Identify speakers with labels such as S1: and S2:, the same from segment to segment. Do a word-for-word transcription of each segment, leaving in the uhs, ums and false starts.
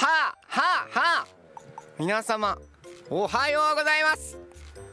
S1: はあはあはあ、皆様おはようございます。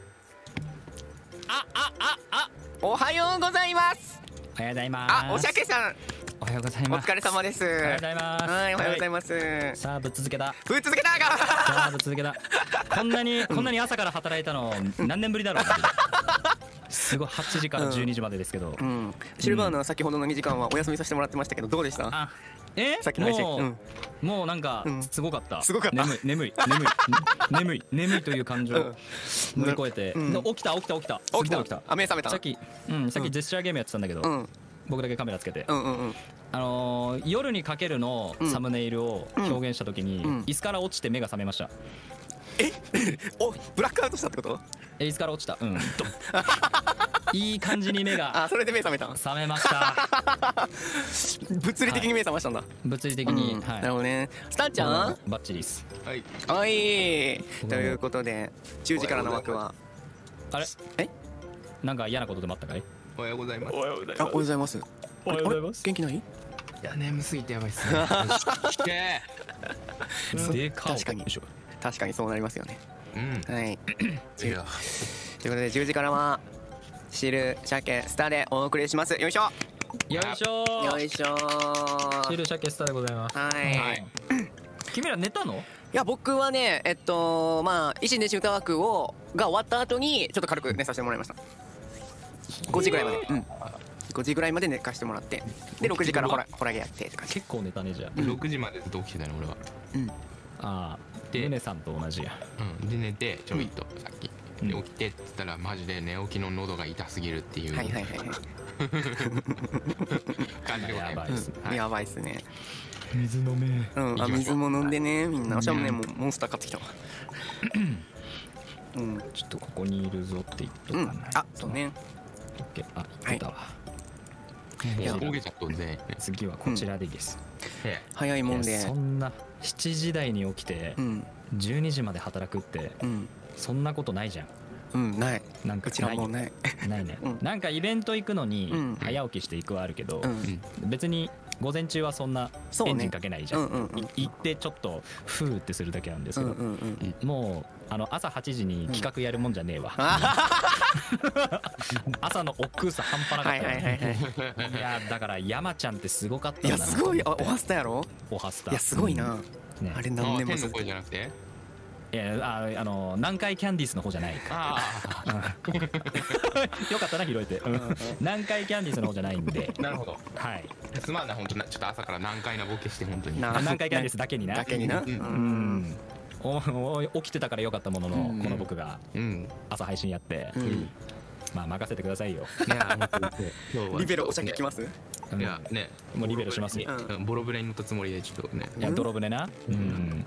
S2: ああああ
S1: おはようございます。
S2: おはようございます。
S1: あ、おしゃけさん
S2: おはようござい
S1: お
S2: ます。
S1: 疲れ様です。
S2: おはようございます。
S1: はい、おはようございます。
S2: さあぶっ続けた。
S1: ぶっ続けたが
S2: さあぶっ続けた。こんなにこんなに朝から働いたの何年ぶりだろう。すごいはちじからじゅうにじまでですけど。
S1: うん。シルバーの先ほどのにじかんはお休みさせてもらってましたけどどうでした？
S2: あ、え？
S1: さっきの配信。
S2: もう、
S1: うん、
S2: もうなんかすごかった。
S1: すごかった。
S2: 眠い眠い眠い眠い眠いという感情を乗り越えて、うん、起きた起きた起きた
S1: 起きた起きた。あ、目覚めた。
S2: さっきうんさっきジェスチャーゲームやってたんだけど、うん、僕だけカメラつけて。うんうんうん。あのー、夜にかけるのサムネイルを表現したときに、うん、椅子から落ちて目が覚めました。
S1: えおブラックアウトしたってこと？
S2: え椅子から落ちた。うんいい感じに目が
S1: あ、それで目覚めた。
S2: 覚めました
S1: 物理的に目覚ましたんだ。
S2: 物理的に、
S1: うん、はい、なるほどね。スタンちゃん
S2: バッチリです。
S1: はいはいということでじゅうじからの枠は
S2: あれ
S1: え
S2: なんか嫌なことでもあったかい？
S3: おはようございます。
S1: おはようございます。あ、おはようございます。
S2: おはようございます。
S1: 元気ない？い
S3: や眠すぎてやばいっすね
S2: でか
S1: 確かに確かにそうなりますよね。
S3: うん、
S1: はいということでじゅうじからはシル、鮭、スタでお送りします。よいしょ
S2: よいしょ
S1: よいしょ
S2: シル、鮭、スタでございます。
S1: はい、
S2: 君ら寝たの？
S1: いや僕はねえっとまあ維新伝心歌枠をが終わった後にちょっと軽く寝させてもらいました。ごじぐらいまで、うん、ごじぐらいまで寝かしてもらってでろくじからホラホラゲやってって感じ。
S2: 結構寝たねじゃあ。
S3: ろくじまでずっと起きてたの俺は。
S1: うん
S2: ああでムネさんと同じや。
S3: うんで寝てちょいとさっきで起きてって言ったらマジで寝起きの喉が痛すぎるっていう。
S1: はいはいはいはい
S3: 感じで
S2: やばいっす
S1: ね。やばいっすね。
S2: 水飲め。
S1: うん、あ水も飲んでねみんな。私はねもうモンスター買ってきたわ。
S2: うん、ちょっとここにいるぞって言っとかない。
S1: あ、そうね。
S2: オッケー、あ、言ってたわ。
S3: いや、焦げちゃったんで。
S2: 次はこちらでいいです。
S1: 早いもんで。
S2: そんなしちじ台に起きてじゅうにじまで働くってそんなことないじゃん。
S1: うんない。
S2: なんか
S1: うちはもうない。
S2: ないね。なんかイベント行くのに早起きして行くはあるけど、別に午前中はそんなエンジンかけないじゃん。行ってちょっとフーってするだけなんですけど、もうあの朝はちじに企画やるもんじゃねえわ。朝の億劫さ半端なかったよね。いやだから山ちゃんってすごかったんだな。
S1: いやすごい。おはスタやろ？
S2: おはスタ。
S1: いやすごいな。あれ何年も
S3: 天の声じゃなくて？
S2: いやああの南海キャンディースの方じゃないか。よかったな拾えて。南海キャンディースの方じゃないんで。
S3: なるほど。
S2: はい。
S3: すまんな本当なちょっと朝から難解なボケして本当に。
S2: 南海キャンディースだけにな。
S1: だけにな。うん。
S2: お起きてたからよかったもののこの僕が朝配信やって。まあ任せてくださいよ。
S3: いや
S1: リベロおしゃけきます？
S3: いやね
S2: もうリベロしますよ。
S3: ボロブレに乗ったつもりでちょっとね。
S2: いや泥船な。うん。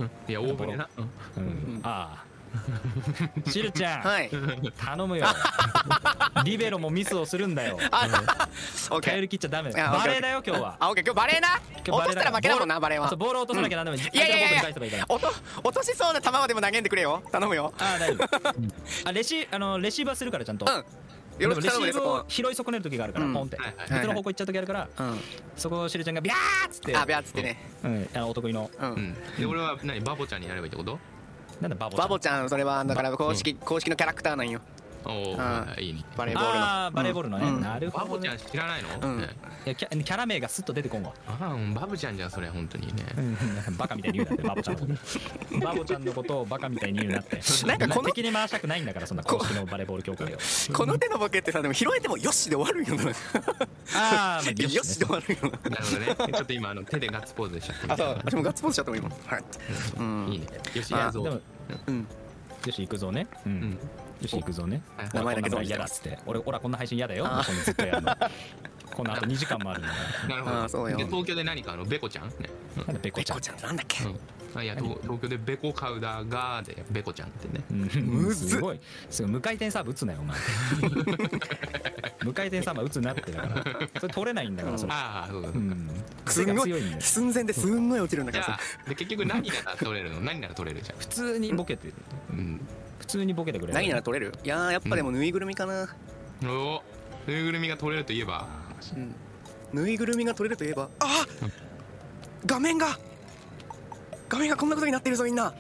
S3: いや大船な。
S2: ああ。シルちゃん。
S1: はい。
S2: 頼むよ。リベロもミスをするんだよ。頼り切っちゃダメ。バレーだよ今日は。
S1: あ、オッケー今日バレーな。落としたら負けだもんなバレーは。
S2: ボール落とさなきゃなんでもいい。
S1: いやいやいや。落と落としそうな球までも投げんでくれよ。頼むよ。
S2: ああ大丈夫。あレシあのレシーバーするからちゃんと。
S1: よろしく頼むねそこ。
S2: レシーブを拾い損ねる時があるからポンって別の方向行っちゃう時あるから、そこをシルちゃんがビャーっつって。
S1: あビャーっつってね。
S2: うんあのお得意の。
S3: で俺は何バボちゃんになればいいってこと？
S2: なんだバボちゃん。
S1: バボちゃんそれはだから公式公式のキャラクターなんよ。
S3: おおいいね。
S1: バレーボールの。
S2: ああバレーボールのね。なるほど。
S3: バボちゃん知らないの？
S2: いやキャラ名がスッと出てこんわ。
S3: ああバボちゃんじゃんそれ本当にね。
S2: バカみたいに言うなってバボちゃんのこと。バボちゃんのことをバカみたいに言うなって。
S1: なんかこの
S2: 敵に回したくないんだからそんな公式のバレーボール協会を。
S1: この手のボケってさでも拾えてもよしで終わるんよな。
S2: ああ
S1: よしで終わるよ
S3: な。なるほどね。ちょっと今あの手でガッツポーズしちゃって。
S1: あそう私もガッツポーズしちゃったもん今。はい。
S3: いいね。よしやぞ。
S2: うん。よし行くぞね。うん。よし行くぞね。
S1: 名前だけど
S2: 嫌だっつって。俺俺はこんな配信嫌だよ。このずっとやるの。このあとにじかんもあるんだか
S3: ら。なるほど。で東京で何かあのベコちゃんね。
S2: なんでベコちゃん。
S1: ベコちゃんなんだっけ。
S3: あいや東京でベコカウダーがでベコちゃんってね。
S2: すごいすごい無回転サーブ打つなよお前。無回転サーブ打つなってだからそれ取れないんだからそれ。
S3: ああそうそう
S1: すごい寸前ですんごい落ちるんだから
S3: さ。で結局何なら取れるの？何なら取れるじゃん。
S2: 普通にボケてる。普通にボケてくれる。
S1: 何なら取れる？いややっぱでもぬいぐるみかな。
S3: おぬいぐるみが取れるといえば。
S1: ぬいぐるみが取れるといえばあ画面が画面がこんなことになってるぞみんな。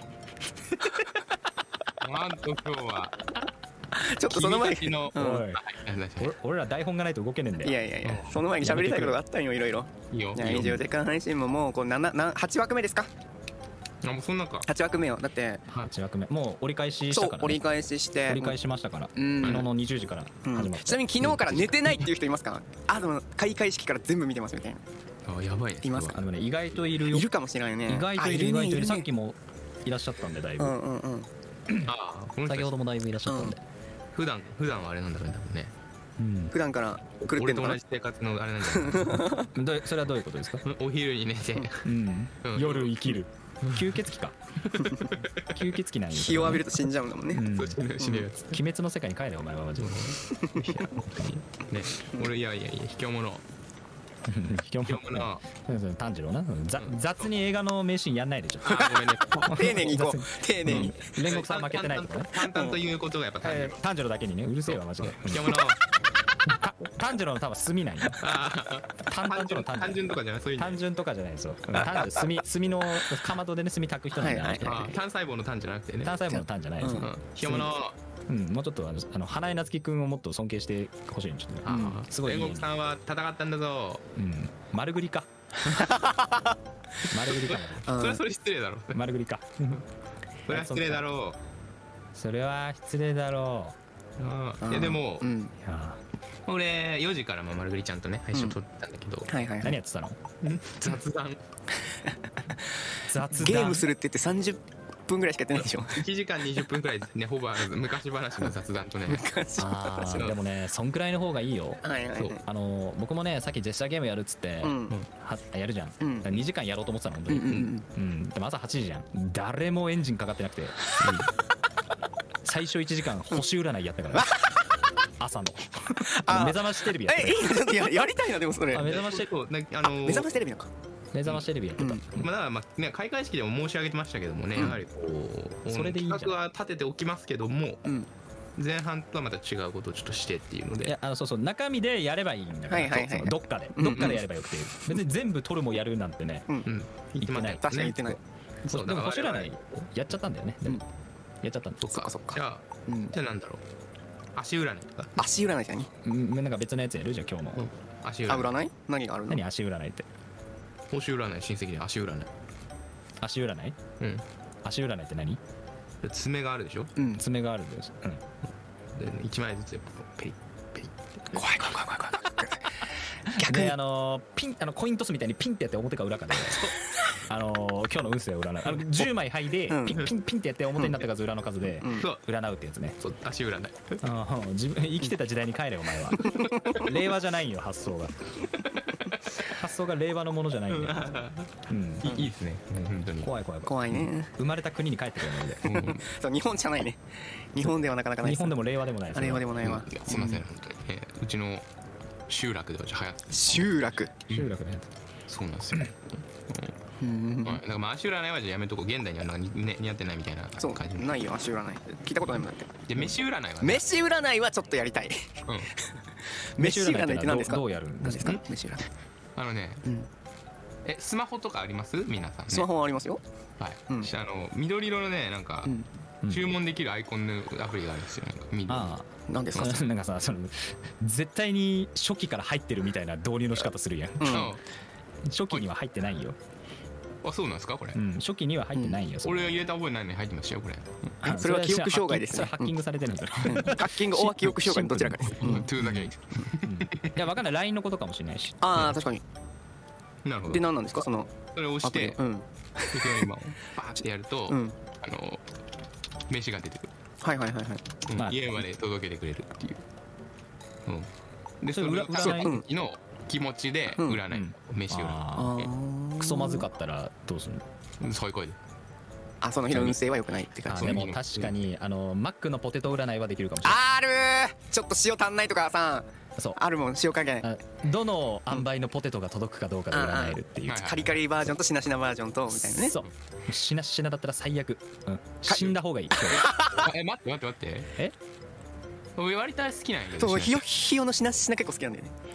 S3: なんと今日は
S1: ちょっとその前に
S3: 君たちの、
S2: おい
S3: はい
S2: 俺俺ら台本がないと動けねえんだよ。
S1: いやいやいや、その前に喋りたいことがあったんよ、いろいろ。
S3: いいよ
S1: じゃあにじゅうよじかん配信ももうこうなななはちわくめですか。
S3: あもうそんなか
S1: はちわくめよ。だって
S2: はちわくめもう折り返しし
S1: そう
S2: たからね。
S1: 折り返しして
S2: 折り返しましたから。
S1: うん
S2: 昨日のにじゅうじから
S1: うん
S2: 始まった。
S1: ちなみに昨日から寝てないっていう人いますか。あでも開会式から全部見てますみたいな。
S3: あやばいね
S1: いますか
S2: あのね意外といるよ。
S1: いるかもしれないね。
S2: 意外といる
S1: あ
S2: 意外といる。さっ
S1: ね
S2: きもいらっしゃったんでだいうぶ。
S1: んうんうん。
S3: あこの人
S2: 先ほどもだいぶいらっしゃったんで。
S3: 普段普段はあれなんだろうね多分ね
S2: うん
S1: 普段から狂ってんのかな
S3: 俺と同じ。生活のあれなんじゃない
S2: どそれはどういうことですか。
S3: お昼に寝て
S2: うん
S3: うん
S2: 夜生きる。吸血鬼か。吸血鬼なんよ。
S1: 日を浴びると死んじゃうんだもんね。
S2: うん
S3: そう死ぬ死ぬやつ
S2: 鬼滅の世界に帰れよお前はマジで。
S3: いや本当にね俺いやいやいや卑怯者
S2: 卑怯
S3: 卑怯者
S2: 者炭治郎な。ざ雑に映画の名シーンやんないでしょ。
S3: あごめんね
S1: 丁寧に行こう。丁寧に。
S2: 煉獄さん負けてないとかね。
S3: 淡々と言うことがやっぱ大変
S2: えー炭治郎だけにねうるせえわマジで。
S3: 卑怯者
S2: た炭治郎の多分墨ないよ。
S3: あ
S2: 単単
S3: 単純単
S2: 純単純
S3: 純とかじゃないそういう意味
S2: 単純とかじゃないですよ。うん単純炭炭のかまどでね炭炊く人なんじゃない人。
S3: あ単細胞の単じゃなくてね
S2: 単細胞の単じゃないですよ。
S3: うん卑怯者
S2: うんもうちょっとあのあの花江夏樹くんをもっと尊敬してほしいんちょっとね。
S3: あ
S2: すごいいい
S3: 煉獄さんは戦ったんだぞ
S2: うん丸栗か。丸栗か
S1: うん
S3: それはそれ失礼だろ
S2: 丸栗か。
S3: それは失礼だろ
S2: それは失礼だろ
S3: ううんいやでも
S1: うん。
S2: う。いや
S3: 俺よじからまあ丸栗ちゃんとね配信撮ったんだけど
S1: はいはいはい。
S2: 何やってたの？
S3: 雑談
S2: 雑談。
S1: ゲームするって言ってさんじゅっぷんぐらいしかやってないでしょ。
S3: いちじかんにじゅっぷんくらいですねほぼあの昔話の雑談とね
S1: 昔の
S2: あ
S1: 話の。
S2: ーでもねそんくらいの方がいいよ。
S3: そ
S1: はいはいはいう
S2: あの僕もねさっきジェスチャーゲームやるっつって、
S1: うん
S2: はやるじゃん、
S1: うん
S2: にじかんやろうと思ってたの本当に、
S1: うんうん
S2: うんでも朝はちじじゃん誰もエンジンかかってなくて、最初いちじかん星占いやったから朝の
S1: あ
S2: 目覚ましテレビやっ
S1: え
S2: た
S1: いいちょっとややりたいなでもそれ。
S2: あ目覚ましテレビ
S3: そうなあの
S1: 目覚ましテレビのか。
S2: 目覚ましテレビやってた、
S1: うん
S3: まあだからまあね開会式でも申し上げてましたけどもね
S1: うん
S3: やはりこう
S2: それでいいじゃん
S3: 企画は立てておきますけども
S1: うん。
S3: 前半とはまた違うことをちょっとしてっていうので
S2: いやあのそうそう中身でやればいいんだから、
S1: はいはいはい
S2: そのどっかで
S1: うんうん
S2: どっかでやればよくて、別に全部取るもやるなんてね、
S3: うん言ってません
S1: 確かに言ってない。
S3: そう
S2: でも星
S3: だから
S2: 占いやっちゃったんだよね、でも
S1: うん
S2: やっちゃったんだ
S3: そっか
S1: そっかそっか
S3: じゃあ
S1: うん。
S3: じゃあなんだろう足占いとか
S1: 足占いじゃに。
S2: うんなんか別のやつやるじゃん今日の、
S1: あ
S3: 足占い
S1: 占い？何があるの？
S2: 何足占いって
S3: 星占い親戚で足占い
S2: 足占い
S3: うん
S2: 足占いって何？
S3: で爪があるでしょ
S1: うん。
S2: 爪があるんです、うん、
S3: でいちまいずつペリッペリッって
S1: 怖い怖い怖い怖い怖い。逆に
S2: であのーピンあのコイントスみたいにピンってやって表か裏かであのー今日の運勢を占うあのじゅうまい牌で
S1: うん
S2: ピンピンピンってやって表になった数裏の数で
S1: うん
S3: そう
S2: 占うってやつね、
S3: そう足占い
S2: あー自分生きてた時代に帰れお前は令和じゃないよ発想が発想が令和のものじゃないんだよ、うん、
S3: いいいですね本当に
S2: 怖い怖い怖い
S1: 怖いね。
S2: 生まれた国に帰ってくるので
S3: うん
S1: そう日本じゃないね。日本ではなかなかないです。
S2: 日本でも令和でもないです
S1: あれはでもないわ。
S3: いやすいません本当にえーうちの集落では流行って
S1: 集落。
S2: 集落ね
S3: そうなんですよ
S1: うん。
S3: はいだからまあ足占いはじゃあやめとこう現代にはなんかにね似合ってないみたいな
S1: そう
S3: 感じ
S1: ないよ足占い。聞いたことないもんだって。
S3: で飯占いはね
S1: 飯占いはちょっとやりたい。
S3: うん
S1: 飯占いって何ですか？
S2: どうやるんでか
S1: 何ですすか？飯占い。
S3: あのね
S1: うん。
S3: えスマホとかあります皆さんね
S1: スマホはありますよ。
S3: はい
S1: うん
S3: あの緑色のねなんか
S1: うん。
S3: 注文できるアイコンのアプリがあるんですよなんか緑の
S2: あ
S1: 何ですか？
S2: あなんかさその絶対に初期から入ってるみたいな導入の仕方するやん
S1: うん。
S3: あ
S2: 初期には入ってないよ、
S3: あそうなんですかこれ
S2: うん、初期には入ってないよ、それ
S3: 俺は入れた覚えないのに入ってましたよこれ
S2: あ
S1: それは記憶障害ですね
S2: それハッキングされてるんだよ、
S1: ハッキング、オア記憶障害のどちらかです。
S3: うんトゥーだけ
S2: うんいやわかんない ライン のことかもしれないし
S1: ああ、確かに。
S3: なるほど
S1: で、何なんですか、その
S3: それを押
S1: アプリ。
S3: して
S1: うん。
S3: それを今バーってやると
S1: うん。
S3: あの飯が出てくる
S1: はいはいはいはい。
S3: うん
S2: まあ
S3: 家まで届けてくれるっていううんで
S2: それ
S3: それを
S2: 占い
S3: 食べた時の気持ちで
S1: うん
S3: 占い飯占い
S2: あ
S1: あ
S2: ークソまずかったらどうするの
S3: うんそういう声で
S1: あ、その日の運勢は良くないって感じ。
S2: あでも確かにあのマックのポテト占いはできるかもしれない
S1: あるーちょっと塩足んないとかさ、
S2: そう
S1: あるもん、塩加減。
S2: あどの塩梅のポテトが届くかどうかで占えるっていう、
S3: はい
S1: カリカリバージョンとしなしなバージョンと、みたいなね。
S2: そうしなしなだったら最悪、うん、死んだ方がいい
S3: あえ待って待って待って
S2: え
S3: 俺割と好きなんやけど
S1: そう、
S3: し
S1: ひよひよのしなしな結構好きなんだよね。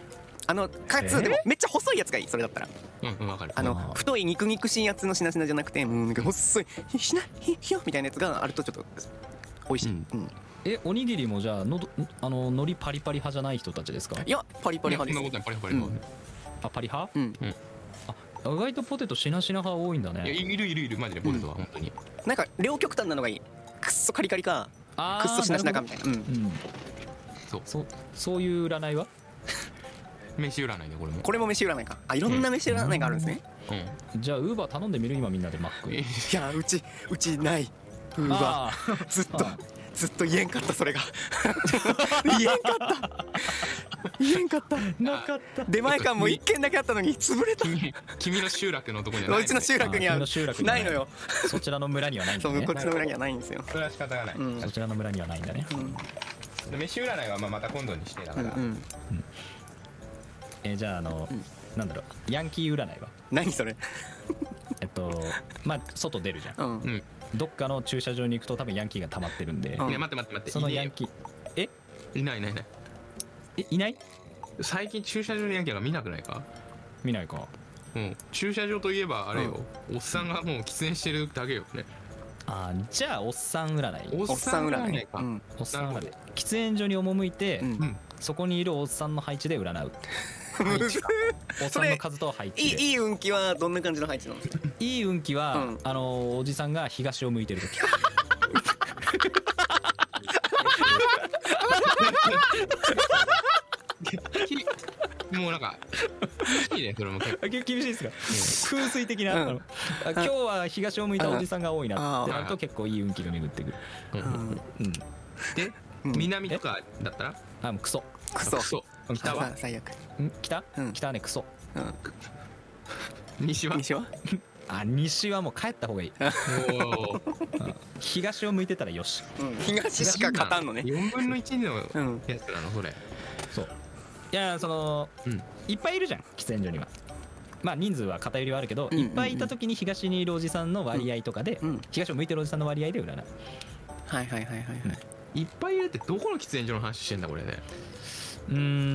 S1: あのかつでもめっちゃ細いやつがいい。それだったら
S3: うんうんわかる。
S1: あの太い肉肉しいやつのしなしなじゃなくて、もうなんか細いひなひひよみたいなやつがあるとちょっと美味しい。うん
S2: え、おにぎりもじゃあのどあの海苔パリパリ派じゃない人たちですか？
S1: いやパリパリ派
S3: そんな
S1: です。
S3: ことないパリパリの。
S2: あ、パリ派？
S1: うん
S2: あ、意外とポテトしなしな派多いんだ
S3: いや
S2: ね。
S3: いるいるいるマジでポテトは本当に。
S1: なんか両極端なのがいい。くっそカリカリか
S2: あー
S1: くっそしなしなかみたいな。うん
S2: うん。
S3: そう
S2: そうそういう占いは？
S3: 飯占いでこれも。
S1: これも飯占いか。あ、いろんな飯占いがあるんですね。
S3: うん。
S2: じゃあウーバー頼んでみる今みんなでマック。
S3: え
S1: いやうちうちないウーバ
S2: あ
S1: ーずっとずっと言えんかったそれが言えんかった言えんかった
S2: なかった。
S1: 出前館も一軒だけあったのに潰れた。
S3: 君君の集落のとこにはない。
S1: うちの集落には
S2: あ君の集落には
S1: ないのよ。
S2: そちらの村にはないんだね
S1: そうこっちの裏にはないんですよ。
S3: それは仕方がない。
S1: うん
S2: そちらの村にはないんだね。
S1: うん
S3: で飯占いはまあまた今度にしてだから。
S1: うんうん
S2: えーじゃああの、
S1: うん
S2: なんだろう、ヤンキー占いは
S1: 何それ。
S2: えっとまあ外出るじゃん。
S1: うん
S3: うん。
S2: どっかの駐車場に行くと多分ヤンキーが溜まってるんで、
S1: うん
S3: ね待って待って待って。
S2: そのヤンキーえ
S3: いないいないいない。
S2: えいない？
S3: 最近駐車場のヤンキーが見なくないか。
S2: 見ないか。
S3: うん。駐車場といえばあれよ。おっさんがもう喫煙してるだけよね。
S2: あーじゃあおっさん占い。
S3: お
S1: おっさん占い
S3: か。
S1: うん
S2: おっさん
S3: なる
S2: 占い。喫煙所に赴いて、
S1: うん
S3: うん。
S2: そこにいるおっさんの配置で占う。おっさんの数と配
S1: い
S2: 置で。
S1: いいい運気はどんな感じの配置なの。
S2: いい運気は、
S1: うん
S2: あのおじさんが東を向いてる時。
S3: もうなんか厳しいねそれも結構。
S2: あ厳しいですか。風水的な、
S1: うん
S2: あのあ今日は東を向いたおじさんが多いなってなる
S3: あー
S2: と結構いい運気が巡ってくる。
S3: うん
S1: うん
S2: うん。
S3: で
S1: うん
S3: 南とかだったら
S2: あもうクソ。
S1: クソ
S3: クソ北は
S1: さ最悪。
S2: ん北？
S1: うん
S2: 北はねクソ。
S1: うん
S3: 西は
S1: 西は
S2: あ西はもう帰った方がいい。
S3: おー
S2: 東を向いてたらよし。
S1: うん東しか勝たんのね。
S3: よんぶんのいちの
S1: うん
S3: やつなのそれ。
S2: そう。いやその、
S3: うん
S2: いっぱいいるじゃん喫煙所には。まあ人数は偏りはあるけど、
S1: うんうんうん
S2: いっぱいいた時に東にいるおじさんの割合とかで、
S1: うん
S2: 東を向いてるおじさんの割合で占う。
S1: はいはいはいはいはい。
S3: いっぱいいるってどこの喫煙所の話してんだこれね。
S2: うー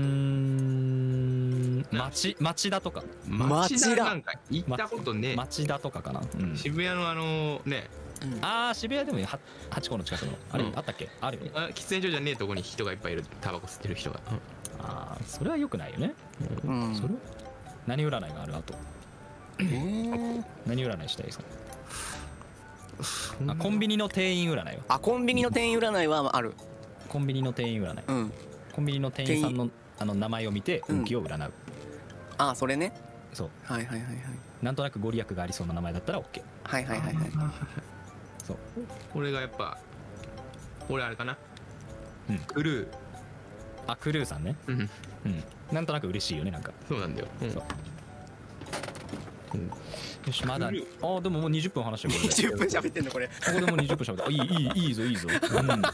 S2: ん町町田とか
S1: 町田
S3: 町田なんか行ったことね
S2: 町田とかかな。うん
S3: え。渋谷のあのね
S2: ああ渋谷でもいいは八甲の近くのあれ、
S3: うん
S2: あったっけあるよね。
S3: あ喫煙所じゃねえとこに人がいっぱいいるタバコ吸ってる人が。
S2: ああそれは良くないよね。
S1: うん
S2: それ何占いがあるあと
S1: えー
S2: 何占いしたいですか。あコンビニの店員占いは
S1: あコンビニの店員占いはある。
S2: コンビニの店員占い
S1: うん
S2: コンビニの店員さんのあの名前を見て運気を占う。
S1: あそれね。
S2: そう
S1: はいはいはいはい
S2: なんとなくご利益がありそうな名前だったら OK。
S1: はいはいはいはい。
S2: そう
S3: 俺がやっぱ俺あれかな
S2: うん
S3: クルー。
S2: あクルーさんね。
S3: うん
S2: うんなんとなく嬉しいよねなんか。
S3: そうなんだよ。うん
S2: そう
S3: うん
S2: よしまだあ
S3: クル
S2: でももうにじゅっぷん話してるこれ
S1: にじゅっぷん喋ってんのこれ。
S2: ここでもうにじゅっぷん喋った。あいいいいいいぞいいぞ、うん、いや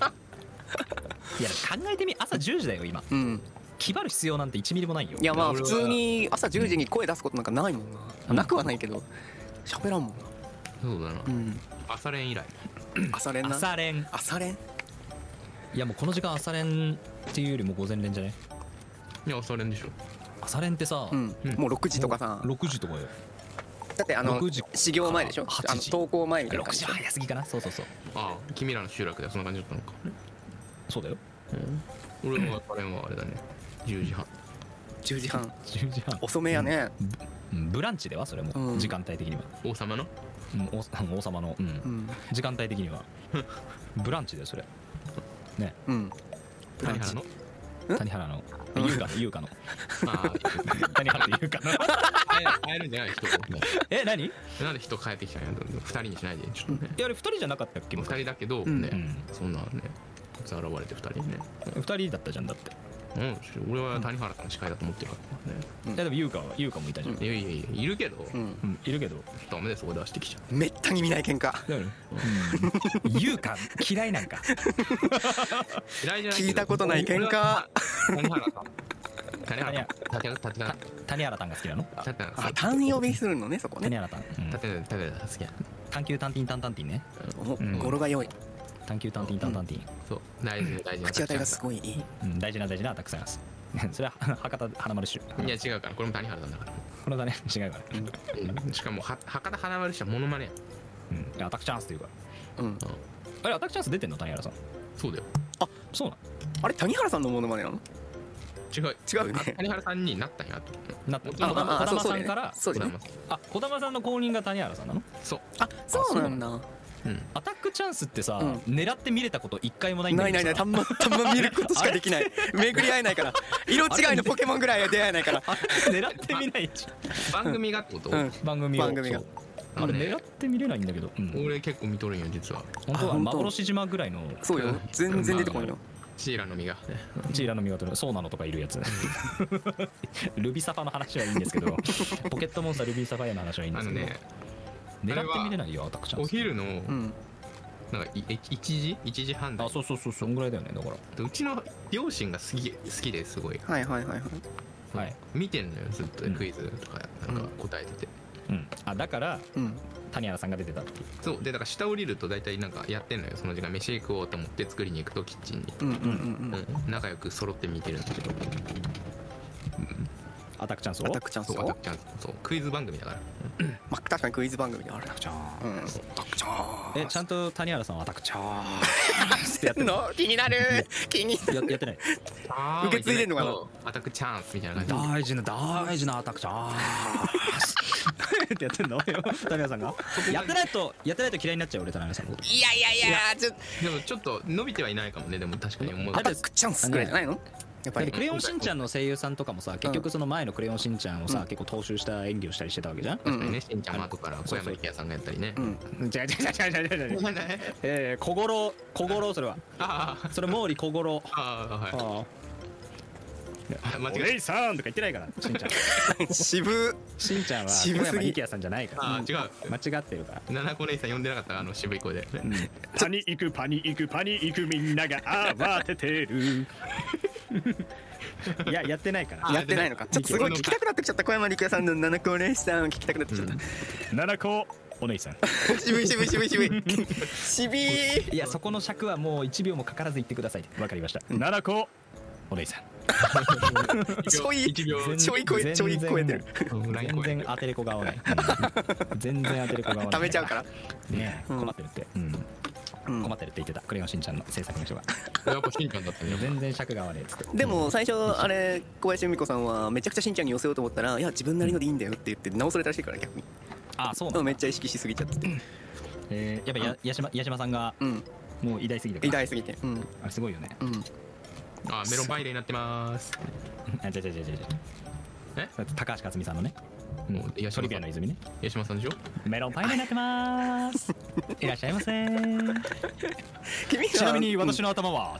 S2: 考えてみ朝じゅうじだよ今。
S1: うん
S2: 気張る必要なんていちミリもないよ。
S1: いやまあ
S3: 俺は
S1: 普通に朝じゅうじに声出すことなんかないもんな。なくはないけど喋らんもんな。
S3: そうだな
S1: うん
S3: 朝練以来。
S1: 朝練な。
S2: 朝練。
S1: 朝練
S2: いやもうこの時間朝練っていうよりも午前練じゃね。
S3: いや朝練でしょ。
S2: 朝練ってさ、
S1: うんもうろくじとかさ。
S2: ろくじとかよ。
S1: だってあの
S2: ろくじ
S1: 始業前でしょ。
S2: はちじ
S1: あの登校前みたいな
S2: ろくじは早すぎかな。そうそうそう
S3: ああ君らの集落ではそんな感じだったのか。
S2: そうだよ。
S3: 俺の朝練はあれだねじゅうじはん。
S1: じゅうじはん
S2: じゅうじはん。
S1: 遅めやね。
S2: うんブランチではそれも、
S1: うん
S2: 時間帯的には、
S3: 王様の
S2: うん、王王様の、うん
S1: うん
S2: 時間帯的にはブランチだよそれね。
S1: うんブランチ
S3: 谷原の
S1: ん
S2: 谷原の優香の優香の
S3: あ
S2: 谷原と優香の
S3: あ会えるんじゃない人。
S2: え何い
S3: なんで人帰ってきたんやふたりにしないでちょっとね。
S2: やあれふたりじゃなかったっけ。
S3: ふたりだけど
S1: うん
S3: ね
S2: うん
S3: そんなね突然現れてふたりね。
S2: ふたりだったじゃんだって。
S3: うん俺は谷原さんの司会だと思ってるからね。
S1: うん
S2: いやでも優香は優香もいたじゃん。
S3: いやいやいやいるけど
S1: うん
S2: うんいるけど。
S3: ダメでそこ出してきちゃう。
S1: めったに見ない喧嘩。
S2: だからうん優香嫌いなんか。
S3: 嫌いじゃないけど
S1: 聞いたことない喧嘩。
S3: 谷原さん谷原谷原谷原谷原
S2: 谷原さんが好きなの。
S3: 谷原
S1: あ単呼びするのねそこね。
S2: 谷原さん、うん、
S3: 谷原谷原好きや。
S2: 探求探偵探偵ね。
S1: お
S2: ん
S1: 語呂が良い。
S2: 探求探偵探偵、
S3: そう大事大事な
S1: 口当たりがすごいいい。
S2: うん、大事な大事なたくさんです。 それは博多華丸師匠。
S3: いや違うから、これも谷原さんだから。
S2: これだね、違うから。
S3: うん、しかもは博多華丸師匠はモノマネや。
S2: うん、いやアタックチャンスっていうか。
S1: うん。
S2: あれアタックチャンス出てんの谷原さん。
S3: そうだよ。
S1: あ、
S2: そうなの。
S1: あれ谷原さんのモノマネなの？
S3: 違う
S1: 違うね。
S3: 谷原さんになったんやと。
S2: なった。
S1: あああ
S2: 児玉さんから。
S1: そうですね。
S2: あ、児玉さんの後任が谷原さんなの？
S3: そう。
S1: あ、そうなんだ。
S2: うん、アタックチャンスってさ、
S1: うん、
S2: 狙って見れたこと一回もないんだけどさ。
S1: ないないない、たんまたんま見ることしかできない。巡り合えないから。色違いのポケモンぐらいは出会えないから。
S2: 狙ってみないし。
S3: 番組がってこと？
S2: うん、番組を。
S1: 番組が。
S2: あれ狙って見れないんだけど。うん、
S3: 俺結構見とるんよ実は。
S2: 本当は幻島ぐらいの。
S1: そうよ。全然出てこないよ。
S3: チーラの実が。
S2: チーラの実が取る。そうなのとかいるやつ。ルビサファの話はいいんですけど、ポケットモンスタールビサファイアの話はいいんですけど。あのね。狙って見れないよアタックチャンス。
S3: お昼の、うん、なんかい一時一時半だ。
S2: あ、そうそうそう、そんぐらいだよね。だから
S3: うちの両親が好き好きですごい。
S1: はいはいはいはい。
S3: はい。見てんのよずっとクイズとかなんか答えてて。
S2: うん。あ、だから、うん、谷原さんが出てたっていう。
S3: そうでだから下降りると大体なんかやってんのよその時間飯食おうと思って作りに行くとキッチンに。うんうんうんうん。仲良く揃って見てるんだけど。
S2: アタックチャンスを？
S1: アタックチャンスを？
S3: アタックチャンス。そうクイズ番組だから。
S1: まあ確かにクイズ番組である。
S2: アタックチャンス。
S1: うん。アタックチャンス。
S2: え、ちゃんと谷原さんはアタックチャンスってやってる
S1: の？気になる。気になる。
S2: やってない。
S1: 受け継いでんのかな？
S3: アタックチャンスみたいな感
S2: じ。大事な大事なアタックチャンスってやってんの？谷原さんが？やってないとやってないと嫌いになっちゃう俺谷原さん。
S1: いやいやいやちょっ
S3: とでもちょっと伸びてはいないかもねでも確かに思う。
S1: アタックチャンスくらいじゃないの？
S2: やっぱりクレヨンしんちゃんの声優さんとかもさ結局その前のクレヨンしんちゃんをさ結構踏襲した演技をしたりしてたわけじゃん。
S3: 確かにね、しんちゃんも後から小山力也さんがやったりね。違う違う
S2: 違う違う違う違う。ええ小五郎小五郎それは。それ毛利小五郎。ああはい。お姉さんとか言ってないからしんちゃん。
S1: 渋。
S2: しんちゃんは小山力也さんじゃないから。
S3: あ違う。
S2: 間違ってるから。
S3: 七子姉さん呼んでなかったあの渋い声で。
S2: パニ行くパニ行くパニ行くみんなが慌ててる。いややってないから。
S1: やってないのか。ちょっとすごい聞きたくなってきちゃった。小山力也さんの七子お姉さん聞きたくなってきちゃった。
S2: 七子お姉さん。
S1: 渋い渋い渋い渋い。渋い。
S2: いやそこの尺はもう一秒もかからず言ってください。わかりました。七子お姉さん。
S1: ちょいちょい超えちょい超えてる。
S2: 全然当てれこが合わない。全然当てれこが合わない。
S1: 食べちゃうから。
S2: ね困ってるって。困ってるって言ってたクレヨンしんちゃんの制作の人が。
S3: やっぱしんちゃんだったね。
S2: 全然尺が合わねえっつって。
S1: でも最初あれ小林由美子さんはめちゃくちゃしんちゃんに寄せようと思ったらいや自分なりのでいいんだよって言って直されたらしいから逆に。
S2: あそうなんだ。
S1: めっちゃ意識しすぎちゃってて。
S2: えやっぱ八島八島さんがもう偉大すぎて。
S1: 偉大すぎて。
S2: あすごいよね。
S3: あメロンパイレになってます。
S2: あじゃじゃじゃじゃじゃ。え高橋克実さんのね。トリビアの泉ね。
S3: 八島さんでしょ。
S2: メロンパイになってます。いらっしゃいませ。
S1: 君
S2: ちなみに私の頭は。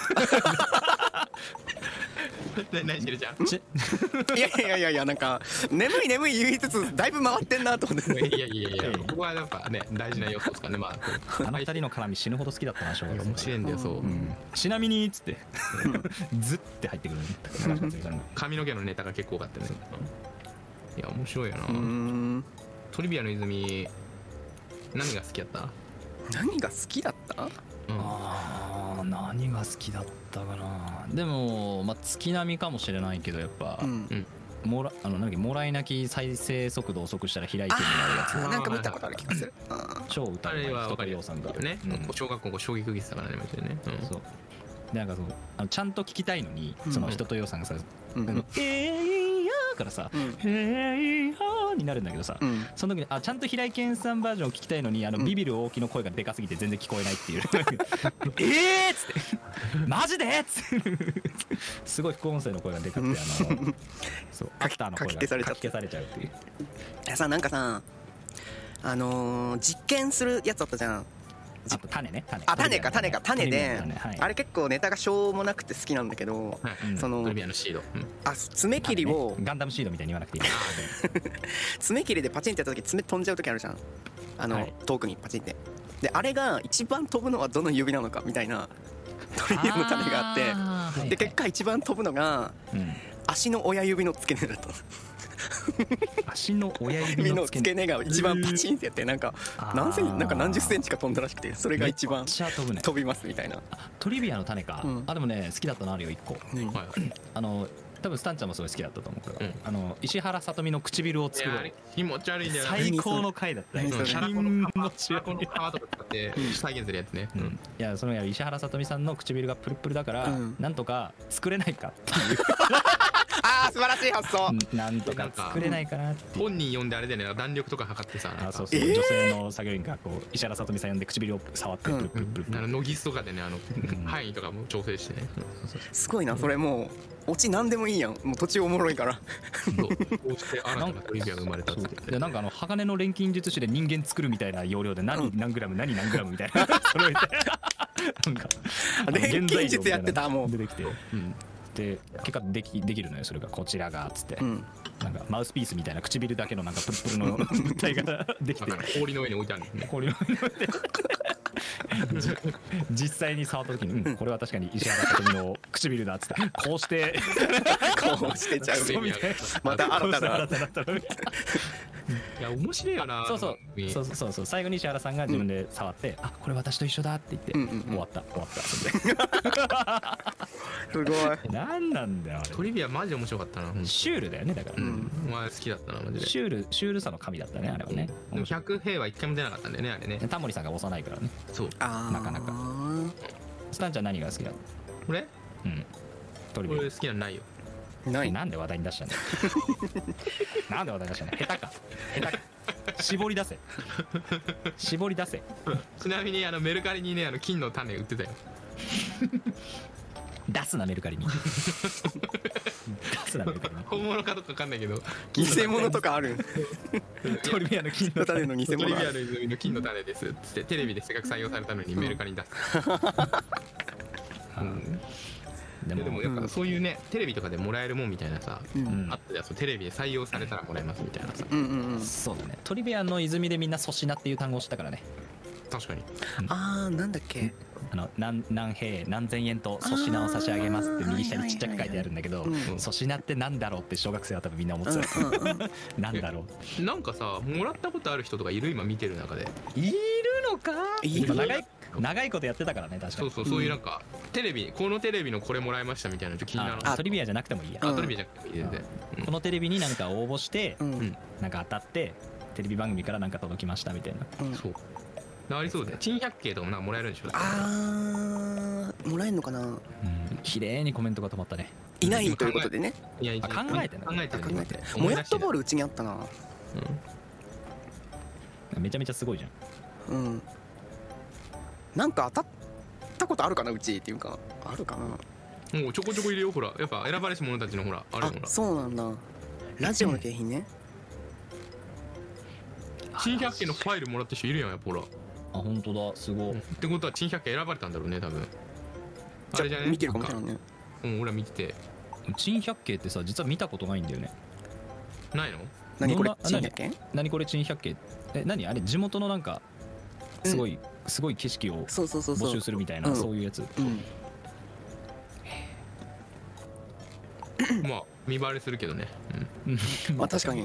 S3: 何してるじゃん。
S1: いやいやいやいやなんか眠い眠い言いつつだいぶ回ってんなと思って。
S3: いやいやいやここはやっぱね大事な要素ですからね。まあ
S2: あの二人の絡み死ぬほど好きだったな正直。
S3: 面白いんだよそう。
S2: ちなみにっつってズって入ってくる。
S3: 髪の毛のネタが結構多かったね。いや面白いよな。トリビアの泉何が好きだった？
S1: 何が好きだった？
S2: ああ何が好きだったかな。でもまあ月並みかもしれないけどやっぱもらあのなんだっけもらい泣き再生速度遅くしたら開いてるのあるやつ。
S1: なんか見たことある気がする。
S2: 超歌うまい人とりょうさんが
S3: ね。小学校衝撃受けてたからねマジでね。
S2: そう。なんかそうあのちゃんと聞きたいのにその人とようさんがさ「えーやー」からさ「えーやー」になるんだけどさその時にあちゃんと平井堅さんバージョンを聞きたいのにあのビビる大木の声がでかすぎて全然聞こえないっていう「えーっ!」つって「マジで?」っつってすごい副音声の声がでかくてあのそうアクターの声がかき消されちゃうっていう。い
S1: やさなんかさあの実験するやつあったじゃん。
S2: あと種ね種
S1: あ種か種か種であれ結構ネタがしょうもなくて好きなんだけどそのあ爪切りを
S2: ガンダムシードみたいに言わなくていい。
S1: 爪切りでパチンってやった時爪飛んじゃう時あるじゃんあの遠くにパチンってであれが一番飛ぶのはどの指なのかみたいなトリビアの種があってで結果一番飛ぶのが足の親指の付け根だった。
S2: 足の親指
S1: 指の
S2: の付け
S1: 付け根が一番パチンってやってなんか何センチなんか何十センチか飛んだらしくて、それが一番
S2: めっちゃ飛ぶね。
S1: 飛びますみたいな。
S2: トリビアの種か、
S1: うん
S2: あでもね好きだったのあるよいっこ。
S1: うん
S3: はい
S2: あの多分スタンちゃんもすごい好きだったと思うこれは、
S3: うん
S2: あの石原さとみの唇を
S3: いやあれ
S2: 作ろう。
S3: 気持ち悪いんだよな。
S2: 最高の回だったね。
S1: 何それ
S3: シャラコ
S2: 気
S3: の皮
S2: 持ち
S3: シャラコの
S2: 悪い
S3: 皮とか使って再現するやつね。
S2: うん、いやその石原さとみさんの唇がプルプルだから、
S1: うん
S2: なんとか作れないかっていう
S1: ああ素晴らしい発想。
S2: なんとか作れないかなっていう。
S3: 本人呼んであれだよね、弾力とか測ってさ、なんか
S2: あそうそう、
S1: えー
S2: 女性の作業員がこう石原さとみさん呼んで唇を触ってプルプルプルプル、
S3: あのノギスとかでね、あの範囲とかも調整してね。
S1: すごいなそれ。もうオチなんでもいいやん。もう途中おもろいから。
S3: そうこうして新たなトリビアが生まれたっつって。
S2: でなんかあの鋼の錬金術師で人間作るみたいな要領で何何グラム何何グラムみたいな揃えてなんかあの
S1: 錬金術
S2: 原材料みたいな
S1: やってたもう
S2: 出てきて、うんで結果できできるのよそれがこちらがっつって、
S1: うん
S2: なんかマウスピースみたいな唇だけのなんかプルプルの物体ができて
S3: なんか氷の上に置いてあるんですね。
S2: 氷の上に置いて実際に触った時に、うん、これは確かに石原さとみの唇だっつってこうして
S1: こうしてちゃう
S2: そうみたいな
S1: また新たな
S2: 新たなったのみたい
S3: いや面白いよな。
S2: なそうそうそうそうそうそう最後に石原さんが自分で触って、あこれ私と一緒だって言って、
S1: うんうんうん
S2: 終わった終わったそれです
S1: ごい。
S2: 何なんだよあれ。
S3: トリビアマジで面白かったな。ほんと
S2: シュールだよねだから、
S1: うん
S3: お前好きだったなマジで。
S2: シュールシュールさの神だったねあれはね。
S3: でもひゃく兵は一回も出なかったんだよねあれね。
S2: タモリさんが幼いからね。
S3: そう。
S1: あー
S2: なかなかスタンちゃん何が好きだ？
S3: これ
S2: うんトリビア
S3: これ好きなのないよ。
S1: ない。
S2: なんで話題に出したんだよなんで話題に出したんだよ下手か下手か絞り出せ絞り出せ。
S3: ちなみにあのメルカリにねあの金の種売ってたよ。
S2: 出すなメルカリに出すなメルカリに。
S3: 本物かどうかわかんないけど。
S1: 偽物とかある。
S2: トリビアの金の
S1: 種の偽
S3: トリビ
S1: 物ある。
S3: アの泉の金の種ですっつってテレビでせっかく採用されたのにメルカリに出す。うん
S2: でも
S3: いやでもやっぱそういうねテレビとかでもらえるもんみたいなさ、
S1: うん
S3: あったやつテレビで採用されたらもらえますみたいなさ。
S1: うんうんうん。
S2: そうだねトリビアの泉でみんな粗品っていう単語を知ったからね。
S3: 確かに。
S1: あーなんだっけ。
S2: あの何何兵何千円と粗品を差し上げますって右下にちっちゃく書いてあるんだけど、
S1: うん
S2: 粗品ってなんだろうって小学生は多分みんな思ってた。
S1: うんうんうん。
S2: なんだろう。
S3: なんかさもらったことある人とかいる今見てる中で。
S2: いるのか。
S1: いる
S2: 長い長いことやってたからね確かに。
S3: そうそうそういうなんかテレビこのテレビのこれもらいましたみたいなのちょっと気になるな。
S2: あトリビアじゃなくてもいいや。
S3: あトレビじゃなくていいですね。うん
S2: このテレビに何か応募して、
S1: うん
S3: うん
S2: なんか当たってテレビ番組からなんか届きましたみたいな。
S1: うん。
S3: そう。ありそうで珍百景とかもなんかもらえるんでしょ。
S1: あーもらえんのかな。
S2: うん綺麗にコメントが止まったね。
S1: いないということでね。
S3: いや
S2: あ考えてんだ
S3: 考えてる
S1: あ考えて。
S3: 思い出して
S1: もやっとボールうちにあったな。
S2: めちゃめちゃすごいじゃん。
S1: うん。なんか当たったことあるかなうちっていうかあるかな。
S3: もうちょこちょこ入れようほらやっぱ選ばれし者たちのほらある
S1: あ
S3: ほら
S1: そうなんだ。ラジオの景品ね。
S3: 珍百景のファイルもらった人いるやんやっぱほら。
S2: あ本当だすごい。
S3: ってことは珍百景選ばれたんだろうね多分。あ
S1: じ
S3: れじゃね
S1: ゃあ見てるかもしれないね。
S3: うん俺は見てて
S2: 珍百景ってさ実は見たことないんだよね。
S3: ないの？
S1: 何これ
S2: どんな
S1: 珍百景？
S2: 何これ珍百景え何あれ地元のなんかすごい、すごい景色を
S1: そうそうそうそう。
S2: 募集するみたいな
S1: うん
S2: そういうやつ。
S1: うん。
S3: まあ見バレするけどね。
S1: まあ確かに。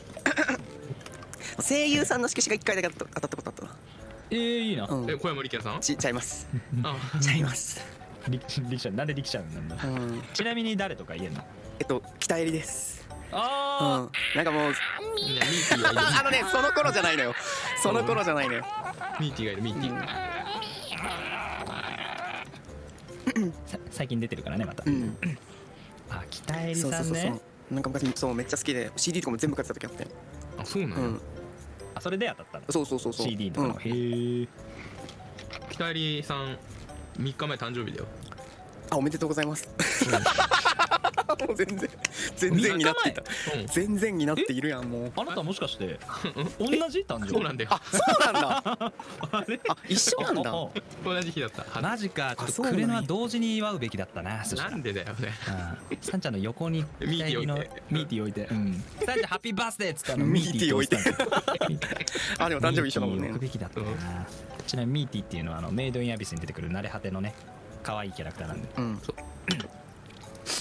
S1: 声優さんの色紙が一回だけ当たったことあったわ。
S2: えー、いいな。
S1: うん
S3: うん。え小山力也さん？
S1: ちちゃいます。
S3: あ
S1: ちゃいます。
S2: 力力士なんで力士なんだ。
S1: うん。
S2: ちなみに誰とか言えんの？
S1: えっと北入りです。う
S2: あ
S1: ん。なんかもう
S3: いやミーティーがいる。
S1: あのねその頃じゃないのよ。その頃じゃないのよ。
S3: ミーティーがいるミーティー。
S2: あ最近出てるからねまた。
S1: うん。
S2: あ北入
S1: そうそうそうそ
S2: さんね。
S1: う。なんか昔そうめっちゃ好きで シーディー とかも全部買ってた時あって。
S3: あそうなの？
S1: うん。
S2: あそれで当たったの。
S1: そうそうそうそう。
S2: シーディー とかの。
S1: うん
S2: へえ。
S3: 北入さんみっかまえ誕生日だよ。
S1: あおめでとうございます。もう全然全然になっていた。
S3: うん
S1: 全然になっているやんもう。
S2: あなたもしかして同じ誕生日？
S3: そうなんだよ。
S1: あそうなんだ。
S2: あれ
S1: あ一緒なんだ。
S2: ああ
S3: 同じ日だった。
S2: マジかちょっと
S1: あそうなんや
S2: クレナは同時に祝うべきだったな。そしたら
S3: なんでだよね。
S2: うんサンちゃんの横に
S3: ミーティー置いて
S2: のミーティー置いて、うん、サンちゃんハッピーバースデーっつったの
S1: ミーティー置いて
S2: ミーティー置いて
S1: あでも誕生日一緒だもんね
S2: ミーティー置く。べきだったな。ちなみにミーティーっていうのはあのメイドインアビスに出てくる慣れ果てのね可愛いキャラクターなんで、
S1: うん。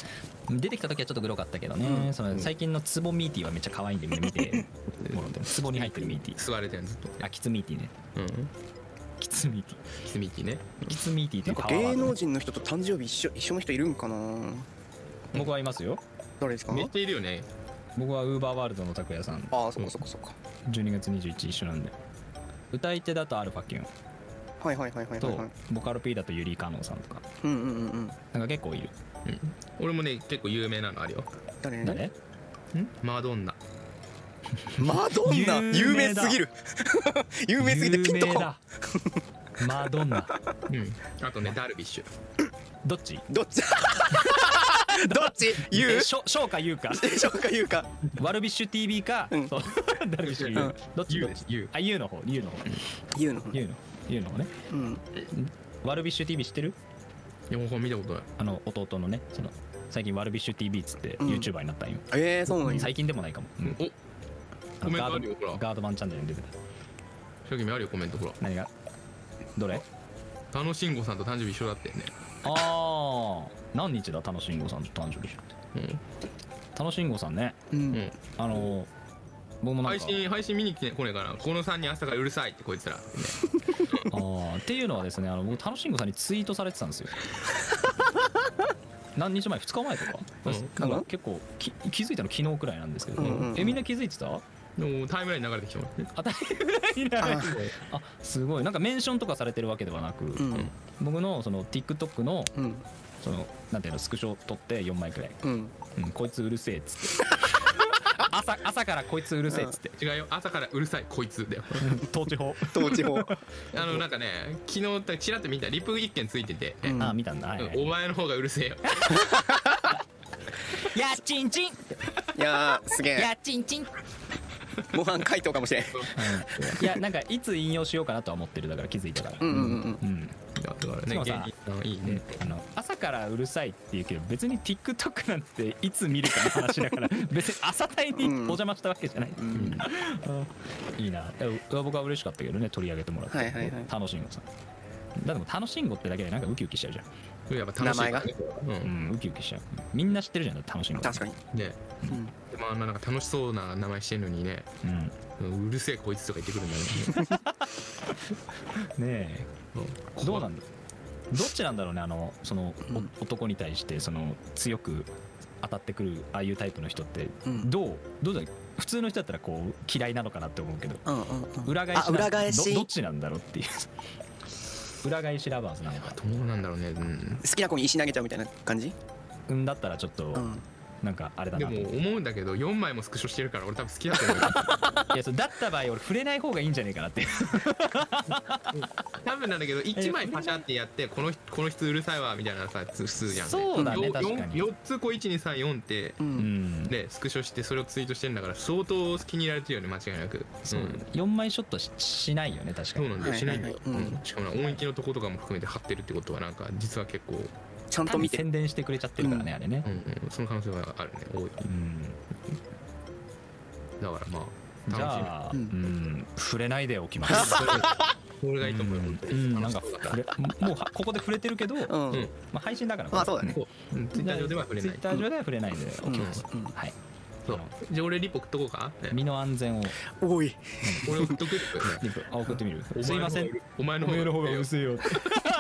S2: 出てきた時はちょっとグロかったけどね、その最近のツボミーティーはめっちゃ可愛いんでみんな見てもらってツボに入ってるミーティー
S3: 座れてるずっと。
S2: あキツミーティーね
S3: うん
S2: キツミーティ
S3: キスミキね。
S2: ーキツミーティーって
S1: なんか芸能人の人と誕生日一緒一緒の人いるんかな。
S2: 僕はいますよ。
S1: 誰ですか。
S3: めっちゃいるよね。
S2: 僕はウーバーワールドの拓也さん
S1: ああそっかそっかそっか。
S2: じゅうにがつにじゅういちにち一緒なんで。歌い手だとアルファキュン
S1: はいはいはいはいはい
S2: と
S1: はい。
S2: ボカロ P だとユリカノンさんとか
S1: うんうんうんうん。
S2: なんか結構いる。
S3: うん俺もね結構有名なのあるよ。
S1: 誰
S2: 誰？
S3: マドンナ。
S1: マドンナ有名すぎる有名すぎてピンとこん。
S2: 有名だマドンナ。
S3: うんあとねダルビッシュ。
S2: どっち？
S1: どっちどっち言う
S2: えしょ翔か言うか
S1: しょうか言うか。
S2: ワルビッシュ ティービー か、
S1: うん
S2: そうダルビッシュ言う、
S1: うん
S2: どっちどっち
S3: 言う言う
S2: あ言うの方言うの方
S1: 言うの。
S2: 言うの言うの方ね。
S1: うん。
S2: ワルビッシュ ティービー 知ってる？
S3: いやもう見たことない。
S2: あの弟のねその最近ワルビッシュ ティービー っつって
S1: うん
S2: YouTuber になったんよ、
S1: ええそうなんや。
S2: 最近でもないかも、うん
S3: お
S2: あの
S3: コメント
S2: ガード
S3: あるよほら。
S2: ガードマンチャンネルに出てた。
S3: 初期目あるよコメントほら。
S2: 何がどれ？
S3: 田野慎吾さんと誕生日一緒だってね。
S2: ああ何日だ楽しんごさんと誕生日。
S3: うん
S2: 楽しんごさんね
S1: う。
S3: うんん。
S2: あの僕もなん
S3: 配
S2: か
S3: 信配信見に来てこねえかな。このさんにん朝からうるさいってこいつら。ね
S2: あーっていうのはですねあの僕楽しんごさんにツイートされてたんですよ何日前ふつかまえとか、
S3: うん
S2: なんか結構き気づいたの昨日くらいなんですけど、
S1: うんうんうん
S2: えみんな気づいてた？
S3: でもタイムライン流れてきてますね。
S2: 当たりぐらいないあすごいなんかメンションとかされてるわけではなく、
S1: うん
S2: 僕のその TikTok の
S1: うん
S2: そのなんていうのスクショ撮ってよんまいくらい、
S1: うん。
S2: うん、こいつうるせえっつって朝朝からこいつうるせえっつって
S3: 違うよ朝からうるさいこいつだよ。
S2: 統治法
S1: 統治法。
S3: あのなんかね昨日ちらっと見たリプ一件ついてて、
S1: うん
S2: あ見たんだ、はいはい、
S3: お前の方がうるせえよ。
S2: やっちんちん
S1: いやーすげえ。
S2: やっちんちん、うん、い
S1: 模範解答かもしれん。
S2: やなんかいつ引用しようかなとは思ってるだから気づいたから
S1: うんうんうん
S2: うん
S3: いやだから
S2: でもさ
S3: ね芸人さんいいね。
S2: あの朝からうるさいって言うけど別に TikTok なんていつ見るかの話だから別に朝帯にお邪魔したわけじゃない、
S1: うん
S2: あいいないやう僕は嬉しかったけどね取り上げてもらって、
S1: はいはいはい
S2: 楽しんごさんだっても楽しんごってだけでなんかウキウキしちゃうじゃん、
S3: やっぱ楽しいからね。う
S2: うんん、ウキウキしちゃうみんな知ってるじゃんだって楽しんご
S1: 確かに。
S3: ね
S1: うん。
S3: でもあんななんか楽しそうな名前してんのにね、
S2: うん
S3: うるせえこいつとか言ってくるんだよね。
S2: ねえどうなんだどっちなんだろうねあのその、お
S1: うん
S2: 男に対してその強く当たってくるああいうタイプの人って
S1: うん
S2: どうどうだ普通の人だったらこう嫌いなのかなって思うけど
S1: うんうんうん。
S2: 裏返しな
S1: あ裏返し
S2: どどっちなんだろうっていう裏返しラバーズなのか
S3: どうなんだろうね。うん
S1: 好きな子に石投げちゃうみたいな感じ。
S2: うんだったらちょっと
S1: うん。
S2: なんかあれだ
S3: でも
S2: なと思う
S3: 思うんだけどよんまいもスクショしてるから俺多分好きだと思う。
S2: いやそうだった場合俺触れない方がいいんじゃねえかなって
S3: 多分なんだけどいちまいパシャってやってこのこの人うるさいわみたいなさ普通じゃん。
S2: そうだね
S3: よ
S2: 確かに
S3: よっつこういちにさんよんって
S1: う。
S2: うんん
S3: でスクショしてそれをツイートしてんだから相当気に入られてるよね間違いなく。
S2: そう
S3: うん
S2: よんまいショットししないよね確かに
S3: そうなんだよしないんだよ。
S1: はいはいはいうん
S3: うんしかもな音域のとことかも含めて貼ってるってことはなんか実は結構
S1: ちゃんと見て。
S2: 宣伝してくれちゃってるからね、あれね
S3: うんうんその可能性はあるね多い。
S2: うん
S3: だからまあ
S2: じ
S3: 楽しみ。
S2: ゃあ、う
S1: うん
S2: ん、触れないでおきます。
S3: それがいいと思うよ。
S2: うんうん、なんか触れもうはここで触れてるけど、ま
S1: うん。うん。
S2: あ配信だから。
S1: まあそうだね。
S3: そううんツイッター上では触れない
S2: ツイッ。ター上では触れないでおきます。
S1: うん
S2: はい。
S3: そうじゃあ俺リポ送っとこうか。ね
S2: 身の安全を
S1: おい。
S3: 俺送っとく。
S2: リプあ送ってみる。
S3: お前の方が
S2: すいません。
S3: お前の方が
S2: るせえよって。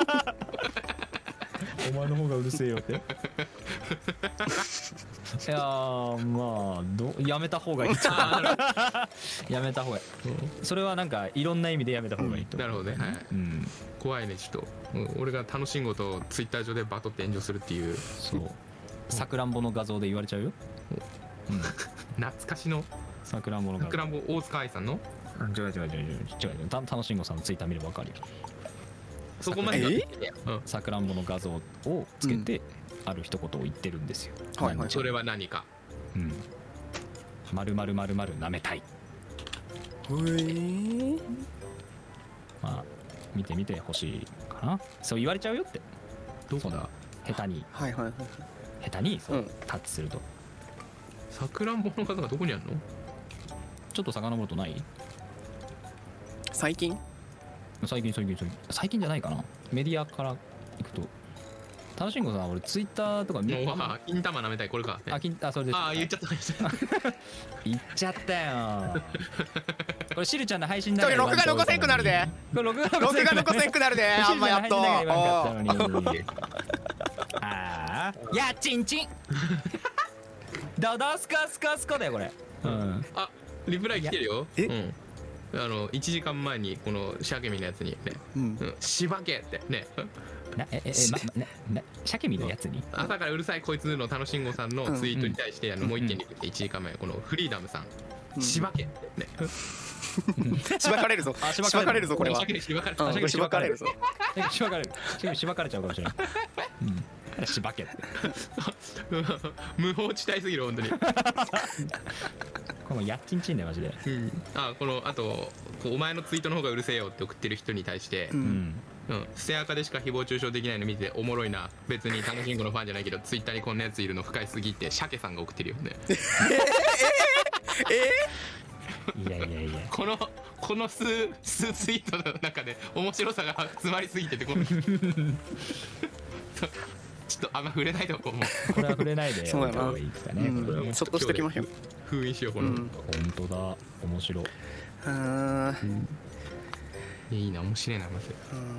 S2: お前の方がうるせえよって。いやーまあどやめた方がいいと思う。やめた方がいい。それはなんかいろんな意味でやめた方がいいと思う。
S3: なるほどね。はい。
S2: うん。
S3: 怖いねちょっと。うん俺が楽しんごとツイッター上でバトって炎上するっていう
S2: そう。さくらんぼの画像で言われちゃうよ。うん。
S3: 懐かしの
S2: さくらんぼの画像。
S3: さくらんぼ大塚愛さんの
S2: 違う違う違う違う違う違う。た楽しんごさんのツイッター見ればわかるよ。
S3: そこまでは
S1: え
S3: うん
S2: さくらんぼの画像をつけて、ある一言を言ってるんですよ。
S1: はいはい
S3: それは何か。
S2: うん。まるまるまるまる舐めたい。
S1: へえ。
S2: まあ見てみてほしいかな。そう言われちゃうよって。
S3: どこだ。
S2: 下手に
S1: はいはいはい。
S2: 下手にそう、
S1: うん
S2: タッチすると
S3: さくらんぼの方がどこにあるの？
S2: ちょっと遡るとない？
S1: 最近。
S2: 最近最近最近最近じゃないかな。メディアから行くと楽しんごさん俺ツイッターとか見
S3: もうあ金玉舐めたいこれか、
S2: あ金あそれです
S3: あ言っちゃった
S2: 言っちゃったよこれシルちゃんの配信だ
S1: ちょ録画残せんくなるで
S2: これ録画
S1: 録画残せんくなるであんまやっと
S2: ああやっちんちんドドスカスカスカだよこれ。うん
S3: あリプライ来てるよ。
S1: え
S3: うんあのいちじかんまえにこのシャケミのやつにね「うんしばけ」ってね
S2: なえええまななシャケミのやつに
S3: 朝からうるさいこいつの楽しんごさんのツイートに対してあのもう一件リプ来ていちじかんまえこのフリーダムさん「しばけ」ってね
S1: しばかれるぞしばかれるぞこれは
S3: シャケにしばかれ
S1: うんしばかれるぞ
S2: しばかれるシャケミしばかれちゃうかもしれないうんしばけって
S3: 無法地帯すぎる本当に
S2: このやっちんちんだよマジで。
S3: あこのあとこうお前のツイートの方がうるせえよって送ってる人に対して
S2: うん
S3: うんステアカでしか誹謗中傷できないの見ておもろいな別に楽しんごのファンじゃないけどツイッターにこんなやついるの深いすぎってシャケさんが送ってるよね
S2: いやいやいや
S3: このこの数数ツイートの中で面白さが詰まりすぎててこのちょっとあんま触れないと思う
S2: これは触れないで
S1: そうやな
S2: 方がいいですかね。
S1: うん
S2: これはもう
S1: ちょっとしときましょう
S3: 封印しようこの、
S1: うん
S2: 本当だ面白い。
S1: あー
S3: いやいいな面白いなまず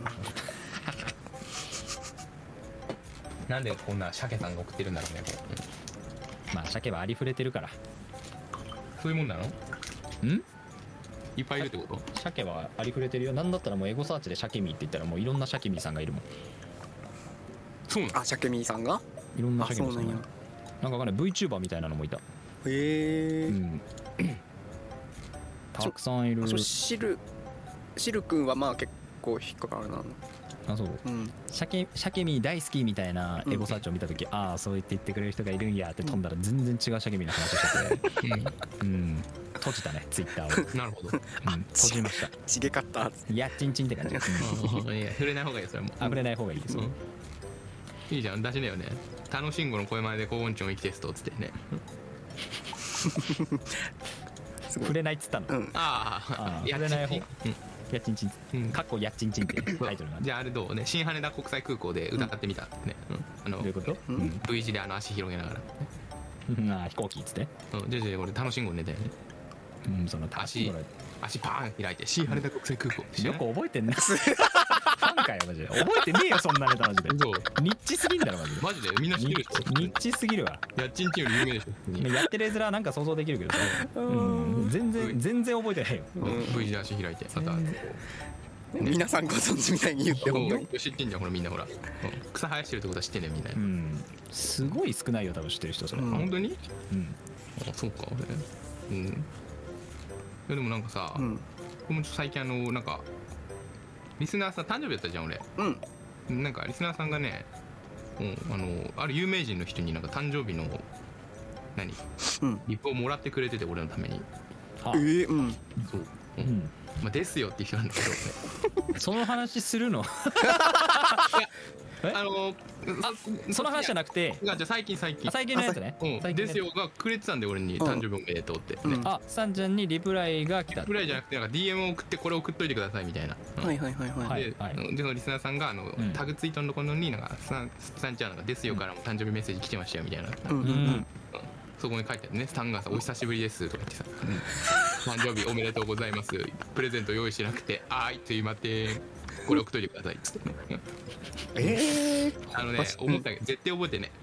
S3: なんでこんな鮭さんが送ってるんだろうねこ
S2: まあ鮭はありふれてるから。
S3: うそういうもんなの
S2: ん
S3: いっぱいいるってこと
S2: 鮭はありふれてるよ。なんだったらもうエゴサーチで鮭ミって言ったらもういろんな鮭ミさんがいるもん。
S3: そうなの
S1: あシャケミーさんが
S2: いろんな
S1: あ
S2: 鮭ミさんが
S1: そうなんや
S2: なんかわかんない VTuber みたいなのもいた。
S1: へえ
S2: うんたくさんいる。
S1: シルシル君はまあ結構引っかかるな
S2: あそう
S1: うん
S2: 鮭鮭ミ大好きみたいなエゴサーチを見たとき、ああそう言って言ってくれる人がいるんやって飛んだら全然違う鮭ミの話しててうん閉じたねツイッターを
S3: なるほど
S2: うん閉じました。
S1: ちげかった
S2: やっちんちんって感じ。うん
S3: いや触れない方がいいよそれも
S2: あぶれない方がいいですよ。
S3: うんいいじゃん出しだよね楽しんごの声前で高音調生きテストっつってね
S1: すごい
S2: 触れないっつったの。
S1: うん
S3: ああ
S2: あー
S3: やっ
S2: 触れない方
S3: ちん
S2: やっちんちん
S3: うん
S2: かっこやっちんちんってタイトルが。
S3: じゃああれどうね新羽田国際空港で歌ってみたね、うんあの
S2: どういうこと？
S1: うん
S2: うん
S3: V 字であの足広げながら
S2: うんあー飛行機っつって。
S3: うんじゃあじゃあこれ楽しんご寝たよね
S2: うんその
S3: 足
S2: ほら
S3: 足パーン開いて新羽田国際空港
S2: よく覚えてんな。ファンかよマジで。覚えてねえよそんなネタマジで。
S3: どう
S2: ニッチすぎんだろマジで。
S3: マジでみんな知って
S2: ニ
S3: るでしょ
S2: ッニッチすぎるわ。
S3: やっちんちんより有名でしょ普通に
S2: やってる絵面はなんか想像できるけどさ、うん、全然全然覚えてないよ。
S3: うん V 字で足開いてまた
S1: 皆さんご存知みたいに言って本当に
S3: 知ってんじゃんほらみんなほらうん草生やしてるってことは知ってんねんみんな
S2: うん、すごい少ないよ多分知ってる人それ。
S1: う
S3: あ本当に
S2: うん、
S3: あそうか俺うんいやでもなんかさ
S1: うん
S3: 僕もちょっと最近あのなんかリスナーさん誕生日やったじゃん俺
S1: うん
S3: なんかリスナーさんがね、うん、あのある有名人の人になんか誕生日の何
S1: うん
S3: リプをもらってくれてて俺のために
S2: あ
S1: えーうん
S3: そう、う
S2: うんん、
S3: まあ、ですよっていう人なんだけど
S2: その話するのえ
S3: あの
S2: その話じゃなくて、
S3: がじゃあ最近最近
S2: あ最近のやつね。
S3: うん、
S2: 最近のやつ
S3: ですよがくれてたんで俺に誕生日おめでとうって、
S1: うん
S3: ね
S2: あ、サンちゃんにリプライが来た。
S3: ぐらいじゃなくてなんか ディーエム を送ってこれ送っといてくださいみたいな、うん
S1: はいはいはいはい
S2: はい
S3: で、でそのリスナーさんがあの、
S2: ん
S3: タグツイートのところになんかさんさんちゃんなんかですよからも誕生日メッセージ来てましたよみたいな、
S1: うんうんうん
S3: そこに書いてあるね、スタンがさ、お久しぶりですとか言ってさ、誕生日おめでとうございます、プレゼント用意してなくて、あーい、と言いまって、これ送っといてくださいっつってね。
S1: ええ
S3: あのね、思ったけど、絶対覚えてね。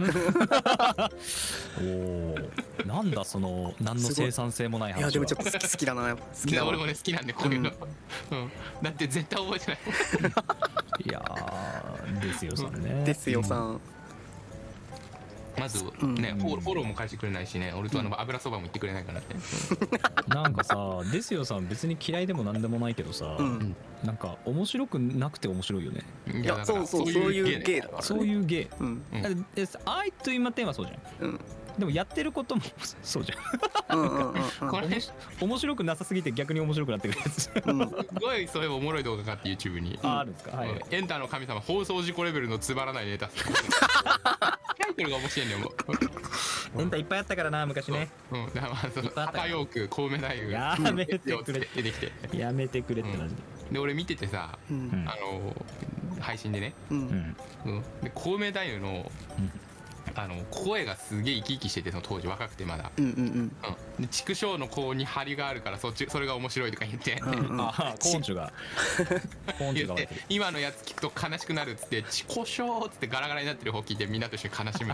S2: おお、なんだその何の生産性もない話は。
S1: いやでもちょっと好き好きだな好きだわ
S3: で俺もね、好きなんで、こういうの。うんだって絶対覚えてない。
S2: いやーですよさんね。
S1: ですよさん
S3: まず
S1: うん
S3: ね、フォローフォローも返してくれないしね、俺とあの油そばも言ってくれないからね。
S2: なんかさ、ですよさん別に嫌いでもなんでもないけどさ、
S1: うん
S2: なんか面白くなくて面白いよね。
S3: い
S1: いやそうそうそういう芸だから
S2: そういう芸。
S1: うん
S3: うん
S2: だって愛という点はそうじゃん。
S1: うん
S2: でもやってることもそうじゃん。
S1: うんうんうん
S3: これ
S2: 面白くなさすぎて逆に面白くなってくるやつ。
S1: うん
S3: すごいそういえばおもろい動画があって YouTube に。
S2: ああるんですか。はい。
S3: うんエンターの神様放送事故レベルのつまらないネタ。タイトルが面白いねもう。
S2: エンタいっぱいあったからな昔ね。
S3: うん、だからまあその
S2: いっぱいあった
S3: 高ヨーク神戸大学
S2: やめてくれ
S3: 出てきて
S2: やめてくれってマジで。
S3: で俺見ててさ、
S1: うん
S2: うん
S3: あの配信でね、
S1: う
S2: うんん
S3: うん、でコウメ太夫のあの声がすげえ生き生きしてて、その当時若くてまだ、
S1: うんうんうん
S3: うんで畜生の子に張りがあるからそっちそれが面白いとか言って、
S1: うんうん
S2: ああコーンチュがコーンチュ
S3: 言って
S2: が湧いてる
S3: 今のやつ聞くと悲しくなるっつって「チコショー」っつってガラガラになってる方聞いてみんなと一緒に悲しむ
S2: い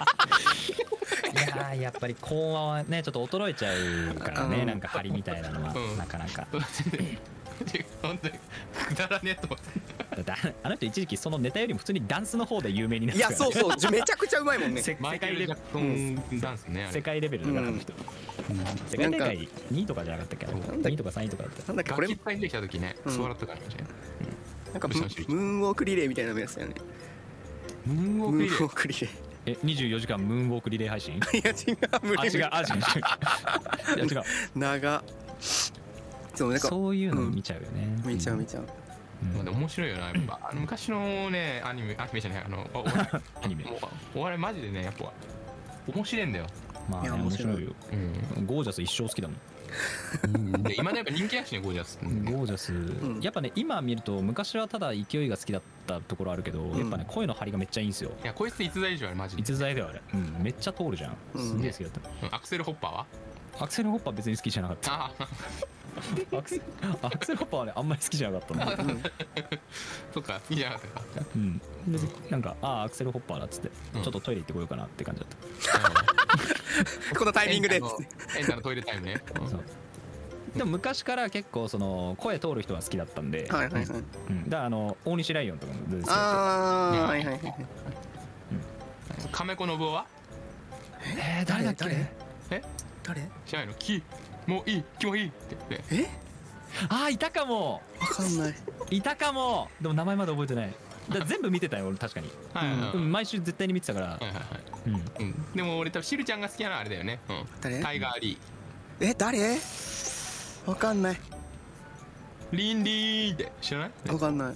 S2: やーやっぱり高音はねちょっと衰えちゃうからね、
S1: うん
S2: なんか張りみたいなのは、
S3: うん
S2: なかなか
S3: 本当にくだらねえと思って
S2: だってあの人一時期そのネタよりも普通にダンスの方で有名になっ
S1: い
S2: てたからね
S1: やそうそうじゃめちゃくちゃうまいもんね
S2: せ
S3: マイケル・ジャクソンダンスねあれ
S2: 世界レベルだからあの人、世界大
S1: なん
S2: 会にいとかじゃなかったっけ
S1: なんだっけ
S2: にいとかさんいとかだった
S1: なんだっけこれ
S3: ガキ使いにできた時ね
S1: うん
S3: 座らったからかもしれない
S1: なんかム
S3: 武士の
S1: ムーンウォークリレーみたいなのやつだよね
S3: ムーンウォー
S1: ムーンウ
S3: クリレー
S1: ォークリレ
S2: えにじゅうよじかんムーンウォークリレー配信
S1: ーいや違う無理
S2: あ違うあ違う違ういや違う
S1: 長そうなんか
S2: そういうの見ちゃうよね、
S1: 見ちゃう見ちゃう
S2: うん
S3: まあでも面白いよなやっぱあの昔のねアニメアニメじゃないあのおお笑い
S2: アニメ
S3: もうお笑いマジでねやっぱ面白いんだよ、
S2: まあね
S1: いや面白い
S2: 面白いよ
S3: うん
S2: ゴージャス一生好きだもん
S3: で今でやっぱ人気だしねゴージャスってね
S2: ゴージャス、
S1: ん
S2: やっぱね今見ると昔はただ勢いが好きだったところあるけど、
S1: ん
S2: やっぱね声の張りがめっちゃいいんですよ。
S3: いやこいつ逸材以上あれマジで
S2: 逸材ではあれ、うん、めっちゃ通るじゃん、
S1: うん
S2: すげえ好きだった。
S3: うんアクセルホッパーは
S2: アクセルホッパー別に好きじゃなかった。
S3: ああ
S2: アクセアクセルホッパーはねあんまり好きじゃなかったんだ、
S3: そっか好きじゃなかったか
S2: うん、別になんかああアクセルホッパーだっつって、
S3: うん
S2: ちょっとトイレ行ってこようかなって感じだった。
S1: このタイミングで
S3: エンタのエンタのトイレタイムねうん
S2: そうでも昔から結構その声通る人が好きだったんで、
S1: はいはいはい
S2: うん、だからあの大西ライオンとかも全然好きだっ
S1: ああはいはいはい
S3: 亀子信夫は
S2: た。えー、誰だっけ
S1: 誰
S3: え
S1: 誰
S3: 知らないのきもういい気もいいってね
S1: え
S2: ああいたかも
S1: わかんない
S2: いたかもでも名前まで覚えてないだから全部見てたよ俺確かに、
S3: はいはいはい
S2: うん毎週絶対に見てたから、
S3: はいはいはい
S2: うん、
S3: うんでも俺多分シルちゃんが好きなのはあれだよねうん
S1: 誰
S3: タイガーリ
S1: え誰わかんない
S3: ーリンリーって知らない
S1: わかんない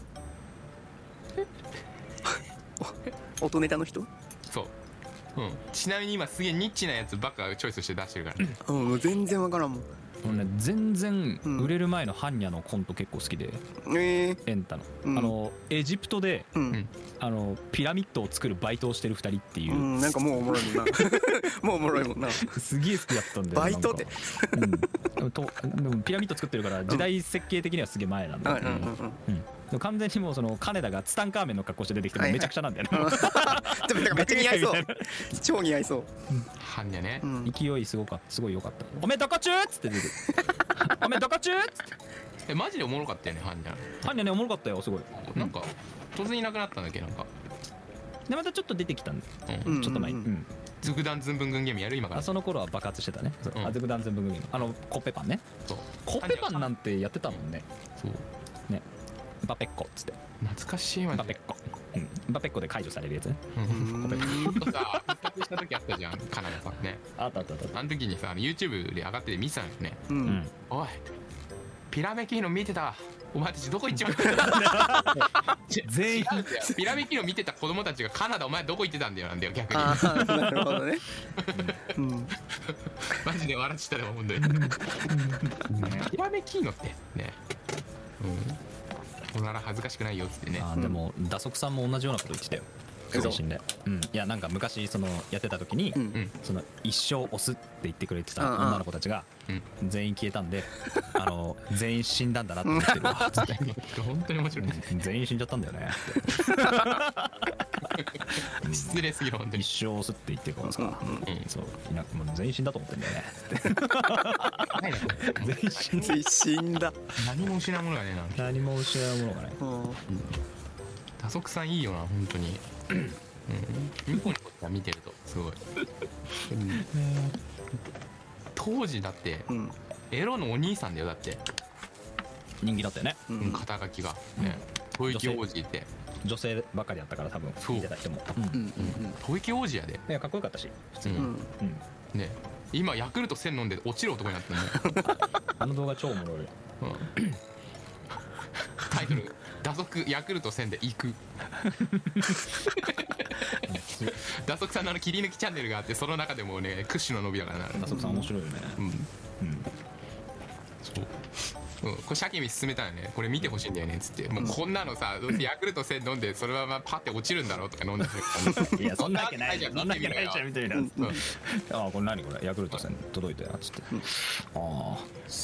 S1: お音ネタの人
S3: そううんちなみに今すげえニッチなやつばっかチョイスして出してるからね
S1: うんもう全然わからんもん
S2: 俺ね全然
S1: うん
S2: 売れる前のハンニャのコント結構好きで、
S1: ええ
S2: エンタの、
S1: うん
S2: あのエジプトで
S1: うん
S2: あのピラミッドを作るバイトをしてるふたりっていうう、
S1: んなんかもうおもろいもんなもうおもろいもんな
S2: すげえ好きだったんだよ
S1: バイトって
S2: なんかうん、とでもピラミッド作ってるから時代設計的にはすげえ前なんだよ、
S1: うんうんうんうん
S2: うんでも完全にもうその金田がツタンカーメンの格好して出てきても
S1: はいはい
S2: めちゃくちゃなんだよね、
S1: うんでもなんかめっちゃ似合いそう
S2: みたい
S1: 超似合いそう
S3: ハンニャね
S1: うん
S2: 勢いすごかったすごい良かったおめえどこ中っつって出てくるおめえどこ中っつって
S3: えマジでおもろかったよねハンニャ
S2: ハンニャねおもろかったよすごい
S3: なんか突然いなくなったんだっけなんか
S2: でまたちょっと出てきたんだ
S3: うん
S1: うん
S2: ちょっと前に、
S1: う
S2: うんん
S3: ズクダンズンブングンゲームやる今から
S2: あその頃は爆発してたね、そう
S3: うん
S2: あゼクダンゼンブングミのあのコッペパンね
S3: そう
S2: コッペパンなんてやってたもんね
S3: そう
S2: ねバペッコっつって
S3: 懐かしいマジで
S2: バペッコ、うん、バペッコで解除されるやつね
S3: うん
S1: うん
S3: ちょっとさ復活した時あったじゃんカナダさんね
S2: あったあったあった
S3: あの時にさあの YouTube で上がってて見てたんですね
S1: う
S2: うんん
S3: おいピラメキーノ見てたお前たちどこ行っちまった
S2: 全員
S3: 違うんだよピラメキーノ見てた子供たちがカナダお前どこ行ってたんだよなんだよ逆に
S1: ああなるほどねうん
S3: マジで笑っちゃったよ本当にピラメキーノってねうんおなら恥ずかしくないよっつってね
S2: あーでも打足さんも同じようなこと言ってたよ
S1: 嘘
S2: 配信で、うん、いやなんか昔そのやってた時に、
S1: うん
S3: うん
S2: その一生押すって言ってくれてた
S1: うんうん
S2: 女の子たちが
S3: うん
S2: 全員消えたんで、あの全員死んだんだなって思ってるわつって
S3: 本当に面白い
S2: 全員死んじゃったんだよねって
S3: 失礼すぎる本当に
S2: 一生押すって言ってるからさ、
S1: うん
S3: うん
S2: そういなもう全員死んだと思ってんだよね
S3: ないな
S2: 全員死んだ
S1: つい死んだ
S3: 何も失うものがねえな
S2: 何も失うものがね
S1: うん
S3: 打足さんいいよな本当にうんニコニコして見てるとすごい当時だって
S1: うん
S3: エロのお兄さんだよだって
S2: 人気だったよね
S1: うん
S3: 肩書きがね吐息王子って
S2: 女性ばっかりだったから多分
S3: そう
S2: 見てた人も、
S1: う
S2: うん
S1: ん
S3: 吐息王子やで
S2: いやかっこよかったし普通に、うん
S3: うん
S1: うん
S3: ね今ヤクルトせん飲んで落ちる男になってるね
S2: あの動画超おもろい
S3: うんタイトル「打足ヤクルトせんで行く」打足さんのあの切り抜きチャンネルがあってその中でもね屈指の伸びだからな
S2: 打足さん面白いよね
S3: うん
S2: うん
S3: そううん、これシャキミ勧めたよね、これ見てほしいんだよねっつって、もうこんなのさ、どうせヤクルトせん飲んでそれはまあパッて落ちるんだろうとか飲んでる
S2: いやそんなわけないじゃん、そんなわけないじゃんみたいな。
S3: うん
S2: ああこれ何これヤクルト戦届いたよっつって。ああ。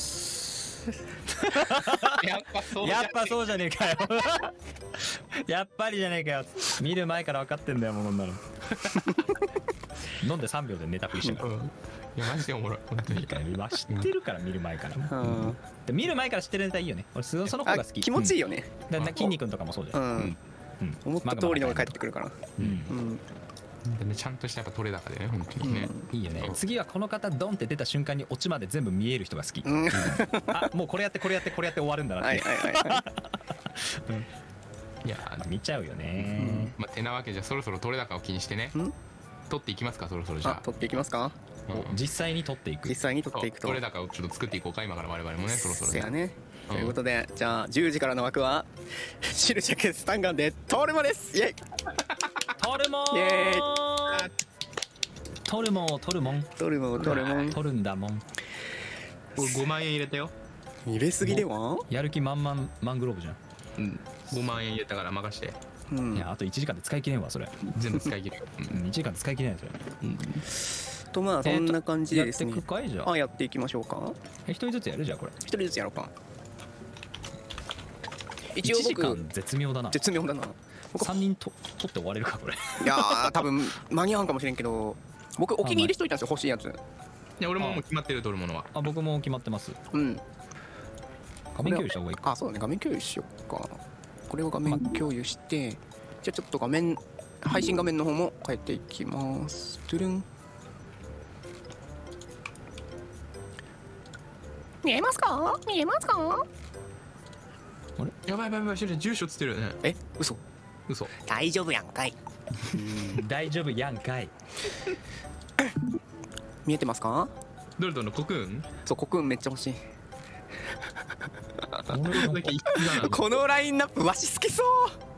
S3: やっぱそう
S2: やっぱそうじゃねえかよ。やっぱりじゃねえかよ。見る前から分かってんだよもうこんなの。飲んでさんびょうでネタ食いしてるから。
S3: いやマジでおもろい本当に。
S2: 今知ってるから見る前からも。で見る前から知ってるネタいいよね。俺その子が好き。
S1: 気持ちいいよね。
S2: だから筋肉とかもそうじゃん。
S1: うん思った通りのが返ってくるから。うん
S3: でね、ちゃんとしたやっぱ取れ高でね本当にね、
S2: いいよね。次はこの方ドンって出た瞬間にオチまで全部見える人が好き。あもうこれやってこれやってこれやって終わるんだなって。いや見ちゃうよね。
S3: まあてなわけじゃそろそろ取れ高を気にしてね取っていきますか。そろそろじゃあ
S1: 取っていきますか。
S2: 実際に取っていく。
S1: 実際に取っていくと
S3: 取れ高をちょっと作っていこうか今から我々もねそろそろ。
S1: そうやね。ということでじゃあじゅうじからの枠はシルシャクスタンガンでトルモです。イエイ
S2: トルモ
S1: イエーイ
S2: トルモトルモン
S1: トルモトルモン
S2: トルんだもん。
S3: これごまんえん入れたよ。
S1: 入れすぎでは
S2: やる気満々マングローブじゃん。
S3: うんごまんえん入れたから任して。
S2: いやあといちじかんで使い切れんわそれ。
S3: 全部使い切るよ。
S2: いちじかんで使い切れないそれ。
S1: とまあそんな感じでですね。
S2: やっていくかいじゃあ。
S1: あやっていきましょうか。
S2: 一人ずつやるじゃあこれ。
S1: 一人ずつやろうか。
S2: 一応僕絶妙だな。
S1: 絶妙だな。
S2: さんにんと取って終われるかこれ。
S1: いやー多分間に合うかもしれんけど僕お気に入りしといたんですよ欲しいやつ。い
S3: や俺ももう決まってる取るものは。
S2: あ僕も決まってます。
S1: うん
S2: 画面共有した方がいいか。
S1: あそうだね画面共有しようか。これを画面共有してじゃあちょっと画面配信画面の方も変えていきます。トゥルン見えますか見えますか。
S3: あれやばいやばいやばい住所つってるよね。
S1: え嘘
S3: 嘘
S1: 大丈夫やんかい。
S2: 大丈夫やんかい。
S1: 見えてますか。
S3: どれどれコクーン。
S1: そうコクーンめっちゃ欲しい。
S3: こ
S1: このラインナップわし好きそう。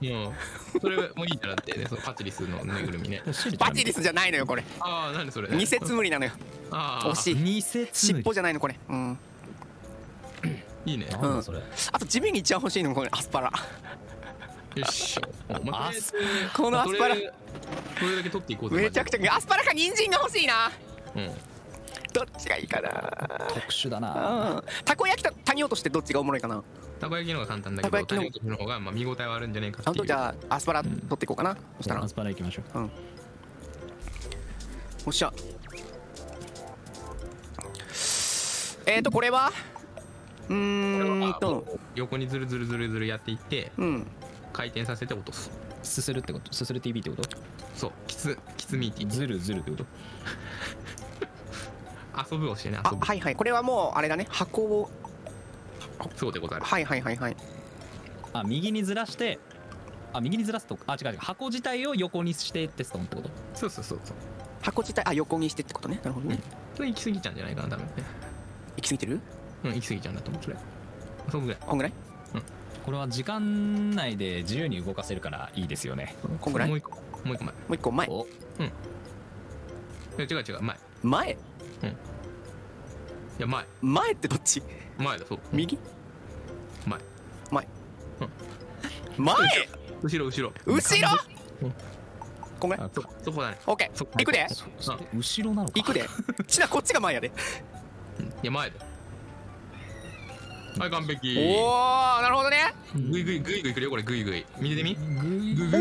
S3: うんそれもいいんじゃなくてねそのパチリスのぬいぐるみね。
S1: パチリスじゃないのよこれ。
S3: ああ何それ。
S1: 二節無理なのよ。惜しい。
S2: 二節
S1: 尻尾じゃないのこれ。うん
S3: いいね。
S1: うん、それあと地味に一番欲しいのこれアスパラ。
S3: よし
S1: このアスパラ
S3: これだけ取っていこうぜ。
S1: めちゃくちゃアスパラか人参が欲しいな。
S3: うん
S1: どっちがいいかな。
S2: 特殊だな。
S1: たこ焼きと谷落としてどっちがおもろいかな。
S3: たこ焼きの方が簡単だけど谷落としの方がまあ見応えはあるんじゃないかっていう。
S1: あとじゃあアスパラ取っていこうかな。そしたら
S2: アスパラいきましょう。
S1: うんおっしゃ。えーとこれはうーんと
S3: 横にずるずるずるずるやっていって回転させて落とす。
S2: すするってことすする ティーブイ ってこと。
S3: そうキツキツミーティング
S2: ずるずるってこと。
S3: 遊ぶをしてね遊ぶ。
S1: はいはいこれはもうあれだね箱を
S3: そうでござる。
S1: はいはいはいはい。
S2: あ右にずらしてあ右にずらすとあ違う違う箱自体を横にしてテストってこと。
S3: そうそうそうそう
S1: 箱自体あ横にしてってことね。なるほどね。
S3: それ行き過ぎちゃうんじゃないかな多分ね。
S1: 行き過ぎてる。
S3: うん行き過ぎちゃうんだと思うそれ。そんぐらい。
S1: こんぐらい。
S3: うん
S2: これは時間内で自由に動かせるからいいですよね。
S1: こんぐらい。
S3: もう一個もう一個前。
S1: もう一個前。
S3: うん違う違う前
S1: 前。
S3: うんいや前
S1: 前ってどっち。
S3: 前だそう
S1: 右
S3: 前
S1: 前
S3: うん
S1: 前
S3: 後ろ後ろ
S1: 後ろごめん
S3: そそこだね。
S1: オッケー行くで。
S2: 後ろなのか
S1: 行くで。ちなこっちが前やで。
S3: いや前だ。はい完璧。
S1: おおなるほどね。
S3: グイグイグイグイくるよこれグイグイ見ててみ。グイグイグイグイグイグイ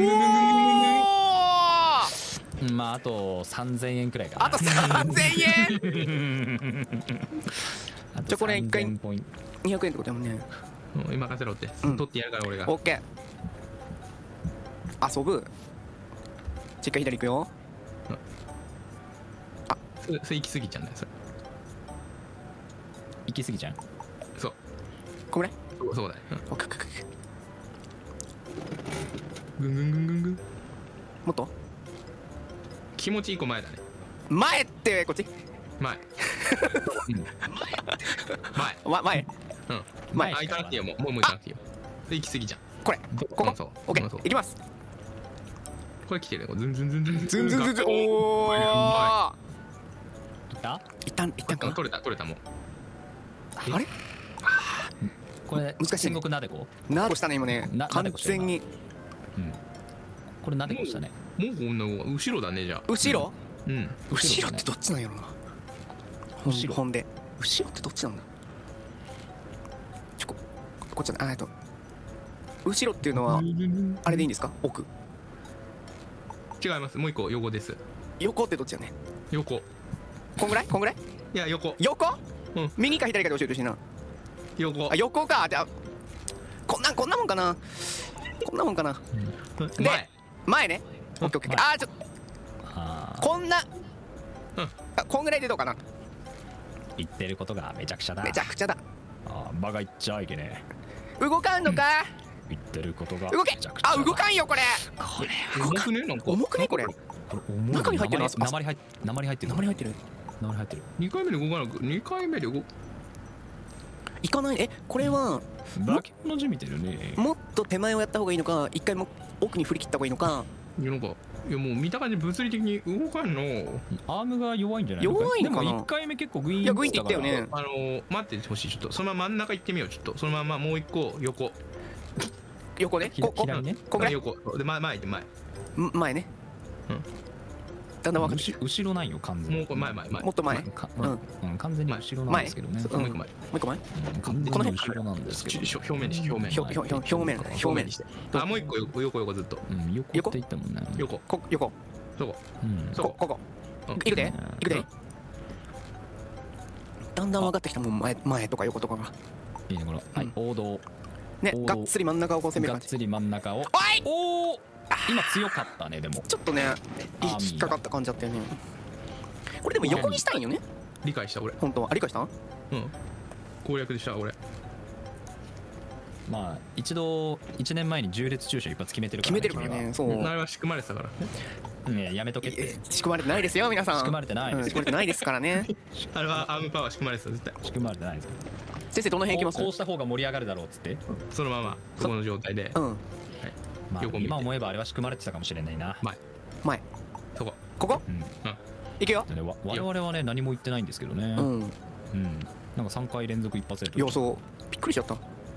S2: まああとさんぜんえんくらいかな。
S1: あとさんぜんえん。じゃこれ一回にひゃくえんってことやもんね。
S3: 今任せろって取ってやるから俺が。
S1: オッケー遊ぶ。じっか左行くよ。
S3: あそれそれ行き過ぎちゃうんだよそれ。
S2: 行き過ぎちゃう。
S3: そう
S1: こんぐらい。
S3: そうそうだよ。
S1: オッケーオッケーオッケ
S3: ー。ぐんぐんぐんぐんぐん。
S1: もっと
S3: 気持ちいい個前だね。
S1: 前ってこっち。
S3: 前。前。
S1: わ前。
S3: うん。
S1: 前。
S3: あ行かなくていいよもうもうもう行かなくていいよ。で行き過ぎじゃん。
S1: これここ。
S3: そう。
S1: オッケー行きます。
S3: これ来てるね。ズンズンズンズン
S1: ズンズンズンズン。おお。
S2: いった
S1: 一旦一旦か。
S3: 取れた取れたもう。
S1: あれ。
S2: これ
S1: 難しい
S2: 戦国なでこ
S1: なでこしたね今ね
S2: な
S1: 完全に。
S2: うんこれなでこしたね。
S3: もうこんな後ろだねじゃあ。
S1: 後ろ
S3: うん
S1: 後ろってどっちなんやろな。
S2: 後ろ
S1: ほんで後ろってどっちなんだ。ちょここっちだ。あえっと後ろっていうのはあれでいいんですか。奥
S3: 違います。もう一個横です。
S1: 横ってどっちやね。
S3: 横。
S1: こんぐらいこんぐらい
S3: いや横。
S1: 横、
S3: うん、
S1: 右か左かで教えてほしいな。
S3: 横。
S1: あ横か。じゃあこんなんこんなもんかな。こんなもんかな。
S3: うん、
S1: で
S3: 前
S1: 前ね。オッケーオッケー。あーちょっ
S2: あ
S1: とこんな、
S3: うん、
S1: あこんぐらいでどうかな。
S2: 言ってることがめちゃくちゃだ。
S1: めちゃくちゃだ。
S2: あバカ言っちゃいけね
S1: 動かんのか。
S2: え。言ってることが
S1: 動け
S2: めちゃくちゃだ。
S1: あ動かんよこれ。
S2: これ
S3: 重くねなんか。
S1: 重くねこれ。
S2: これ重い。
S1: 中に入ってるの
S2: 鉛入って鉛入ってる。
S1: 鉛入ってる。
S2: 鉛入ってる。
S3: 二回目で動かなく二回目で動
S1: いかない。えこれは
S2: 化け物じみてるね。
S1: もっと手前をやった方がいいのか、一回も奥に振り切った方がいいのか。
S3: いやなんかいやもう見た感じ物理的に動かんの。
S2: アームが弱いんじゃないのか。
S1: 弱いんかな。
S2: でもいっかいめ結構グイーン
S1: いやグイーンって言ったよね。
S3: あの待ってほしい。ちょっとそのまま真ん中行ってみよう。ちょっとそのままもう一個横
S1: 横ね。ここ
S2: 左ね。
S1: こぐらい。
S3: 横で前前で前
S1: 前ね。
S3: うん
S1: だんだん分かってき
S2: 後後ろなんよ完全に。
S3: もうこれ前前前
S1: もっと前。
S2: かうんうん完全に後ろなんですけどね。
S1: 前
S3: もう一個前
S1: もう一個前。
S2: うん完全に後ろなんですけど。
S3: ちょ表面にして表面に
S1: 表表表面表面にして。
S3: あもう一個横横横ずっと
S2: うん横って言ったもんね。
S3: 横
S1: こ横。
S3: そこ
S2: うん
S3: そ
S1: こここ。
S3: うん
S1: いくでいくで。だんだん分かってきたもん前前とか横とかが。
S2: いいねこのはい王道
S1: ね
S2: 王道
S1: がっつり真ん中をこう攻める感じ。
S2: がっつり真ん中を。
S1: おい。
S2: おお今強かったねでも。
S1: ちょっとね引っかかった感じだったよね。これでも横にしたいんよね
S3: 理解した俺。
S1: 本当は。あ理解した。
S3: うん攻略でした俺。
S2: まあ一度いちねんまえに縦列駐車一発決めてるから
S1: 決めてるからね。そう
S3: あれは仕組まれてたからね。
S2: 君はうんやめとけって。
S1: 仕組まれてないですよ皆さん。
S2: 仕組まれてないです
S1: うん仕組まれてないですからね。
S3: あれはアームパワー仕組まれてた絶対。
S2: 仕組まれてないです。
S1: 先生どの辺行きます。
S2: こうこうした方が盛り上がるだろうっつって。
S3: そのままそこの状態で
S1: うん
S2: まあ
S3: 横見て
S2: 今思えばあれは仕組まれてたかもしれないな。
S3: 前
S1: 前
S3: そこ。
S1: ここ
S2: うん
S1: 行くよ。
S2: でねわ我々はね何も言ってないんですけどね。
S1: う
S2: うん
S1: ん
S2: なんかさんかい連続一発で。
S1: 予想びっくりしちゃった。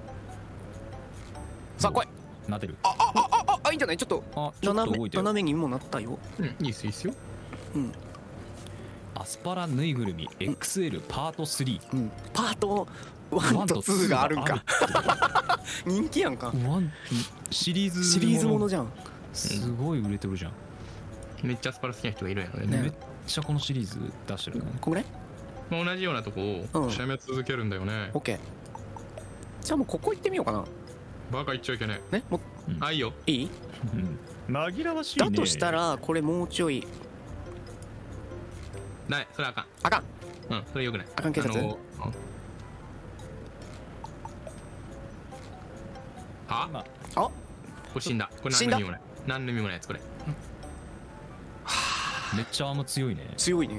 S1: さあ来い。
S2: なってる。
S1: あああああいいんじゃない。ちょっと
S2: あちょっと
S1: 斜め
S2: 動いてる。
S1: 斜めにもなったよ。
S3: うんいいっすいいっすよ。
S1: うん
S2: アスパラぬいぐるみ エックスエル パートスリー。
S1: うんパートワンとツーがあるんか。人気やんか。
S2: ワンシリーズ
S1: シリーズものじゃん。
S2: すごい売れてるじゃん。
S3: めっちゃアスパラ好きな人がいるんやろね。
S1: ね
S2: めっちゃこのシリーズ出してるね。
S1: こんぐらい。
S3: まあ同じようなとこ
S1: うん
S3: をしゃめ続けるんだよね。
S1: オッケー。じゃあもうここ行ってみようかな。
S3: バカ言っちゃいけない。
S1: ねもう
S3: あいいよ。
S1: いい。
S2: 紛らわしいね。
S1: だとしたらこれもうちょい
S3: ないそれあかん。
S1: あかん。
S3: うんそれよくない。
S1: あかん警察
S3: あのうんあ
S2: 今
S1: あ
S3: これ死んだ。これ
S1: 死んだ
S3: 何の意味もない。何の意味もないやつこれ。
S2: めっちゃアーム強いね。
S1: 強いね。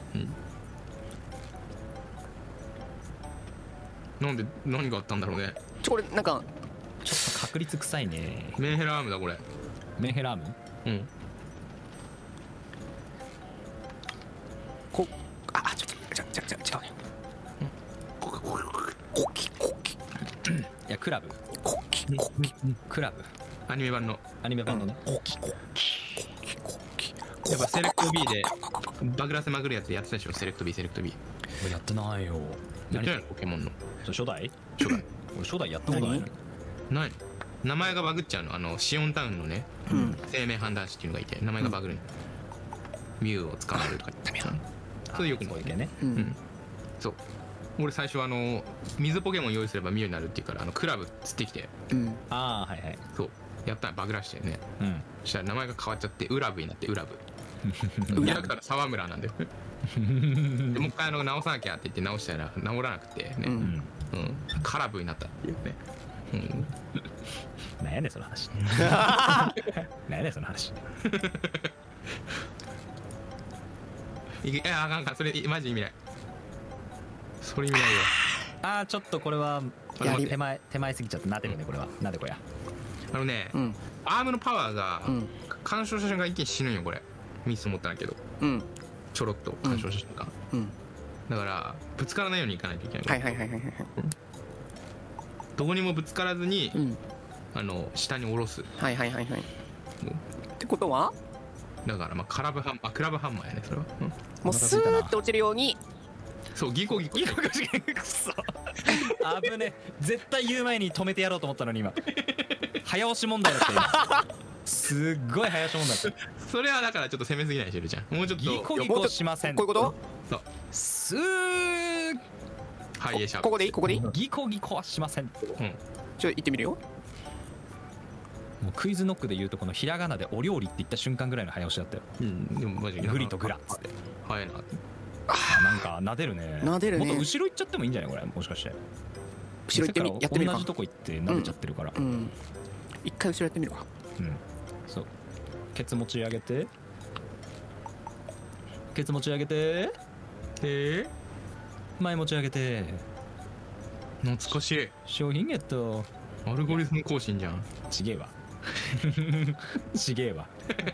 S3: なんで何があったんだろうね。
S1: ちょこれなんか
S2: ちょっと確率臭いね。
S3: メンヘラアームだこれ。
S2: メンヘラーム。
S3: うん。
S1: こああちょっとじゃじゃじゃ違うね。コキコキ
S2: いやクラブ
S1: コキコキ
S2: クラブ
S3: アニメ版の。
S2: アニメ版のね。
S1: コキコキコキ
S3: やっぱセレクト B でバグらせまぐるやつやってたでしょ。セレクト B セレクト B。
S2: 俺やってないよ。
S3: やってないのポケモンの。
S2: それ初代？
S3: 初代。
S2: 俺初代やったことないの。
S3: ない。名前がバグっちゃうの。あのシオンタウンのね、
S1: うん
S3: 生命判断士っていうのがいて名前がバグるの。ミュウを捕まえるとか言って。それよくない
S2: そういう系ね。
S1: う
S3: うんん。そう。俺最初あの水ポケモン用意すればミュウになるっていうからあのクラブ釣ってきて
S1: うん
S2: ああはいはい。
S3: そうやったらバグらしてね。
S2: うん。
S3: そしたら名前が変わっちゃってウラブになってウラブ。
S1: ウラ
S3: キャラクター沢村なんだよ。でもう一回あの直さなきゃって言って直したら直らなくてね。
S1: う
S2: うんん。
S3: うん、カラブになったっていうね。うん、
S2: なんやねんその話。なんやねんその話。
S3: いけいやあかんあかんそれマジ意味ない。それ意味ないよ。
S2: ああちょっとこれは
S1: やり
S2: 手前手前すぎちゃってなってるねこれは。なでこや。
S3: あのね、
S1: うん
S3: アームのパワーが
S1: うん
S3: 干渉した瞬間一気に死ぬんよこれ。ミス持ったんだけど
S1: うん
S3: ちょろっと干渉した瞬間、
S1: うん
S3: だからぶつからないようにいかないといけない。
S1: はいはいはいはいはい
S3: どこにもぶつからずに、
S1: うん、
S3: あの下に下ろす。
S1: はいはいはいはい。ってことは
S3: だからまあクラブハンあクラブハンマーやねそれは、うん、
S1: もうスーッと落ちるように。
S3: そうギコギコギコギコ
S2: くそ危ね、絶対言う前に止めてやろうと思ったのに今早押し問題だった今すっごい早押し問題だった
S3: それはだからちょっと攻めすぎないしるちゃん、もうちょっと
S2: ギコギコしません。
S1: こういうこと？
S3: そう
S2: スー
S3: ハイエーシャー
S1: ここでいいここでいい
S2: ギコギコはしません。うん、
S1: ちょっと行ってみるよ。
S2: もうクイズノックで言うとこのひらがなでお料理って言った瞬間ぐらいの早押しだったよ。
S3: うんでもマジで
S2: グリとグラっつって
S3: 早いな。
S2: あなんか撫でるね。
S1: 撫でるね。
S2: もっと後ろ行っちゃってもいいんじゃないこれ、もしかして
S1: 後ろ行ってみやってみるか。
S2: 同じとこ行って撫でちゃってるから、
S1: うんうん、一回後ろやってみるか。
S2: うんそうケツ持ち上げてケツ持ち上げて
S3: え
S2: 前持ち上げて
S3: 懐かしい
S2: 商品ゲット。
S3: アルゴリズム更新じゃん。
S2: ちげえわちげえわ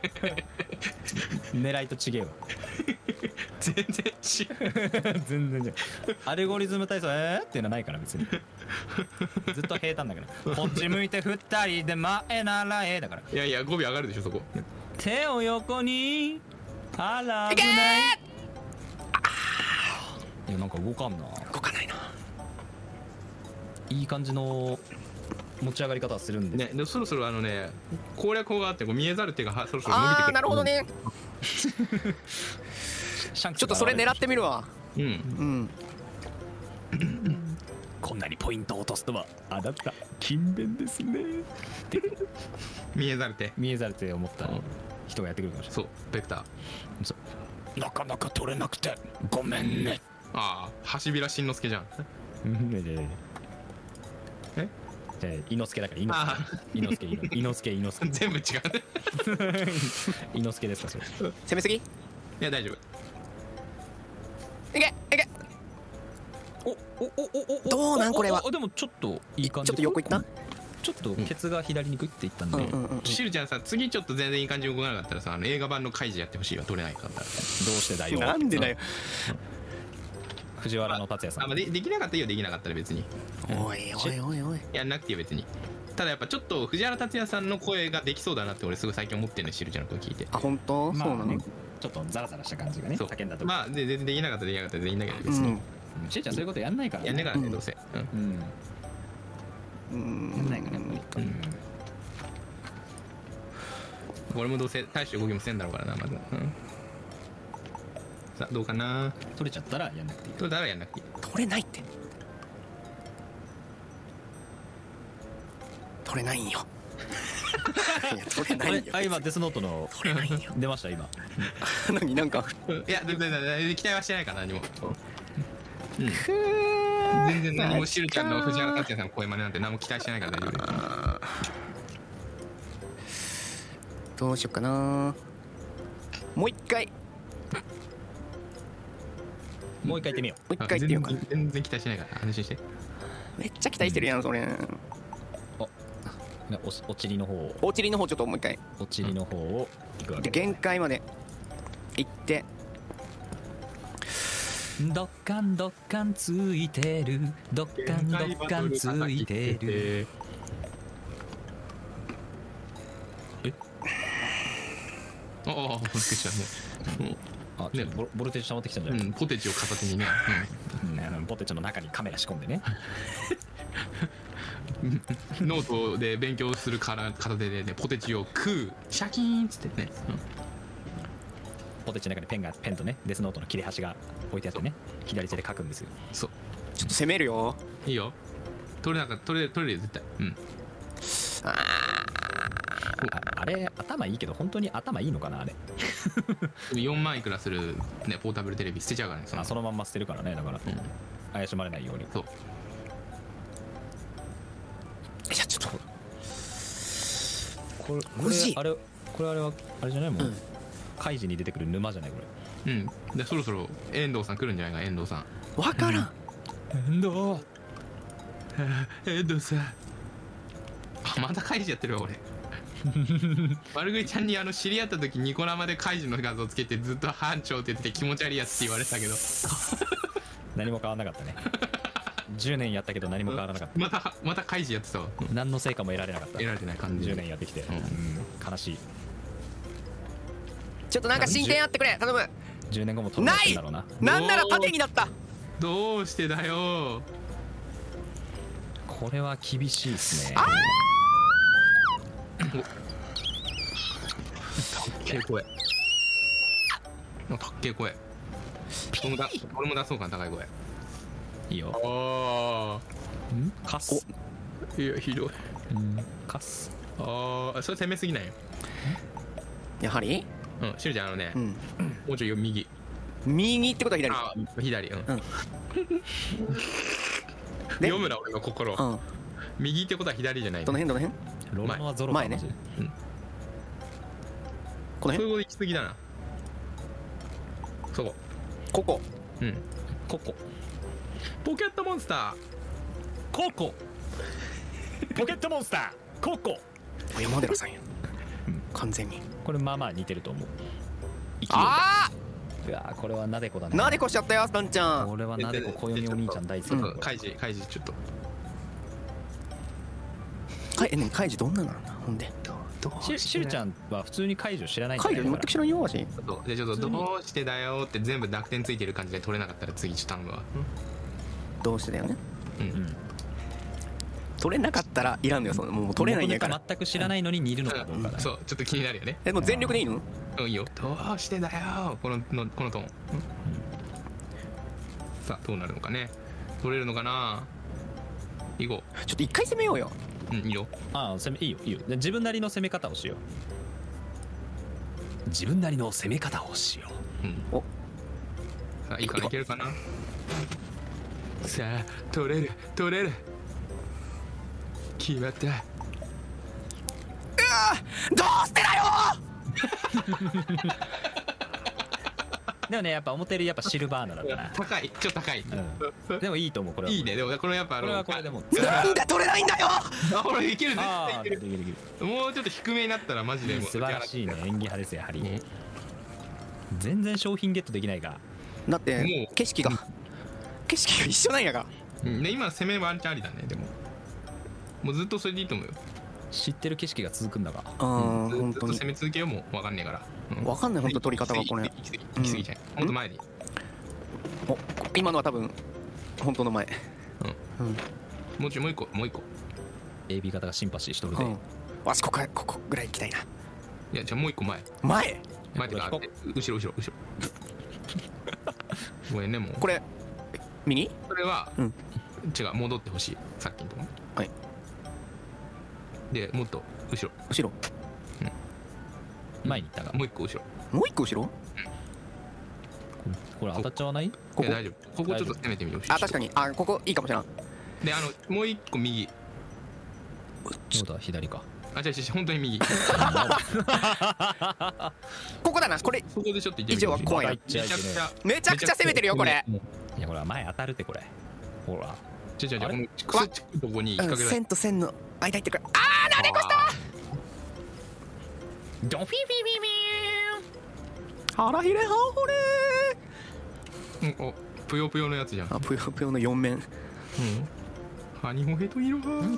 S2: 狙いとちげえわ
S3: 全然違う
S2: 全然違う。アルゴリズム体操えーっていうのはないから別にずっと平坦だからこっち向いて二人で前ならえだから。
S3: いやいや語尾上がるでしょそこ。
S2: 手を横にあら危ない。いやなんか動かんな。
S1: 動かないな。
S2: いい感じの持ち上がり方はするんで
S3: ね。でそろそろあのね攻略法があってこう見えざる手がはそろそろ伸びてくる。
S1: ああなるほどね
S2: シャンクス
S1: ちょっとそれ狙ってみるわ。
S3: うん
S1: うん
S2: こんなにポイントを落とすとはあなた勤勉ですねって
S3: 見えざる手
S2: 見えざる手を持った人がやってくるかもしれない。
S3: そうベクター
S2: そうなかなか取れなくてごめんね。
S3: ああ橋平慎之介じゃん。
S2: えじゃあ伊之助だから伊之助伊之助伊之助
S3: 全部違う
S2: 伊之助ですかそれ。
S1: 攻めすぎ？い
S3: や大丈夫。
S1: けいけ。
S2: おおおおお
S1: どうなんこれは。
S2: でもちょっといい感じ。
S1: ちょっと横いった。
S2: ちょっとケツが左にグッていったんで、
S3: シルちゃんさ次ちょっと全然いい感じに動かなかったらさあの映画版のカイジやってほしいわ。取れないかったら。どう
S2: してだよ。
S1: なんでだよ。
S2: 藤原の達也さん。
S3: あ、まあ、で, できなかったらいいよ。できなかったら別に
S1: おいおいおいおい
S3: やんなくていいよ別に。ただやっぱちょっと藤原達也さんの声ができそうだなって俺すぐ最近思ってんね。シルちゃんの声聞いて。
S1: あ本当？そうなの？
S2: ちょっとザラザラした感じがね叫んだと
S3: まあで全然できなかったらできなかったらいいんだけど別に。
S2: シルちゃんそういうことやんないから
S3: やんないからねどうせ。
S2: うんうんやんないからやっぱり。
S3: 俺もどうせ大して動きもせんだろうからなまず。さあどうかな。
S2: 取れちゃったらやんなくていい。
S3: 取れたらやんなくていい。
S1: 取れないって取れないんよいや取れないんよ。
S2: あ今デスノートの
S1: 取れないんよ
S2: 出ました今
S1: 何なんか
S3: いや全然期待はしてないから何も。うん全然何もシルちゃんの藤原達也さんの声真似なんて何も期待してないから大丈夫です。
S1: どうしようかな。もう一回
S2: もう一回行ってみよ
S1: う。もう一回行ってみようか。
S3: 全然期待してないから安心して。
S1: めっちゃ期待してるやんそれ。
S2: おおちりの方
S1: おちりの方ちょっともう一回
S2: おちりの方をいくわけ。
S1: 限界まで行って
S2: ドッカンドッカンついてるドッカンドッカンついてる。え
S3: ああボルテージだね。
S2: あねボボルテージ溜まってきたんじゃない。
S3: うんポテチを片手にね。
S2: うんポテチの中にカメラ仕込んでね
S3: ノートで勉強するから片手でねポテチを食うシャキーンっつってね。
S2: ポテチの中にペンがペンとねデスノートの切れ端が置いてあってね左手で書くんですよ。
S3: そう
S1: ちょっと攻めるよ。
S3: いいよ。取れなかった取れ取れるよ絶対。うん
S1: あ
S2: あれ頭いいけど本当に頭いいのかなあれ
S3: よんまんいくらするねポータブルテレビ捨てちゃうからね。その
S2: あそのまんま捨てるからねだから、うん、怪しまれないように。
S3: そう
S1: いやちょっと
S2: これこれあれこれあれはあれじゃないもん、うん、カイジに出てくる沼じゃないこ
S3: れ。うんでそろそろ遠藤さん来るんじゃないか。遠藤さん
S1: わからん、
S2: うん、遠藤
S3: 遠藤さんあまたカイジやってるわ俺丸栗ちゃんにあの知り合った時ニコ生でカイジの画像つけてずっと班長って言ってて気持ち悪いやつって言われてたけど
S2: 何も変わんなかったねじゅうねんやったけど何も変わらなかった。
S3: またまた開示やってたわ。
S2: 何の成果も得られなかった。
S3: 得られてない感じ。
S2: じゅうねんやってきて、うん、悲しい。
S1: ちょっとなんか進展あってくれ、頼む。
S2: じゅうねんごも取られるんだろうな。
S1: なんなら縦になった。
S3: どうしてだよ。
S2: これは厳しいですね。
S1: あ
S3: たっけえ声。たっけえ声。俺もだ、俺も出そうかな、高い声。
S2: いいよ。
S3: あ
S2: あ。ん？カス。
S3: いや、ひどい。
S2: うん。カス。
S3: ああ、それ攻めすぎないよ。
S1: やはり？
S3: うん、しるちゃん、あのね、
S1: うん、
S3: もうちょい右。
S1: 右ってことは左。
S3: あ、左。うん。
S1: うん、
S3: 読むな、俺の心。
S1: うん、
S3: 右ってことは左じゃない。
S1: どの辺どの辺？
S2: ロロノはゾロ
S1: 前ね。
S2: うん。
S1: この辺？
S3: そういうこと行き過ぎだな。そこ。
S1: ここ。
S3: うん。
S2: ここ。
S3: ポケットモンスター。
S2: ここ。ポケットモンスター。ここ。
S1: 山寺さんや。完全に。
S2: これまあまあ似てると思う。
S1: ああ。
S2: うわこれはなでこだね。
S1: なでこしちゃったよ、スタンちゃん。
S2: これはなでこ、こよみお兄ちゃん大好き。
S3: カイジ、カイジちょっと。
S1: かい、ね、カイジどんなのなんだ、ほんで。
S2: し、しるちゃんは普通に解除知らないんじゃ
S1: 解除全く知らんよ、わし。
S3: じゃあちょっとどうしてだよって全部濁点ついてる感じで取れなかったら次ちょっと頼むわ。
S1: どうしてだよね。
S3: うん。
S1: 取れなかったらいらんのよ、そのもう取れないんやから。
S2: 全く知らないのに似るのかどうかだ。
S3: そう、ちょっと気になるよね。
S1: え、もう全力でいいの？
S3: うん、いいよ。どうしてだよ、こののこのトーン。さあどうなるのかね。取れるのかな。行こ
S1: う。ちょっと一回攻めようよ。
S3: うん、いいよ。
S2: ああ、攻めいいよいいよ。自分なりの攻め方をしよう。自分なりの攻め方をしよ
S3: う。うん。お。さあいいかな、いけるかな。さあ取れる取れる。決まった。うわ
S1: どうしてだよ
S2: でもね、やっぱ思ってるやっぱシルバーナだったな。
S3: 高い、ちょっと高い、
S2: うん、でもいいと思う。これはい
S3: いね。でもこれやっぱあの
S2: これはこれでも
S1: なんだ取れないんだよ。
S3: あ、ほらいけるね。
S2: いけるいけるいける。
S3: もうちょっと低めになったらマジでもう
S2: 素晴らしいね。演技派ですやはり、ね、全然商品ゲットできないが。
S1: だって景色が景色が一緒なんやが、
S3: うんね、今攻めワンチャンありだね。でももうずっとそれでいいと思うよ。
S2: 知ってる景色が続くんだが。
S3: ああ、本当に攻め続けよう。もう分かんねえから。
S1: 分かんない本当取り方がこれ。
S3: 行き過ぎちゃう。本当前に。
S1: お、今のは多分本当の前。
S3: うん。もうちょいもう一個もう一個。
S2: エービー 型がシンパシーしとるで。
S1: わしここここぐらい行きたいな。い
S3: やじゃあもう一個前。
S1: 前。
S3: 前とか後ろ後ろ後ろ。ごめんねもう。これ
S1: 右？
S3: それは違う、戻ってほしい。さっきのとこ。
S1: はい。
S3: でもっと後ろ
S1: 後ろ、
S2: うん、前に行ったが
S3: もう一個後ろ
S1: もう一個後ろ、
S2: うん、これ当たっちゃわない？
S3: ここ大丈夫。ここちょっと攻めてみてほしい。
S1: あ、確かに。あ、ここいいかもしれん。
S3: で、あのもう一個右。
S2: そうだ、左か。
S3: あ、違う違う、本当に右。こ
S1: こだな。これ
S3: そこでちょっと行ってみてほしい。
S1: 以上は怖い。
S3: めちゃくちゃ
S1: めちゃくちゃ攻めてるよこれ。
S2: いやこれは前当たるってこれ。ほら。
S3: 違う違う違う、このクソチクとこに引っ掛けたい。
S1: 線と線の間入ってくる。あー、なでこした。
S2: ドフィフィフィフ
S1: ィー。腹ひれはほれ
S3: ー。お、ぷよぷよのやつじゃん。
S1: あ、ぷよぷよの四面。うん。
S3: ハニホヘとイロハ。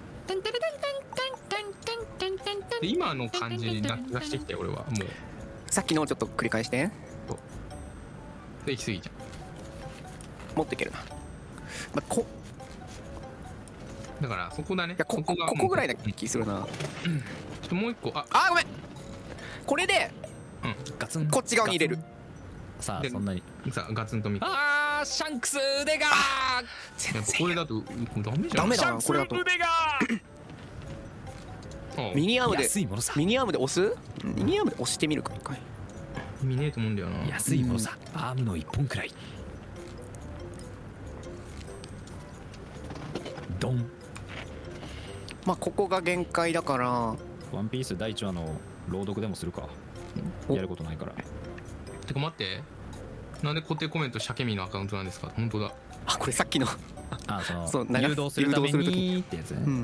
S3: 今の感じな気がしてきて、俺はもう。
S1: さっきのをちょっと繰り返して。
S3: で、行き過ぎちゃ
S1: う。持っていけるな。まあ、こ。
S3: だからそこだね。
S1: いや、ここここぐらいな気するな。
S3: ちょっともう一個。あ、
S1: あ、ごめん。これで。
S2: うん。ガツン。
S1: こっち側に入れる。
S2: さあ、そんなに。
S3: さあ、ガツンと見て。
S2: ああ、シャンクスでが
S3: ー。これだとダメじゃん。
S1: ダメだな、これだと。ミニアームでミニアームで押す？ミニアームで押してみるか一回。
S3: 見ねえと思うんだよな。
S2: 安いものさ。アームの一本くらい。ドン。
S1: まあここが限界だから。
S2: ワンピースだいいちわの朗読でもするか。やることないから。
S3: てか待って。なんで固定コメントシャケミのアカウントなんですか。本当だ。
S1: あ、これさっきの。
S2: あ、その誘導するためにってやつね。うん。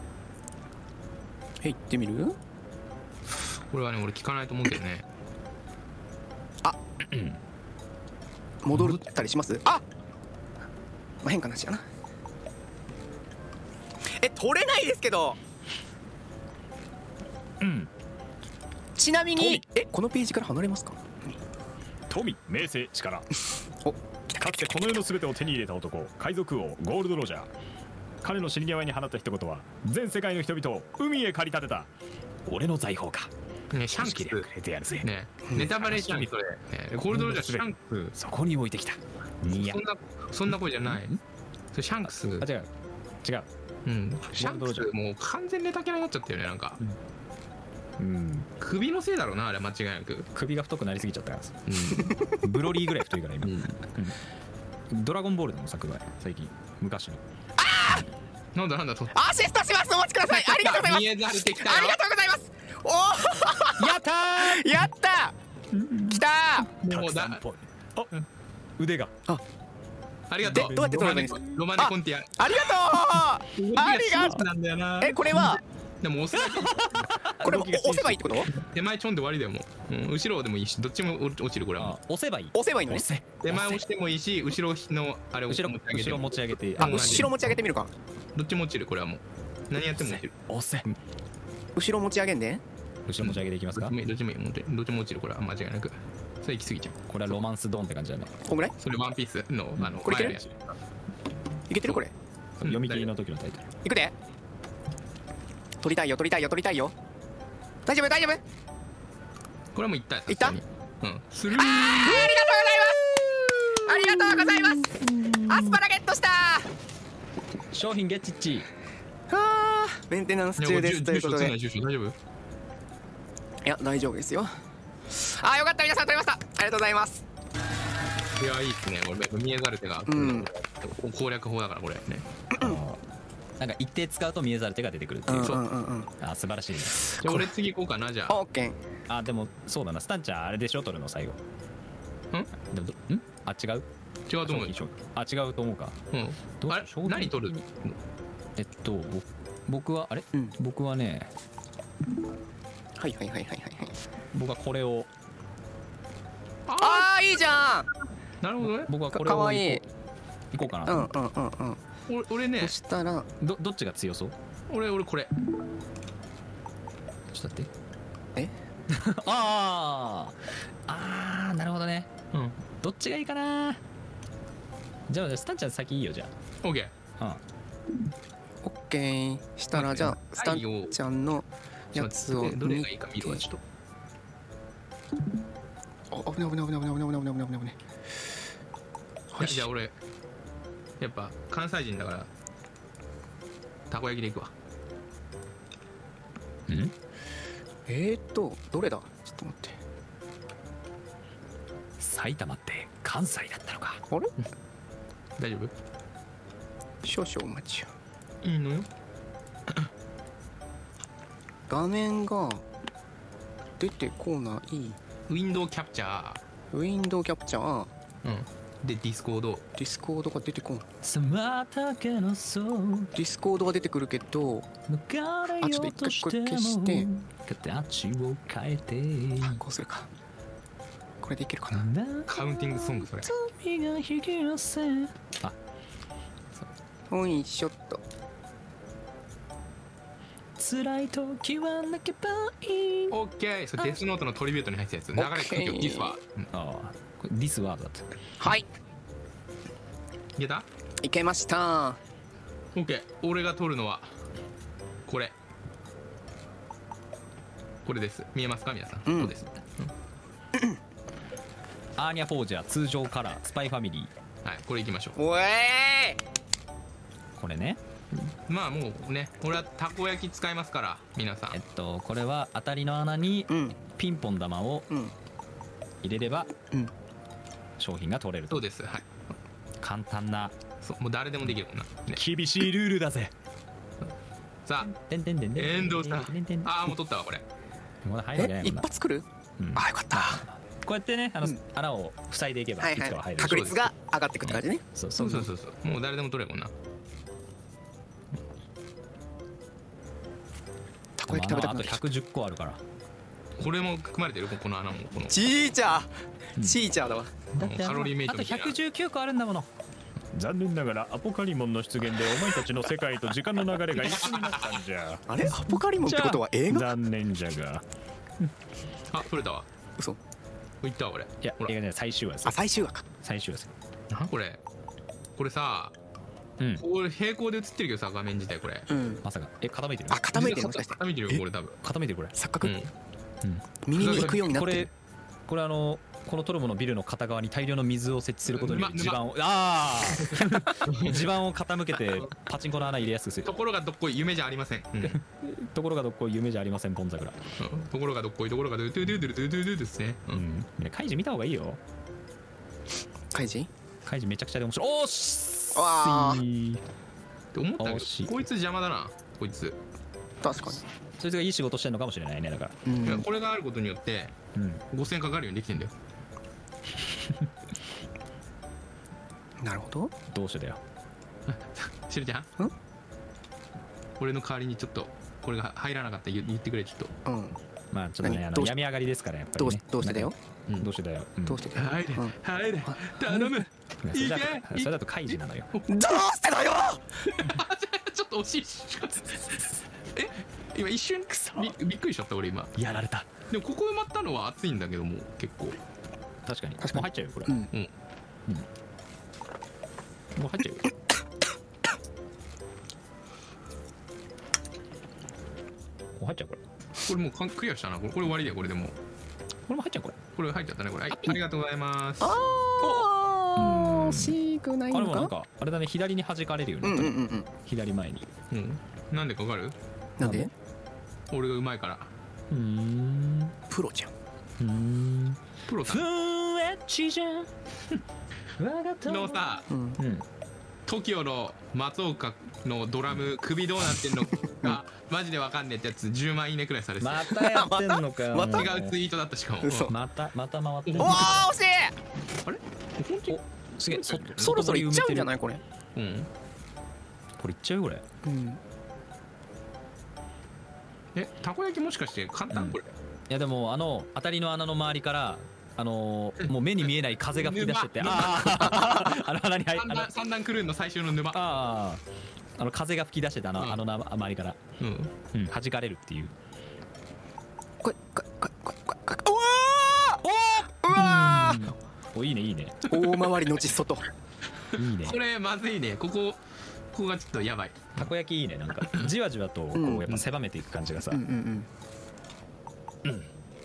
S1: え、行ってみる？
S3: これはね、俺聞かないと思うけどね。
S1: あ、戻ったりします？あ、まあ、変かなしやな。 え取れないですけど。
S2: うん。
S1: ちなみにえこのページから離れますか。
S4: 富、名声、力。
S1: お
S4: かつてこの世の全てを手に入れた男、海賊王ゴールド・ロジャー。彼の死に際に放った一言は、全世界の人々を海へ駆り立てた。俺の財宝か。
S3: ね、シャンクス
S4: くれてやるぜ。
S3: ね、ネタバレしちゃうそれ。ゴールド・ロジャーシャンク
S4: スそこに置いてきた。
S3: いや、そんなそんな声じゃない。それシャンクス。
S2: あ、違う違う。
S3: うん。シャンクスもう完全ネタキャラになっちゃったよね、なんか。
S2: うん、
S3: 首のせいだろうな、あれ間違いなく。
S2: 首が太くなりすぎちゃったからさ、うん、ブロリーぐらい太いから今、うんうん、ドラゴンボールでも作画最近昔の。
S1: あ
S3: あなんだなんだと
S1: アシストします。お待ちください。ありがとうございます。
S3: 見えざれてきたよ。
S1: ありがとうございます。おお
S2: やった
S1: ーやったーきた
S3: ー。もうだ
S2: あ腕が
S1: あ
S3: ありがとう。
S1: どうやって取ればいいんですか。
S3: ロマネコンティア。
S1: ありがとうありがとう
S3: なんだよな。
S1: えこれは
S3: でも押すだけ。
S1: これも押せばいいってこと。
S3: 手前ちょんで終わりだよもう、うん、後ろでもいいしどっちも落ちる。これは
S2: 押せばいい。
S1: 押せばいいのね。
S3: 手前押してもいいし後ろのあれを
S2: 後ろ後ろ持ち上げて。
S1: あ後ろ持ち上げてみるか。
S3: どっちも落ちる。これはもう何やっても落ちる。
S2: 押せ
S1: 後ろ持ち上げんで。
S2: 後ろ持ち上げていきますか。
S3: どっちもいい。どっちも落ちる。これは間違いなくそれ行き過ぎちゃう。
S2: これはロマンスドーンって感じだね。
S1: こんぐらい。
S3: それワンピースのあの
S1: これいける。いけてるこれ。
S2: 読み切りの時のタイトル。
S1: いくで。取りたいよ取りたいよ取りたいよ。大丈夫大丈夫。
S3: これはもういった
S1: いった。
S3: うんする。
S1: あありがとうございます。ありがとうございます。アスパラゲットした。
S2: 商品ゲッチッチ。
S1: はあメンテナンス中ですということで。
S3: 大丈夫。
S1: いや大丈夫ですよ。あーよかった皆さん取れました。ありがとうございます。
S3: いやいいっすね。これ見えざる手が、うん、攻略法だからこれね。
S2: なんか一定使うと見えざる手が出てくるっていう。あ素晴らしいね。
S3: じゃあ俺次行こうかな。じゃあ
S1: オッケー。
S2: あでもそうだな。スタンちゃんあれでしょ取るの最後。
S3: ん
S2: でもんあ違う
S3: 違うと思う。
S2: あ違うと思うか。
S3: うんあれ何取る。
S2: えっと僕はあれ僕はね
S1: はいはいはいはいはい
S2: 僕はこれを。
S1: ああいいじゃん。
S3: なるほどね。
S2: 僕はこれを
S1: かわいい。
S2: いこうかな。
S1: うんうんうんうん。
S3: 俺俺ね。
S1: そしたら
S2: どどっちが強そう。
S3: 俺俺これ。
S2: ちょっと待って。
S3: え？
S2: ああああなるほどね。うん。どっちがいいかな。じゃあスタンちゃん先いいよじゃ
S3: あ。オッケー。
S2: うん。
S1: オッケーしたらじゃあスタンちゃんのやつを
S3: どれがいいか見るわちょっと。
S1: あ危ない危ない危ない危ない危ない危ない危ない危ない危ない。
S3: はいじゃあ俺やっぱ関西人だからたこ焼きでいくわ。
S2: ん？
S1: えーっとどれだ。ちょっと待って。
S2: 埼玉って関西だったのか。
S1: あれ？
S3: 大丈夫？
S1: 少々お待ちを。
S3: いいのよ。
S1: 画面が出てこない。
S3: ウィンドウキャプチャー。
S1: ウィンドウキャプチャー。
S3: うん。でディスコード。
S1: ディスコードが出てこん。デ
S2: ィ
S1: ィスコードが出てくるけど。あちょっと一回これ消して。
S2: 形を変えて。
S1: あこうするか。これでいけるかな。
S3: カウンティングソングそれ。
S2: あ。
S1: ほいしょっと。
S2: 辛い時は泣けばいい。
S3: オッケー。それデスノートのトリビュートに入ってたやつ。流れてくるよ。ディスワー。
S2: ああ。ディスワードだった。
S1: はい。
S3: いけた？
S1: いけました。
S3: オッケー。俺が取るのはこれ。これです。見えますか皆さん。そうです。
S2: アーニャ・フォージャー通常カラースパイファミリ
S3: ー。はいこれいきましょう。
S1: おえ
S2: ーこれね。
S3: まあもうね俺はたこ焼き使いますから皆さん。
S2: えっとこれは当たりの穴にピンポン玉を入れれば商品が取れると。
S3: そうです。はい。
S2: 簡単な。
S3: そうもう誰でもできるもんな。
S2: 厳しいルールだぜ。
S3: さあ
S2: てんてんてんてん
S3: エンドした。ああもう取ったわこれ。
S2: まだ入るんじゃない
S1: 一発来る。あよかった。
S2: こうやってねあの穴を塞いでいけばいつかは入る。
S1: 確率が上がっていくって感じね。
S2: そう
S3: そうそうそうそう。もう誰でも取れるもんな。
S1: たこ焼き食べたくな
S2: る。あとひゃくじゅっこあるから。
S3: これも含まれてるこの穴もこの。
S1: チーチャーチーチャーだわ。
S2: だってカロリーメイトあとひゃくじゅうきゅうこあるんだもの。
S4: 残念ながらアポカリモンの出現でお前たちの世界と時間の流れが一緒になったんじゃ。
S1: あれアポカリモンってことは映画？
S4: 残念じゃが。
S3: あ、取れたわ。
S1: 嘘。
S3: いったわ俺。
S2: いや映画じゃない最終話です
S1: あ、最終話か。
S2: 最終話です。
S3: なこれこれさ、
S2: うん
S3: これ平行で映ってるけどさ、画面自体これ
S1: うん。
S2: まさかえ傾いてる
S1: あ、傾いてるもしかして。
S3: 傾いてるよこれ多分。
S2: 傾いてるこれ
S1: 錯覚
S3: うん。
S1: 右に行くようになっ
S2: これ
S1: てる。
S2: これあのこのトルモのビルの片側に大量の水を設置することによって
S3: 沼
S2: 地盤をああ地盤を傾けてパチンコの穴入れやすくする
S3: ところがどっこい夢じゃありません。うんうん
S2: ところがどっこい夢じゃありませんボンザグラ。
S3: ところがどっこいところがドゥドゥドゥドゥドゥドゥドゥですね。う
S2: うんんみんなカイジ見た方がいいよ。
S1: カイジ？
S2: カイジめちゃくちゃで面白い。おーし
S1: わー
S2: ー
S3: って思ったけ
S2: 惜しい
S3: どこいつ邪魔だなこいつ。
S1: 確か
S2: そいつがいい仕事してんのかもしれないねだから。
S1: に。うん。
S3: いやこれがあることによって
S2: うん
S3: ごせんかかるようにできてんだよ。
S1: なるほど。
S2: どうしてだよ。
S3: しるちゃん
S1: ん
S3: 俺の代わりにちょっとこれが入らなかったら言言ってくれちょっと。
S1: うん。
S2: まあちょっとねあ
S1: 何どうし
S2: の病み上がりですからやっぱ
S1: どうし
S2: りね。
S1: どうしてだよ。
S2: うんどうしてだよ。うん
S1: どうしてだよ。
S3: 入れ
S1: うん
S3: 入れ頼む。
S2: それだ
S3: いけ
S2: とそれだとカイジなのよ。
S1: どうしてだよ。
S3: ちょっと惜しいし。え今一瞬びびっくりしちゃった俺今。
S2: やられた。
S3: でもここ埋まったのは熱いんだけども結構。
S2: 確かに。
S1: 確かに
S2: もう入っちゃうよこれ。
S1: うん。
S2: もう入っちゃうよ。もう入っちゃうこれ。
S3: これもうかクリアしたな。これこれ終わりだよこれでもう。
S2: これも入っちゃうこれ。
S3: これ入っちゃったねこれ。はいありがとうございます。
S1: ああ、惜しくない
S2: あれ
S1: のか。
S2: もなんかあれだね左に弾かれるよ
S1: うん
S2: ね。
S1: うんうんうん。
S2: 左前に。
S3: うん。なんでかかる？
S1: なんで？
S3: 俺がうまいから。
S2: うーん。
S1: プロじゃん。
S2: うーん。
S3: プロさん
S2: フーエッチじゃん。わかった。
S3: のさ、
S1: うん。
S2: うん。
S3: トキオの松岡のドラム首どうなってんのかマジでわかんねえってやつじゅうまんいいねくらいされてた。
S2: またやってんのかよ。
S1: また
S2: もう
S3: 違うツイートだったしかも。
S1: 嘘
S2: またまた回ってる
S1: おお、惜しい。
S3: あれ？本当に？
S2: おすげえそ
S1: そろそろいっちゃうんじゃ
S2: い
S1: ないこれ。
S3: うん。
S2: これいっちゃうよこれ。
S1: うん。
S3: え、たこ焼きもしかして簡単、
S2: うん
S3: これ？
S2: いやでもあの当たりの穴の周りからあのーもう目に見えない風が吹き出してて、
S3: 沼
S2: あああの穴に入あの
S3: 三段三段クルーンの最終の沼。
S2: あああの風が吹き出してたあの、
S3: うん
S2: あのな周りから、
S3: うん。
S2: うん、弾かれるっていう。
S1: これこれこれこれこれ。おお。うわ
S2: おいいねいいね
S1: ー。大回りのち外。
S2: いいね。
S3: これまずいね。ここここがちょっとやばい。
S2: たこ焼きいいねなんかじわじわとこ
S1: うん
S2: うやっぱ狭めていく感じがさ、
S1: うんうんうん。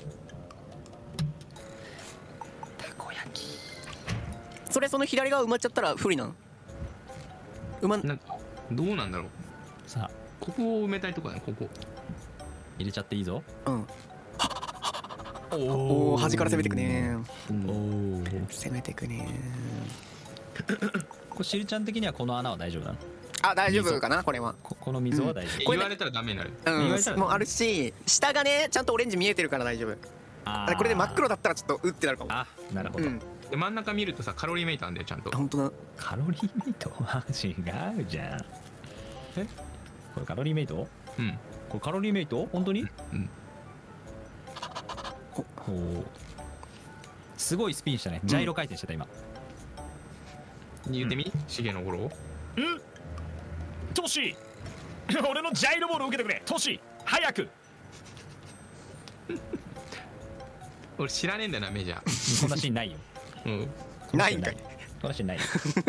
S2: たこ焼き
S1: それその左側埋まっちゃったら不利なの？埋まん。
S3: なんかどうなんだろう。
S2: さあ
S3: ここを埋めたいとこだね。ここ。
S2: 入れちゃっていいぞ。
S1: うん。
S2: お
S1: おお、端から攻めてくね。
S2: おお
S1: 攻めてくね。
S2: これしるちゃん的にはこの穴は大丈夫なの？
S1: あ、大丈夫かなこれは。
S2: ここの溝は大丈夫、
S1: これ
S3: 言われたらダメになる。
S1: うん。もうあるし、下がねちゃんとオレンジ見えてるから大丈夫。
S2: あ
S1: あれこれで真っ黒だったらちょっとうってなるかも。
S2: あなるほど、
S1: うん。
S3: で真ん中見るとさカロリーメイトなんだよちゃんと。
S1: 本当だ。
S2: カロリーメイトは違うじゃん。えこれカロリーメイト？
S3: うん。
S2: これカロリーメイト本当に？
S3: うん。
S2: ほうすごいスピンしたね。ジャイロ回転してた今。
S3: 言ってみ？シゲの頃。
S4: トシ俺のジャイロボールを受けてくれトシ早く。
S3: 俺知らねえんだよなメジャー。
S2: こんなシーンないよ。
S3: うん。
S1: ないんかい。
S2: こんなシーンないよ。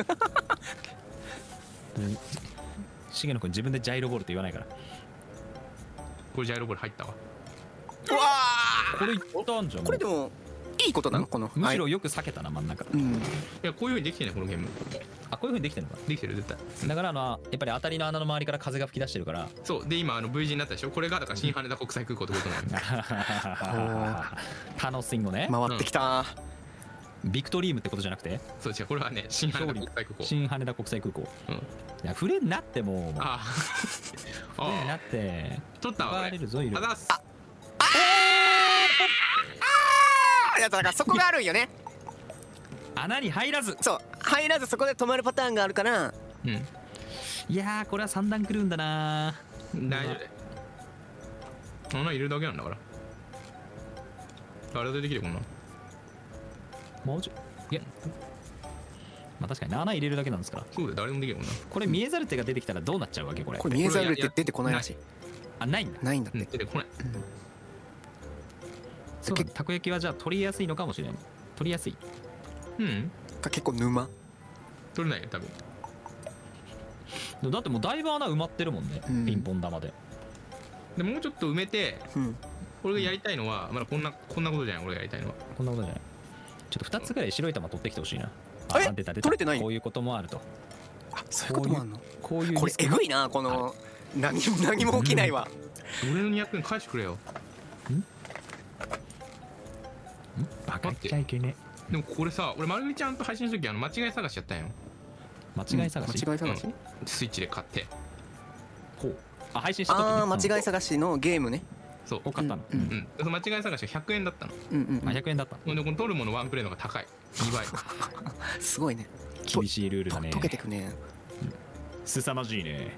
S2: うん重野君自分でジャイロボールって言わないから。
S3: これジャイロボール入ったわ。
S1: うわ
S2: これいったんじゃん。
S1: ー。これでもいいことなのこの。
S2: むしろよく避けたな真ん中。
S1: うん。
S3: いやこういう風にできてんねこのゲーム。
S2: あこういう風にできてるのか。
S3: できてる絶対。
S2: だからあのやっぱり当たりの穴の周りから風が吹き出してるから
S3: そうで今あの V 字になったでしょ。これがだから新羽田国際空港ってことなの。
S2: 楽しんごね。
S1: 回ってきた。
S2: ビクトリームってことじゃなくて
S3: そう違うこれはね新羽田国際空港。
S2: 新羽田国際空港。
S3: うん。
S2: いや触れんなってもう
S3: ああ。
S2: 触れんな
S3: あ
S2: って
S3: あ。取ったわ
S2: 奪わ
S3: これ。
S2: れるぞいる
S3: あざっす。
S1: あ、いやだからそこがあるんよね。
S2: 穴に入らず。
S1: そう入らずそこで止まるパターンがあるから
S3: うん。
S2: いやーこれは三段くるんだな。
S3: 大丈夫だよ。穴入れるだけなんだから。誰でできるこんな。
S2: もうちょいやまた確かに穴入れるだけなんですか。
S3: そうだよ、誰でもできるもんな。
S2: これ見えざる手が出てきたらどうなっちゃうわけこれ。
S1: これ見えざるって出てこないらしい。
S2: あ、ないんだ。
S1: ないんだって。
S3: うん、出てこない。
S2: そう、たこ焼きはじゃあ取りやすいのかもしれない。取りやすい。
S3: うん
S1: か結構沼。
S3: 取れないよ多分。
S2: だってもうだいぶ穴埋まってるもんね、
S1: うん
S2: ピンポン玉で。
S3: でもうちょっと埋めて、
S1: うん
S3: 俺がやりたいのはまだこんなこんなことじゃない。俺がやりたいのは
S2: こんなことじゃない。ちょっとふたつぐらい白い玉取ってきてほしいな。
S1: え
S2: あ、出た出た。
S1: 取れてない
S2: こういうこともあると。
S1: あ、そういうこともあんの。
S2: こういう
S1: これえぐいな、この何何も起きないわ。
S3: 俺のにひゃくえん返してくれよ。
S2: バカ言っちゃいけね。
S3: でもこれさ、俺まるみちゃんと配信した時あの間違い探しやったんよ。
S2: 間違い探し。
S1: 間違い探し。
S3: スイッチで買って。
S2: ほう。あ、配信した時に。
S1: ああ、間違い探しのゲームね。
S3: そう。
S2: を買ったの。
S1: うん
S3: うん。その間違い探しがひゃくえんだったの。
S1: うんうん
S2: あ、ひゃくえんだった。
S3: ほんでこの取るものワンプレイの方が高い。にばい。
S1: すごいね。
S2: 厳しいルールだね。
S1: 溶けてくね。
S4: 凄まじいね。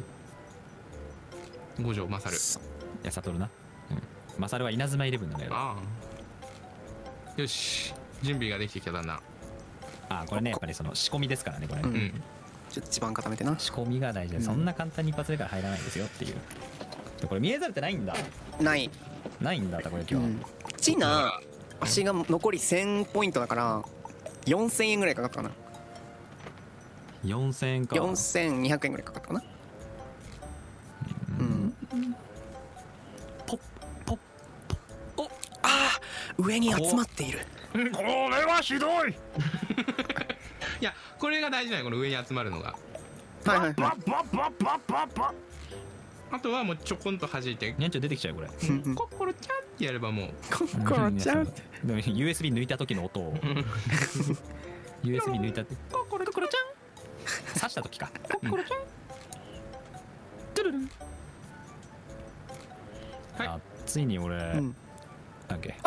S3: うん。五条勝る。
S2: いや、サトルな。うん。マサルは稲妻イレブンなんだよ。
S3: ああ。よし。準備ができてきた旦那。
S2: あ、これね、やっぱりその仕込みですからね、これ。
S1: う
S3: うんん。
S1: ちょっと地盤固めてな。
S2: 仕込みが大事で、そんな簡単に一発目から入らないですよっていう。でこれ見えざるってないんだ。
S1: ない。
S2: ないんだ、たこ焼きは。
S1: チナ、足が残りせんポイントだからよんせんえんぐらいかかったかな。
S2: よんせんえんか。
S1: よんせんにひゃくえんぐらいかかったかな。うん。
S2: ポッポッポッ。お、
S1: あー、上に集まっている。
S4: これはひどい。
S3: いや、これが大事だよ、この上に集まるのが。
S1: はいはいは
S4: ババババババ。
S3: あとはもうちょこんと弾いて、
S2: にゃんちょ出てきちゃうよこれ。
S1: い。
S3: コッコロちゃんってやればもう。
S1: コッコロちゃん。
S2: でも ユーエスビー 抜いた時の音を ユーエスビー 抜いたってココロコロちゃん刺した時か。ココロちゃんトゥルルン。
S3: はい
S2: あ、ついに俺、
S1: うん。
S2: なんだっけ。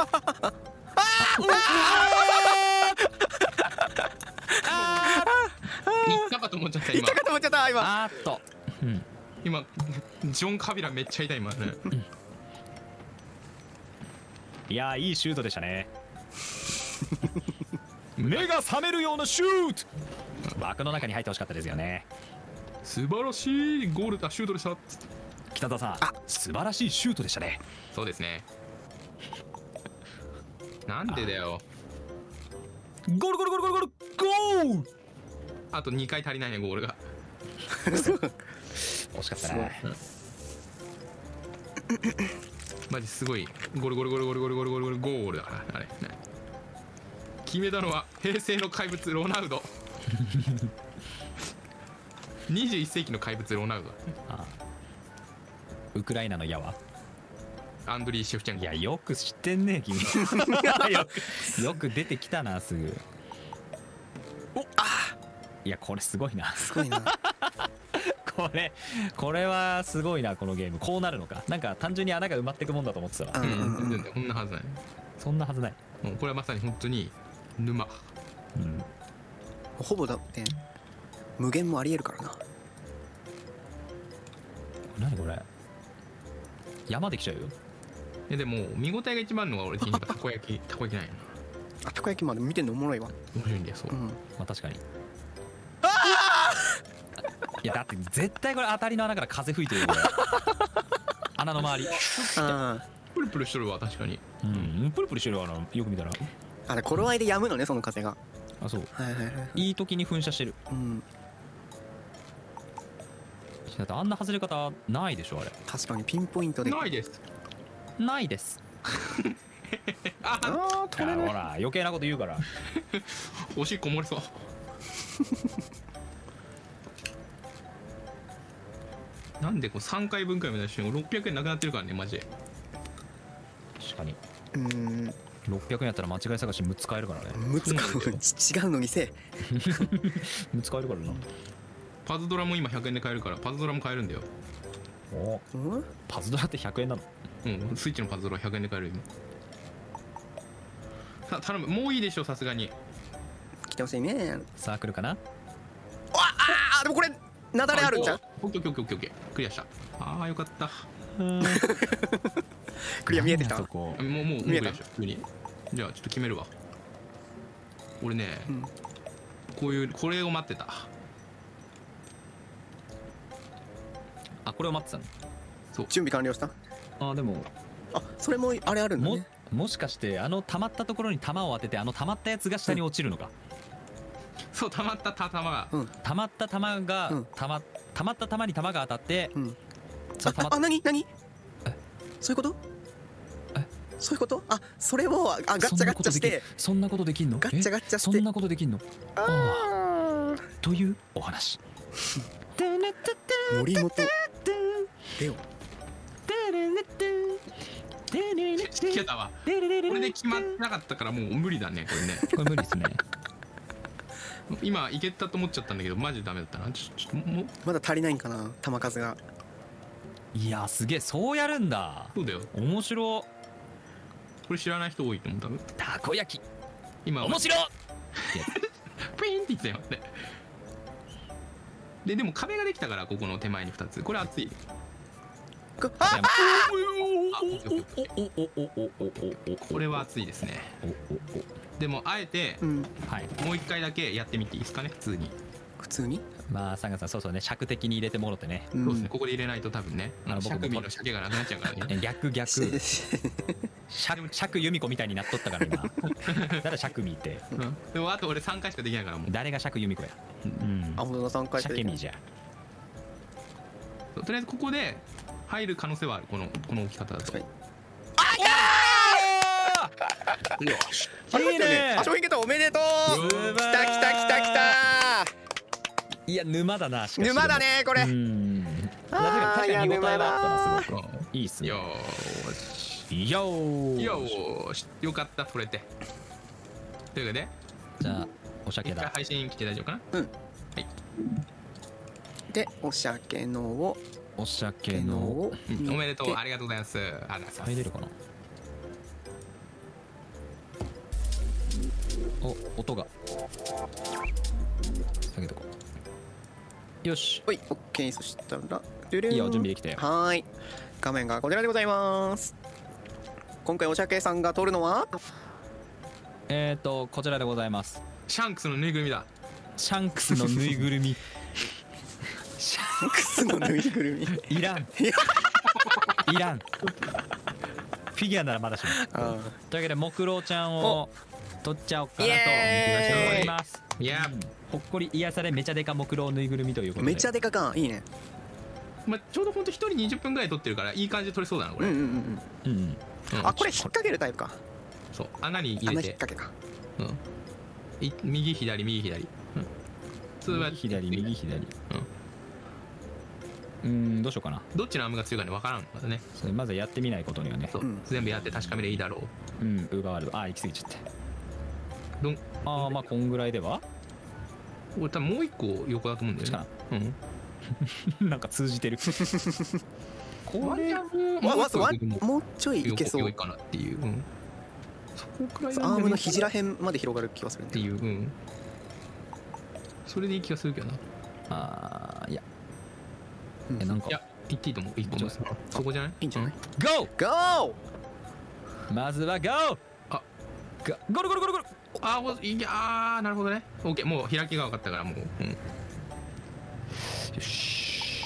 S3: 行ったかと思っちゃった今
S1: 痛かと思っちゃった今。
S2: あーっと、うん、
S3: 今ジョン・カビラめっちゃ痛い今ね。
S2: いやー、いいシュートでしたね。
S4: 目が覚めるようなシュート。
S2: 枠の中に入ってほしかったですよね。
S3: 素晴らしいゴールだシュートでした。
S2: 北田さん、
S1: あ、
S2: 素晴らしいシュートでしたね。
S3: そうですね。なんでだよ。
S2: ゴールゴールゴールゴールゴールゴール。
S3: あとにかい足りないねゴールが。
S2: 惜しかったな。
S3: マジすごいゴールゴールゴールゴールゴールゴールゴールゴールゴールだからあれ、ね、決めたのは平成の怪物ロナウド。にじゅういっ世紀の怪物ロナウド。
S2: ああ、ウクライナの矢は
S3: アンドリー・シェフチェンコ。
S2: いや、よく知ってんね君。よくよく出てきたな、すぐ。お、あ、いや、これすごいな。
S1: すごいな。
S2: これこれはすごいな、このゲーム。こうなるのか。なんか単純に穴が埋まっていくもんだと思ってたわ。
S3: うん、
S1: うんうんうん
S3: 全然こんなはずない。
S2: そんなはずない。
S3: もうこれはまさに本当に沼。
S2: うん。
S1: ほぼだって無限もありえるからな。
S2: 何これ、山できちゃうよ。
S3: えでも見応えが一番のが俺的にたこ焼きたこ焼きない
S1: あ、たこ焼きまで見てんのおもろいわ。
S3: 面白いんだよ。そう、
S1: うん。
S2: まあ確かに。いや、だって絶対これ当たりの穴から風吹いてるよこれ。穴の周り。
S1: あ
S3: プルプルしとるわ確かに。
S2: うん、プルプルしてるわな、よく見たら。
S1: あ、あれ頃合いでやむのね、その風が。
S2: あ、そう。
S1: はいはいはい。
S2: いい時に噴射してる。
S1: うん。
S2: だってあんな外れ方ないでしょ、あれ。
S1: 確かにピンポイントで。
S3: ないです。
S2: ないです。
S1: ああ、
S2: いや、
S1: 取れない。
S2: ほら、余計なこと言うから。
S3: おしっこ漏れそう。なんでこうさんかいぶんくらいまでの瞬間ろっぴゃくえんなくなってるからねマジで。
S2: 確かに。
S1: うーん。
S2: ろっぴゃくえんやったら間違い探しむっつ買えるからね。
S1: むつかう。ち違うのにせえ。
S2: むっつ買えるからな。
S3: パズドラも今ひゃくえんで買えるからパズドラも買えるんだよ。
S2: お、
S1: うん。
S2: パズドラってひゃくえんなの。
S3: うんスイッチのパズドラひゃくえんで買える今。さ頼むもういいでしょさすがに。
S1: 来てほしいね。
S2: サークルかな。
S1: ああ、でもこれなだれあるんじゃん。
S3: オッケーオッケーオッケーオッケークリアした。ああよかった。
S1: クリア見えてきた。
S2: そこ。
S3: もうもうもうク
S1: 見えた
S3: リアした普通に。じゃあちょっと決めるわ。俺ね、
S1: うん。
S3: こういうこれを待ってた。
S2: あ、これを待ってたの。
S1: 準備完了した？
S2: あ、でも
S1: あ、それもあれあるんだ
S2: も
S1: ね。
S2: もしかしてあの溜まったところに弾を当てて、あの溜まったやつが下に落ちるのか。
S3: そう溜まった玉が、
S1: うん。
S2: 溜まった弾が、
S1: うん
S2: 溜ま溜まった弾に弾が当たって、
S1: うん。
S2: その溜まっ
S1: あ、あ、なになに
S2: え
S1: そういうこと
S2: え
S1: そういうこと？あ、それをあガッチャガッチャして
S2: そんなことできんの？
S1: ガッチャガッチャして
S2: えそんなことできんの？ああというお話。
S1: 森本レオ。
S3: いやだわ。これで決まってなかったからもう無理だねこれね。
S2: これ無理ですね。
S3: 今いけたと思っちゃったんだけどマジでダメだったな。ちょちょっともう
S1: まだ足りないんかな、球数が。
S2: いやすげえ、そうやるんだ。
S3: そうだよ。
S2: 面白。
S3: これ知らない人多いと思う多分。
S2: たこ焼き
S3: 今
S2: 面白。
S3: プイーンって言ってたよね。ででも壁ができたからここの手前にふたつ。これ熱い。
S1: こあ
S3: あこれは熱いですね。でもあえて
S1: うん。
S2: はい。
S3: もう一回だけやってみていいですかね普通に。
S1: 普通に？
S2: まあサンガさん、そうそうね、尺的に入れてもろてね。
S1: うん
S3: そうですね。ここで入れないと多分ね
S2: あの僕
S3: 尺見の鮭がなくなっちゃうからね。
S2: 逆逆尺尺由美子みたいになっとったから今。だら尺見て。
S3: うんでもあと俺さんかいしかできないからもう。
S2: 誰が尺由美子や。うん
S1: あ、。ほんとだ、さんかいしかできない
S2: 鮭見じゃ。
S3: とりあえずここで入る可能性はある。このこの置き方だと。
S1: 確かに。
S3: よし。
S1: あれ入ったよ
S2: いいね
S1: ね。あ、商品ゲットおめでとう。
S2: 素晴らしい
S1: 来た来た来た来た。
S2: いや沼だな。しかし
S1: 沼だねこれ。
S2: うん。
S1: あー
S2: 確かに見応えはあったな、す
S3: よ
S2: ごく。いいっすね。
S3: よーし。
S2: よー
S3: よーし。よかった取れて。というわけで
S2: じゃあお鮭
S3: 一回
S2: だ。
S3: 配信来て大丈夫かな。
S1: で、お鮭のを
S2: お鮭
S1: けの
S2: の
S1: を
S3: うんおめでとう。あ
S1: り
S3: りがとうございます。ありがとうございます。
S2: 入れるかな。お、音が下げとこう。よし。
S1: はい、オッケー。そしたらルルン
S2: いいよ、準備できたよ。
S1: はーい。画面がこちらでございます。今回お鮭さんが撮るのは
S2: えーとこちらでございます。
S3: シャンクスのぬいぐるみだ。
S2: シャンクスのぬいぐるみ。シャ
S1: クスのぬいぐるみ。
S2: いらん。いらん。フィギュアならまだしも。
S1: あ
S2: というわけで木郎ちゃんを取っちゃおうかなと
S1: イエーイ
S2: 思います。
S3: いや
S2: うんほっこり癒されめちゃでか木郎ぬいぐるみということで。
S1: めっちゃでかかん。いいね。
S3: まあ、ちょうどほんとひとりにじゅっぷんぐらい撮ってるからいい感じで撮れそうだなこれ。
S1: うんうんうん
S2: うん。
S3: うん
S1: うん。あ、これ引っ掛けるタイプか。
S3: そう穴に入
S1: 穴
S3: れて。
S1: 引っ掛けか。
S3: うんい右左右左。うん普通は
S2: 右左右左。
S3: うん
S2: うーんどうしようかな。
S3: どっちのアームが強いかね分からんのだね。
S2: それまずやってみないことにはね。
S3: そう、
S1: うん
S3: 全部やって確かめりゃいいだろう。
S2: うんウーバーワールド。あー行き過ぎちゃって。
S3: どん
S2: ああまあこんぐらいでは。
S3: 俺多分もう一個横だと思うんだよね。うん
S2: なんか通じてる。これ
S1: わ、わ、わ、
S3: も
S1: もうちょいいけそう
S3: 良い。かなっていう、うん、そこくらい
S1: アームの肘らへんまで広がる気がするね。
S3: っていう、うん、それでいい気がするけどな。
S2: ああいや
S1: うん
S2: えなんか
S3: いや言っていいと思う。一個もそこじゃない？
S1: いいんじゃない？
S2: GO。
S1: ゴー。
S2: まずは GO。
S3: あ
S2: ゴゴロゴロゴロゴロ。
S3: あーいやーなるほどね。 OK もう開きが分かったからもう、うん、
S2: よし。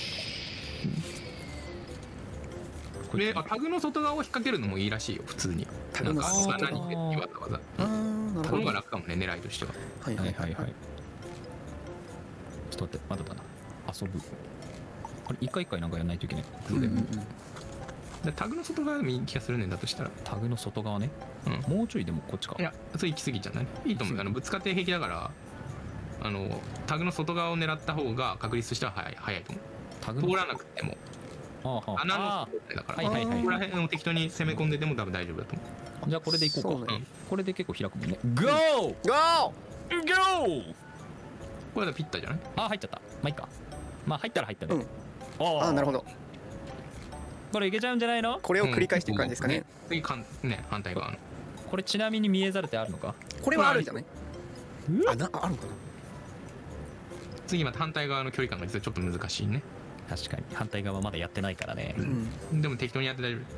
S3: これあタグの外側を引っ掛けるのもいいらしいよ普通に。
S1: タグの
S3: なんか
S1: 外側
S3: 穴にわざわざ
S1: あー、なる
S3: タグの方が
S1: ほど。
S3: 楽かもね狙いとしては。
S1: はいははい。
S2: はいいはいはい。ちょっと待ってまだだな。遊ぶ。これ一回一回なんかやらないといけない。
S1: うんうんうん
S3: でタグの外側でもいい気がするねんだとしたら。
S2: タグの外側ね。
S3: うん
S2: もうちょいでもこっちか。
S3: いやそれ行き過ぎちゃうね。いいと思う。あのぶつかって平気だからあのタグの外側を狙った方が確率としては早い早いと思う。
S2: タグの
S3: 通らなくても
S2: ああはあ
S3: 穴の
S2: あ
S3: 外だから、
S2: はいはいはい
S3: ここら辺を適当に攻め込んでても多分大丈夫だと思
S2: あじゃあこれでいこうか。
S1: そうね
S2: これで結構開くもんね。GO!
S1: ゴー。
S2: GO!
S3: う。これだピッタじゃない？
S2: あ入っちゃった。まあいいか。まあ入ったら入ったで。
S1: うん
S2: あ
S1: あー、なるほど。
S2: これいけちゃうんじゃないの？
S1: これを繰り返していく感じですかね。
S3: 次かんね反対側の。
S2: これちなみに見えざるってあるのか？
S1: これはあるんじゃない？あ、な、あるのかな？
S3: 次また反対側の距離感が実はちょっと難しいね。
S2: 確かに反対側まだやってないからね。
S1: うん。
S3: でも適当にやって大丈夫。
S2: ち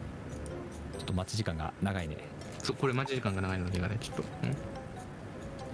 S2: ょっと待ち時間が長いね。
S3: そうこれ待ち時間が長いのでねちょっと、うん、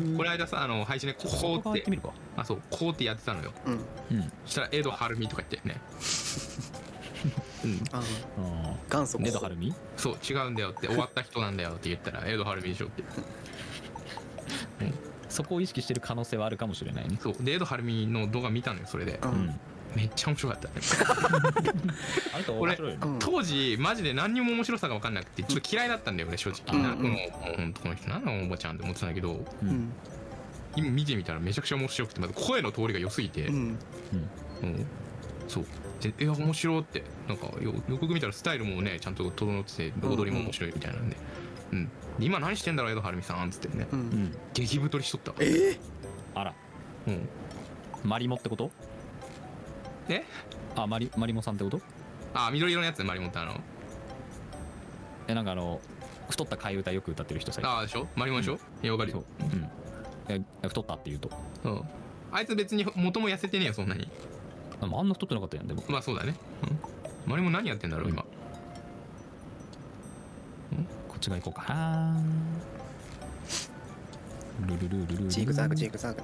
S3: この間さあの配信でこうってあそうこうってやってたのよ。
S1: うん
S3: そしたら江戸晴美とか言ってね。うん
S1: あ元祖
S2: 江戸晴美
S3: そう違うんだよって終わった人なんだよって言ったら江戸晴美でしょって。
S2: そこを意識してる可能性はあるかもしれないね。
S3: そうで江戸晴美の動画見たのよそれで。
S2: うん
S3: めっちゃ面白かったね。
S2: あれと面白いよね。
S3: 当時マジで何にも面白さが分かんなくてちょっと嫌いだったんだよ俺正直。
S1: うん
S3: なんかもう本当この人なんだおばちゃんって思ってたんだけど、
S1: うん
S3: 今見てみたらめちゃくちゃ面白くてまず声の通りが良すぎて、
S1: うん
S3: うんそうでいや面白って、なんかよよく見たらスタイルもねちゃんと整ってて踊りも面白いみたいなんで、うん、で今何してんだろう江戸晴美さんっつってね、
S1: うん
S2: うん
S3: 激太りしとった。
S1: えー
S2: あら
S3: うん
S2: マリモってこと？
S3: え
S2: あマリマリモさんってこと？
S3: あ緑色のやつマリモってあの
S2: えなんかあの太った替え歌よく歌ってる人さ。
S3: ああでしょマリモでしょ、いやわかる
S2: そう
S3: よ。
S2: うんえ太ったって言うと
S3: うんあいつ別に元も痩せてねえよそんなに。
S2: ああんな太ってなかったやんでも。
S3: まあそうだね、うん、マリモ何やってんだろう今。
S2: こっちが行こうかはールルルルルル
S1: ジグザグジグザグ
S3: も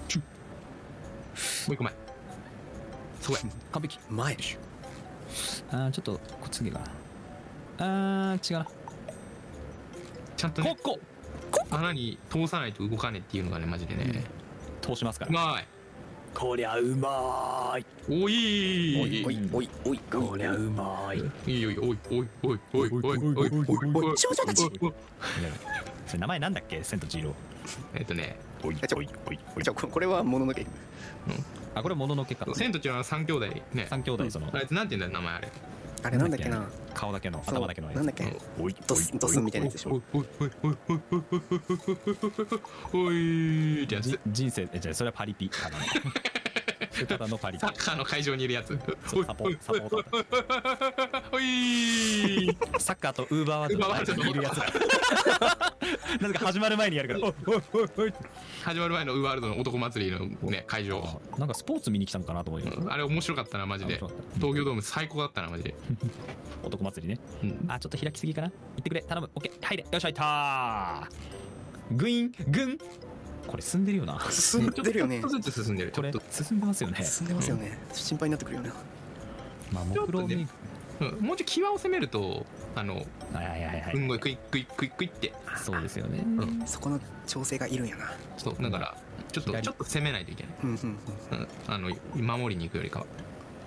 S3: う一個前そこや
S2: 完璧。
S1: 前
S2: あーちょっとこっち次かな。あー違うな。
S3: ちゃんとね
S2: ここ
S3: 穴に通さないと動かねえっていうのがねマジでね、
S2: 通しますか
S3: う
S2: ら。
S3: まい。
S2: こりゃうまーい。
S3: おい
S1: おいおいおいおい
S2: こりゃうまーい。
S3: いいよいいよおいおいおいおいおいおいおいおいおい
S1: 少女たち
S2: いやそれ名前なんだっけ？千と千尋。
S3: えっとね
S2: おい
S1: ちょ
S2: おいおいおい
S1: じゃあここれはもののけ
S2: あこれもののけか。
S3: 千と千尋の三兄弟ね。
S2: 三兄弟その
S3: あいつなんて言うんだよ名前あれ。
S1: あれなんだっけな
S2: 顔だけの
S1: そう
S2: 頭だけのやつ。
S1: なんだっけ
S2: おい
S1: ドスドスみたいなやつでしょ。
S3: おいおいおいおいおいおいおいおいってやつ。
S2: じ人生えじゃあそれはパリピただの。それただのパリピ
S3: サ。ッカーの会場にいるやつ。
S2: そうサポサポーター。
S3: おい
S2: サッカーとウーバーワールドの間にいるやつら。なぜか始まる前にやるから。おいおいおいおい。
S3: 始まる前のウーワールドの男祭りのね会場。
S2: あなんかスポーツ見に来たのかなと思うよ。
S3: あれ面白かったなマジで。
S2: 面白かった
S3: 東京ドーム最高だったなマジで。
S2: 男祭りね。
S3: うん
S2: あちょっと開きすぎかな。行ってくれ頼む。オッケー入れ。よっしゃいったー。グイングン。これ進んでるよな。
S1: 進んでるよね
S3: ちょっとずつ進んでる。
S2: これ
S3: ちょっ
S2: 進んでますよね。
S1: 進んでますよね心配になってくるよね
S2: まあ目論見。
S3: とうんもうちょい際を攻めるとあの
S2: はいはいはいはい。
S3: すんごいクイックイックイックイって。
S2: そうですよね。
S3: うん
S1: そこの調整がいるんやな
S3: そうだからちょっと
S2: 左
S3: ちょっと攻めないといけない。
S1: うんうんうん
S3: うんあの守りに行くよりかは。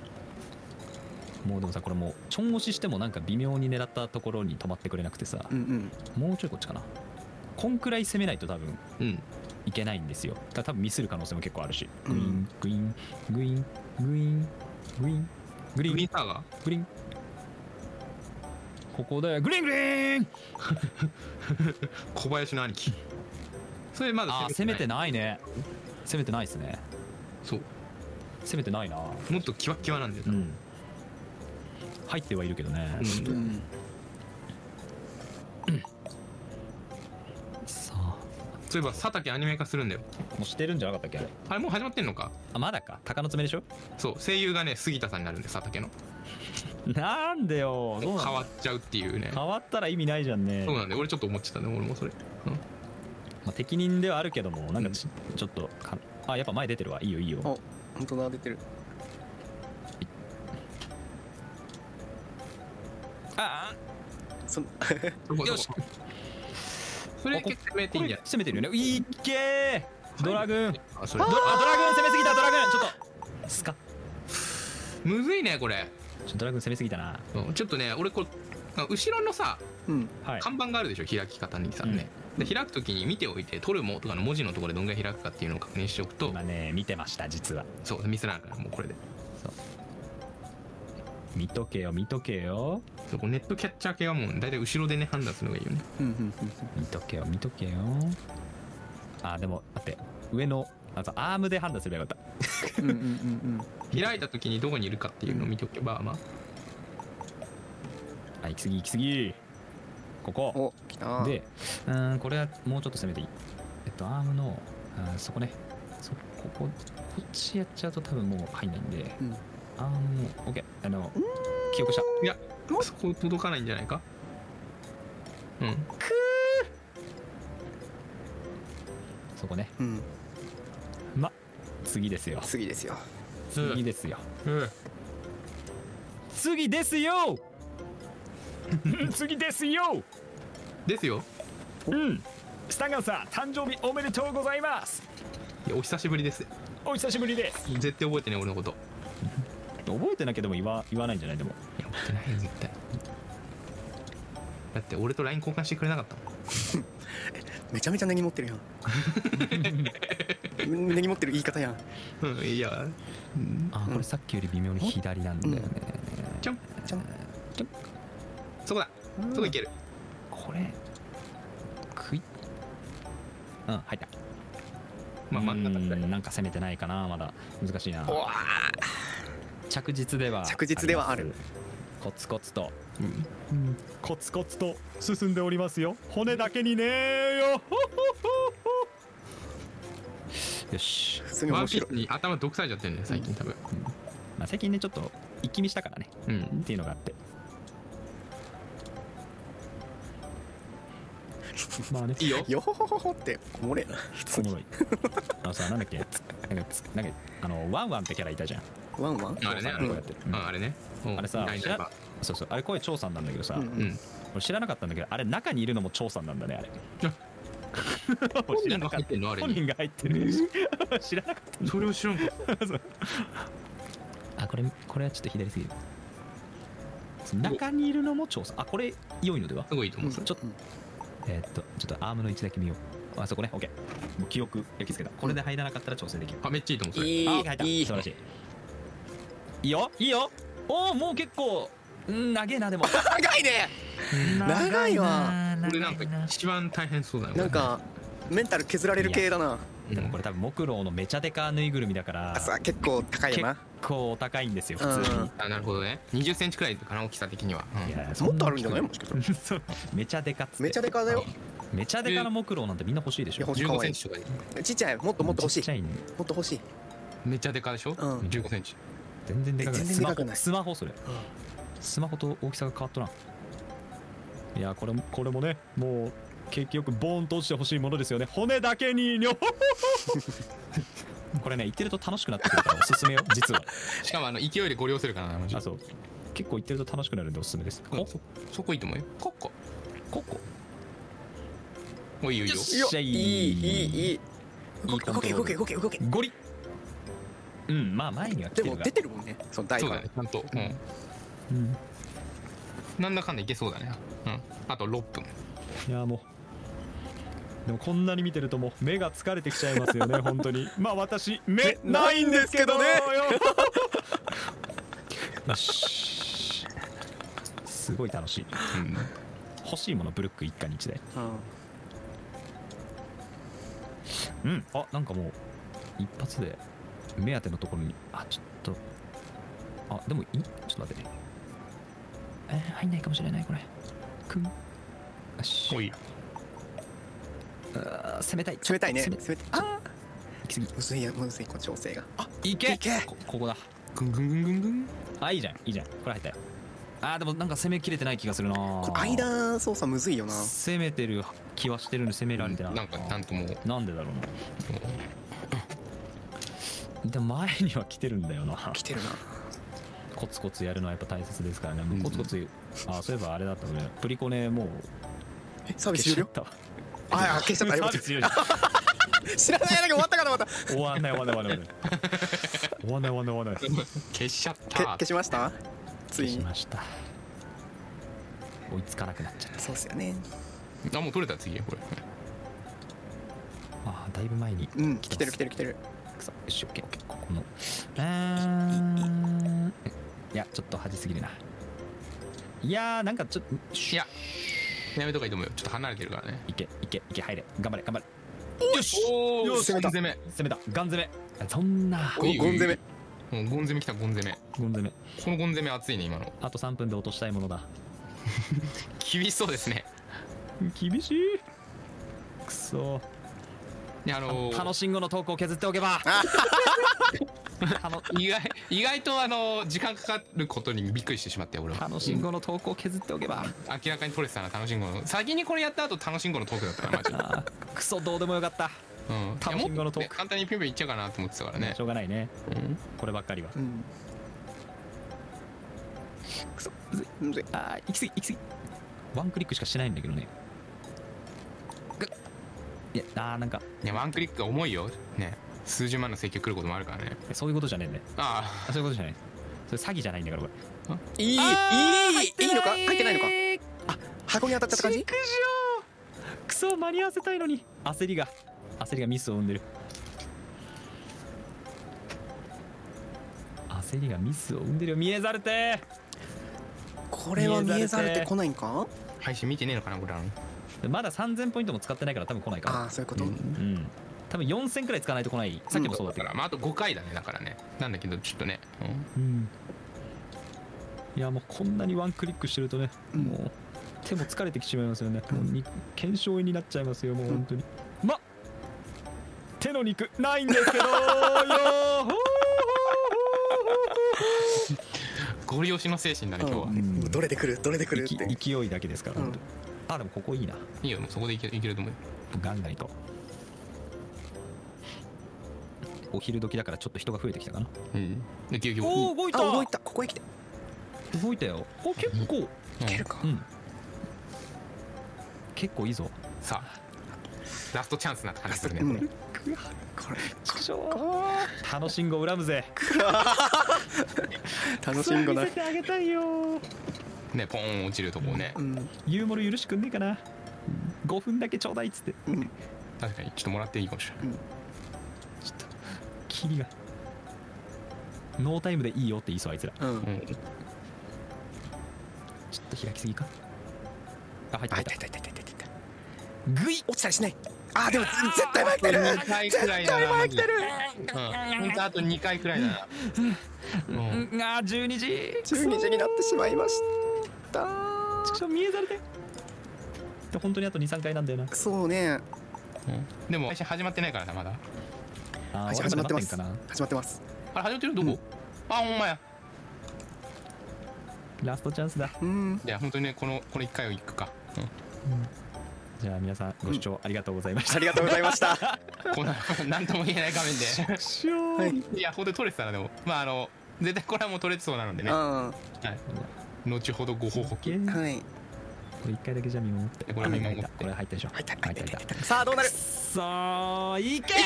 S2: もうでもさこれもうちょん押ししてもなんか微妙に狙ったところに止まってくれなくてさ、
S1: うんうん
S2: もうちょいこっちかな。こんくらい攻めないと多分
S3: うん
S2: いけないんですよ。だから多分ミスる可能性も結構あるし。
S1: う
S2: グイン
S1: ん
S2: グイングイングイングイングリーン
S3: グリーンサーガー
S2: グリーン。ここでグリーングリーン。
S3: 小林の兄貴。それまだ
S2: あー攻めて
S3: ない。
S2: ないね。攻めてないですね。
S3: そう
S2: 攻めてないな。
S3: もっとキワッキワなんだよな。
S2: うん。入ってはいるけどね。
S3: うん
S1: うん
S2: さあ
S3: そういえば佐竹アニメ化するんだよ。
S2: もうしてるんじゃなかったっけあれ。
S3: あれもう始まってんのか。
S2: あまだか。鷹の爪でしょ。
S3: そう声優がね杉田さんになるんで佐竹の
S2: なんでよ。どうなの
S3: 変わっちゃうっていうね。
S2: 変わったら意味ないじゃんね。
S3: そうなんで俺ちょっと思っちゃったね俺もそれ。うん
S2: まあ、適任ではあるけどもなんかち,、ちょっとかあやっぱ前出てるわ。いいよいいよ。
S1: あ本当だ出てる
S2: あ
S1: そ
S2: よし
S3: それ結構攻めていいんじゃない。
S2: 攻めてるよね。いっけードラグーン。
S3: あそれ
S2: ドあドラグーン攻めすぎた。ドラグーンちょっとスカ
S3: ねむずいねこれ。
S2: ちょっとドラグ攻めすぎたな。
S3: うんちょっとね俺こう後ろのさ
S1: うん
S2: はい。
S3: 看板があるでしょ開き方にさね、で開くときに見ておいてトルモとかの文字のところでどんぐらい開くかっていうのを確認しておくと、
S2: 今ね見てました実は。
S3: そうミスらないからもうこれで。
S2: 見とけよ見とけよ
S3: そうこうネットキャッチャー系はもう大体後ろでね判断するのがいいよね。
S1: うんうん
S2: 見とけよ見とけよ。あでも待って上のあとアームで判断すればよかっ
S1: うんうんうんうん
S3: 開いたときにどこにいるかっていうのを見ておけばまあ。
S2: た。あ行き過ぎ行き過ぎ。ここ
S1: お来た。
S2: でうーんこれはもうちょっと攻めていい。えっとアームのあーそこねそこここっちやっちゃうと多分もう入んないんで、
S1: うん
S2: アームの OK あの記憶した。
S3: いやそこ届かないんじゃないか。うん
S2: そこね。
S1: うん
S2: ま次ですよ
S1: 次ですよ。
S2: 次ですよ
S3: うん
S2: 次ですよ
S4: 次ですよ。
S3: ですよ。
S4: うんスタガンさん誕生日おめでとうございます。
S3: いやお久しぶりです。
S4: お久しぶりです。
S3: 絶対覚えてね俺のこと。
S2: 覚えてなきゃでも言わ言わないんじゃないでも。
S3: いや覚えてないよ絶対。だって俺と ライン 交換してくれなかったもん。
S1: めちゃめちゃ根に持ってるやん。根に持ってる言い方やん。
S3: うんいや、うん、
S2: あこれさっきより微妙に左なんだよね。
S3: ちょん
S1: ちゃん
S3: そこだそこいける。
S2: これクイッうん入った。
S3: まあ真ん中ぐらい。
S2: うんなんか攻めてないかなまだ難しいな。
S1: おわ
S2: 着実では
S1: 着実ではある。
S2: コツコツと。
S3: うん
S4: コツコツと進んでおりますよ。骨だけにねーよ。
S2: よし。
S1: 普通に
S3: ワン
S1: 面白い。
S3: ピースに頭毒されちゃってるね最近多分。
S2: まあ最近ねちょっと一気見したからね
S3: うん
S2: っていうのがあって。まあね
S3: いいよ。
S1: よほほほほっておもれえな。普通に
S2: おもろい。あのさなんだっけなんかつなんかあのワンワンってキャラいたじゃん。
S1: ワンワン。
S3: あれねあの
S2: こうやってる
S3: うんあれね。うん
S2: あれさ知ら
S3: ないないば
S2: そうそうあれ声張さんなんだけどさ、
S1: うん
S3: うん
S2: 俺知らなかったんだけどあれ中にいるのも張さんなんだねあれ。
S3: 本人が入ってんのあれに。
S2: 本人が入ってる。知らなかった。
S3: それを知らんか。
S2: あこれこれはちょっと左すぎる。中にいるのも張さん。あこれ良いのでは。
S3: すごいいいと思う。
S2: ちょっとえーっとちょっとアームの位置だけ見よう。あそこね OK。もう記憶焼き付けた。これで入らなかったら調整できる。
S3: あめっちゃいいと思うそれ。
S1: いい
S2: あ OK 入った。
S1: いい
S2: 素晴らしい。いいよいいよ。おおもう結構ん長えなでも。
S1: 長いね。長いわ。
S3: これなんか一番大変そうだよ。
S1: なんかメンタル削られる系だな。
S2: でもこれ多分木狼のめちゃでかぬいぐるみだから
S1: あさ結構高いよ
S2: 結
S1: な。
S2: 構お高いんですよ普通に。
S3: あなるほどね。にじゅっセンチくらいかな大きさ的には。うん
S2: いや
S1: もっとあるんじゃないもしかしたら。
S2: そうめちゃでかっつって。
S1: めちゃでかだよ。
S2: めちゃでかの木狼なんてみんな欲しいでしょ。
S1: いや欲しい
S3: じゅうごセンチとかで
S1: ちっちゃいもっともっと欲しい
S2: ちっちゃいんで
S1: もっと欲しい。
S3: めっちゃでかでしょ。
S1: うん
S3: じゅうごセンチ。
S2: 全然でかくない。
S1: 全然でかくない
S2: スマホスマホそれ。スマホと大きさが変わっとらん。
S4: いやこれもこれもねもう結局ボーンと落ちてほしいものですよね。骨だけににょ。
S2: これね言ってると楽しくなってくるからおすすめよ実は。
S3: しかもあの勢いでご利用するからなマジで。
S2: あそう結構言ってると楽しくなるんでおすすめです。
S3: うんそそこいいと思うよ。コッコ。
S2: ここ
S3: もういいよいいよ。
S2: よし
S1: いやいいいいいい。
S2: い
S1: 動
S2: い
S1: け動け動け動け動け。
S2: ゴリうんまあ前には来
S1: でも
S2: てるが
S1: 出てるもんね。その台が
S3: そうだ。ねちゃんと。うん。
S2: うん
S3: なんだかんだいけそうだね。うん。あとろっぷん。
S4: いやもうでもこんなに見てるともう目が疲れてきちゃいますよね本当に。まあ私目ないんですけどね。
S2: よしすごい楽しい。
S3: うん。
S2: 欲しいものブルック一家に一台。
S1: うん
S2: うんあなんかもう一発で目当てのところにあちょっとあでもいいちょっと待ってねえー、入んないかもしれないこれくんよし
S3: もういい。
S2: あー攻めたい
S1: 冷たいね。
S2: 攻め
S1: 冷たい。あ
S2: 行き過ぎ
S1: ーむずいやむずいこの調整が。あ
S2: いけ
S1: いけ
S2: こここだ
S3: ぐんぐんぐんぐんぐん。
S2: あいいじゃんいいじゃんこれ入ったよ。あーでもなんか攻めきれてない気がするな
S1: これ間操作むずいよな。
S2: 攻めてる気はしてるんで攻められてない、
S3: なんかなんともう。
S2: なんでだろうなでも前には来てるんだよな
S1: 来てるな。
S2: コツコツやるのはやっぱ大切ですからね、
S3: うん
S2: コツコツあそういえばあれだったねプリコネもう
S1: えサービス終了。
S2: 消しちゃったわ
S1: ああ消しちゃったよ
S2: サービス終了じゃん
S1: 知らないだけ終わったかと思った。
S4: 終わんない終わんない終わんない終わんない終わんない終わんない終わんない
S3: 消しちゃっ
S1: け
S3: た。
S1: 消しました。つい
S2: し
S1: に。
S2: ました。追いつかなくなっちゃった。
S1: そうっすよね。
S3: あ、もう取れた次これ。
S2: ああだいぶ前に
S1: うん、来てる来てる来てる。
S2: くそよしオッケーオッケー。ここのあーいやちょっと端すぎるな。いやーなんかちょっと
S3: いややめとかいいと思うよ。ちょっと離れてるからね。
S2: いけいけいけ入れ頑張れ頑張れ。
S3: よしお
S1: よし攻めた
S3: 攻め。
S2: 攻めたガン攻め。そんな
S1: ゴ
S3: おい
S1: ゴン攻め。
S3: もうゴン攻めきたゴン攻め。
S2: ゴン攻め。
S3: このゴン攻め熱いね今の。
S2: あとさんぷんで落としたいものだ。
S3: 厳しそうですね。
S2: 厳しい。くそ
S3: いやあのー
S2: 楽しんごのトークを削っておけば楽
S3: 意外意外とあの時間かかることにびっくりしてしまって俺は。
S2: 楽しんごのトークを削っておけば
S3: 明らかに取れてたな楽しんごの。先にこれやった後楽しんごのトークだったからマジで。
S2: あークソどうでもよかった。
S3: うん。
S2: 楽しんごのトーク
S3: いやもっとね簡単にピュンピュンいっちゃうかなと思ってたからね
S2: し。ょうがないね
S3: うん
S2: こればっかりは。
S1: うん。くそ。むずい。
S2: あー行き過ぎ行き過ぎ。ワンクリックしかしないんだけどね。ぐっいやあーなんか
S3: いやワンクリックが重いよね。数十万の請求来ることもあるからね。
S2: そういうことじゃねえんだよ。
S3: あ
S2: あそういうことじゃない。それ詐欺じゃないんだからこれ。
S1: いいいい
S2: あー
S1: いいのか入ってないのか。あ、箱に当たっちゃった感じ。
S2: くクソ間に合わせたいのに焦りが焦りがミスを生んでる。焦りがミスを生んでるよ。見えざるて
S1: これは見えざるって来ないんか。
S3: あ配信見てねえのかなこれらの。
S2: まださんぜんポイントも使ってないから多分来ないから。
S1: ああ、そういうこと。
S2: うん多分よんせんくらい使わないと来ない。さっきもそうだったけど
S3: だから、まあ、あとごかいだねだからね。なんだけどちょっとね、うん
S2: うんいやもうこんなにワンクリックしてるとね、
S1: うん
S2: もう手も疲れてきてしまいますよね。もうに腱鞘炎になっちゃいますよもう本当に。ま手の肉ないんですけどよーほ
S3: ゴリ押しの精神だね今日は。
S1: うん
S2: ん
S1: どれで来るどれで来るっ
S2: ー
S1: て。
S2: 勢いだけですから、
S1: うん
S2: 本当にあでもここいいな。
S3: いいよもうそこでいけいけると思うよ。
S2: ガンガンいこう。お昼時だからちょっと人が増えてきたかな。
S3: うんで結局
S2: おお動いた
S1: あ、動いた。ここへ来て。
S2: 動いたよ。お結構
S1: いけるか
S2: う。ん結構いいぞ。
S3: さあラストチャンスな感じするね
S1: うん
S3: これ。
S1: これ
S2: ちくしょう楽しんご恨むぜ。
S1: 楽しんごな。
S2: 見せてあげたいよ。
S3: ねポーン落ちるとこをね。
S1: うん
S2: ユーモル許しくんねえかな。ごふんだけちょうだいっつって。
S1: うん
S3: 確かにちょっともらっていいかもしれない。
S2: ちょっとキリがノータイムでいいよって言いそうあいつら。
S1: うん。
S3: うん
S2: ちょっと開きすぎか。あ入った
S1: あ、
S2: 入った
S1: いたいたいたいたいたいた。
S2: グイ
S1: 落ちたりしない。あ、でも絶対前来てる。
S3: にかいくらいだな
S1: 絶対前来てる。
S3: うんほんとあとにかいくらいだな。うん
S2: うんあーじゅうにじ
S1: じゅうにじになってしまいました。
S2: ちくしょう見えざるでで本当にあとにさんかいなんだよな。
S1: そうね。
S3: でも配信始まってないからなまだ。
S2: あー
S1: 始始まってます
S2: 俺まだ待
S1: 始まってます。
S3: あれ始まってるどこ？あほんまや。
S2: ってんかな。ラストチャンスだ。
S1: うん。
S3: いや本当にねこのこのいっかいをいくか。
S2: じゃあ皆さんご視聴ありがとうございました。
S1: ありがとうございました。
S3: こんななんとも言えない画面で。
S2: しょう
S1: はい。
S3: いや本当に撮れてたなでもまああの絶対これはもう撮れてそうなのでね。
S1: う
S3: は
S1: ん。
S3: い。後ほどご報告。
S2: オッケー
S1: はい。
S2: これ一回だけじゃあ見守って。
S3: これ見守って
S2: これ入ったでしょ。
S1: 入った
S2: 入った入った。
S1: さあどうなる。
S2: さあいけ。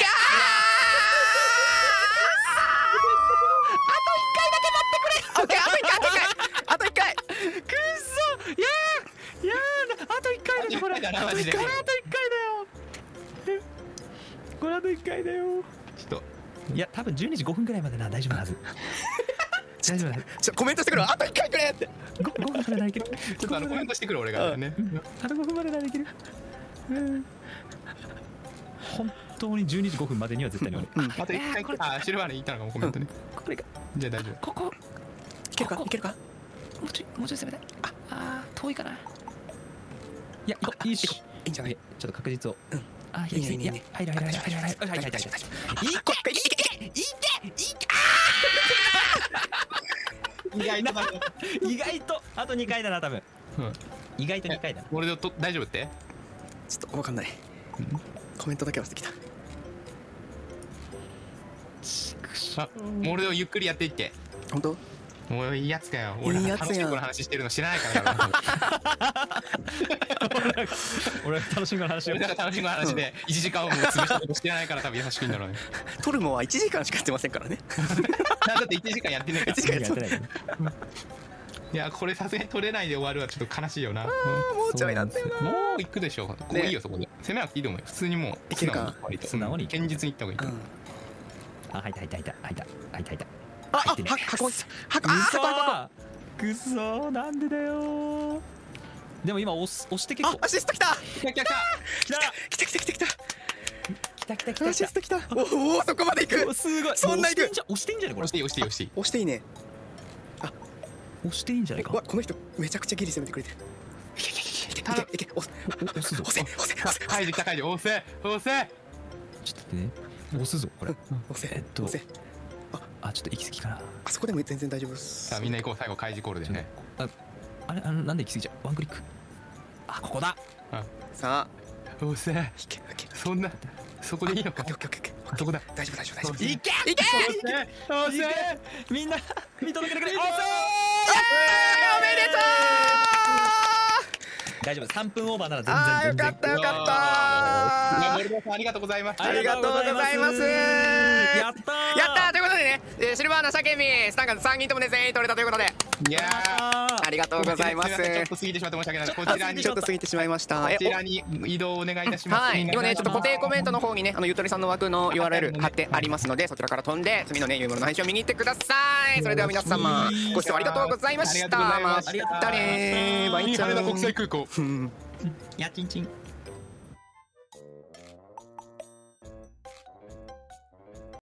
S1: オッケー、あと一回、あと一回。
S2: くっそいやーいやーあと一回だよこれ。
S3: あと一回だなマジで
S2: これあと一回だよ。これあと一回だよ。
S3: ちょっと
S2: いや多分じゅうにじごふんぐらいまでな大丈夫なはず。大丈夫だ。
S1: ちょコメントしてくる。あと一回くれって。
S2: ごごふんまでならいける。
S3: ちょっとあのコメントしてくる俺がね。
S2: あとごふんまでならいける。うん本当にじゅうにじごふんまでには絶対に終わる。
S3: あといっかいあシルバーに言ったのかもコメントね。
S2: これが
S3: じゃあ大丈夫。
S2: ここ
S1: いけるか
S2: ここ
S1: いけるか。
S2: もうちょいもうちょい攻めたい。ああー遠いかな。いや行こういいし。
S1: いいんじゃない。
S2: ちょっと確実を。
S1: うん
S2: あー開きすぎ。いや
S1: いいねいいね
S2: 入る入る入る入る入る入る入る入る入る。いけいけいけいけ
S3: 意外と
S2: 意外とあとにかいだな多分。
S3: うん
S2: 意外とにかいだな。
S3: 俺でと大丈夫って？
S1: ちょっとわかんない。コメントだけはしてきた。
S3: あもう俺をゆっくりやっていって。
S1: 本当？
S3: もういいやつかよ。俺
S1: いいやつやん
S3: 楽しい子の話してるの知らないからよ。
S2: 俺楽しみの話を
S3: 俺なんか楽しみの話でいちじかんをもう潰したことしてないから多分優しくいいんだろうね。
S1: トルモはいちじかんしかやってませんからね。
S3: だっていちじかんやってないから。
S1: いちじかんやってない。
S3: いやこれさすがに取れないで終わるはちょっと悲しいよな。
S1: もうちょいなんだよな。
S3: もう行くでしょ。ここいいよそこで。攻めなくていいと思うよ。普通にもう
S1: いけるか。
S2: 素直に
S3: 堅実に行った方がいい。
S2: あ、入った入った入った入った入った入った。
S1: あ、
S2: 入ってね
S1: あ、箱、箱、あ、箱、箱。
S2: くそー、なんでだよ。でも今押す押して結構。
S1: あ、アシストきた。
S3: 来た来た来た
S1: 来た来た来た来た。
S2: 来た来た来た。
S1: アシストきた。おお、そこまで行く。
S2: すごい。
S1: そんな行く。
S2: 押していいんじゃないこれ。
S3: 押していい押していい押していい。
S1: 押していいね。あ、
S2: 押していいんじゃないか。
S1: わ、この人めちゃくちゃギリ攻めてくれてる。いけいけいけいけいけ。押すぞ。押せ押せ押せ。
S3: 解除した解除。押せ押せ。
S2: ちょっとね。押すぞこれ。
S1: 押せ。
S2: えっと。
S1: 押せ。
S2: あ、ちょっと行き過ぎかな。
S1: あそこでも全然大丈夫です。
S3: さあみんな行こう最後開示コールでね。
S2: あ、あれあのなんで行き過ぎちゃう。ワンクリック。あ、ここだ。
S1: さ
S3: あ、押せ。
S1: いけいけ。
S3: そんなそこでいいのか。
S1: オッケーオッケーオッケー。
S3: そこだ。
S1: 大丈夫大丈夫大丈夫。
S2: いけ
S1: いけ。
S3: 押せ。
S2: みんな見届けてくれ。
S1: おめでとう。
S2: 大丈夫。三分オーバーなら
S1: あー
S2: 全然全然。
S1: よかったよかった
S3: いや森田さんありがとうございました。
S1: ありがとうございます。
S2: やったー。
S1: やったーということでね、えーシルバーナシャケミスタンカズさんにんともね全員取れたということで、
S3: いやー
S1: ありがとうございます。
S3: ちょっと過ぎてしまって申し訳ない。こちらに
S1: ちょっと過ぎてしまいました。
S3: こちらに移動をお願いいたします。
S1: はい、今ねちょっと固定コメントの方にねあのゆとりさんの枠の ユーアールエル 貼ってありますので、そちらから飛んで次のねゆうものの配信を見に行ってください。それでは皆様ご視聴ありがとうございました。
S3: ありがとうございました
S1: またねーバイチャ
S3: 羽田国際
S1: ー。
S3: 空港。
S2: やちんちん。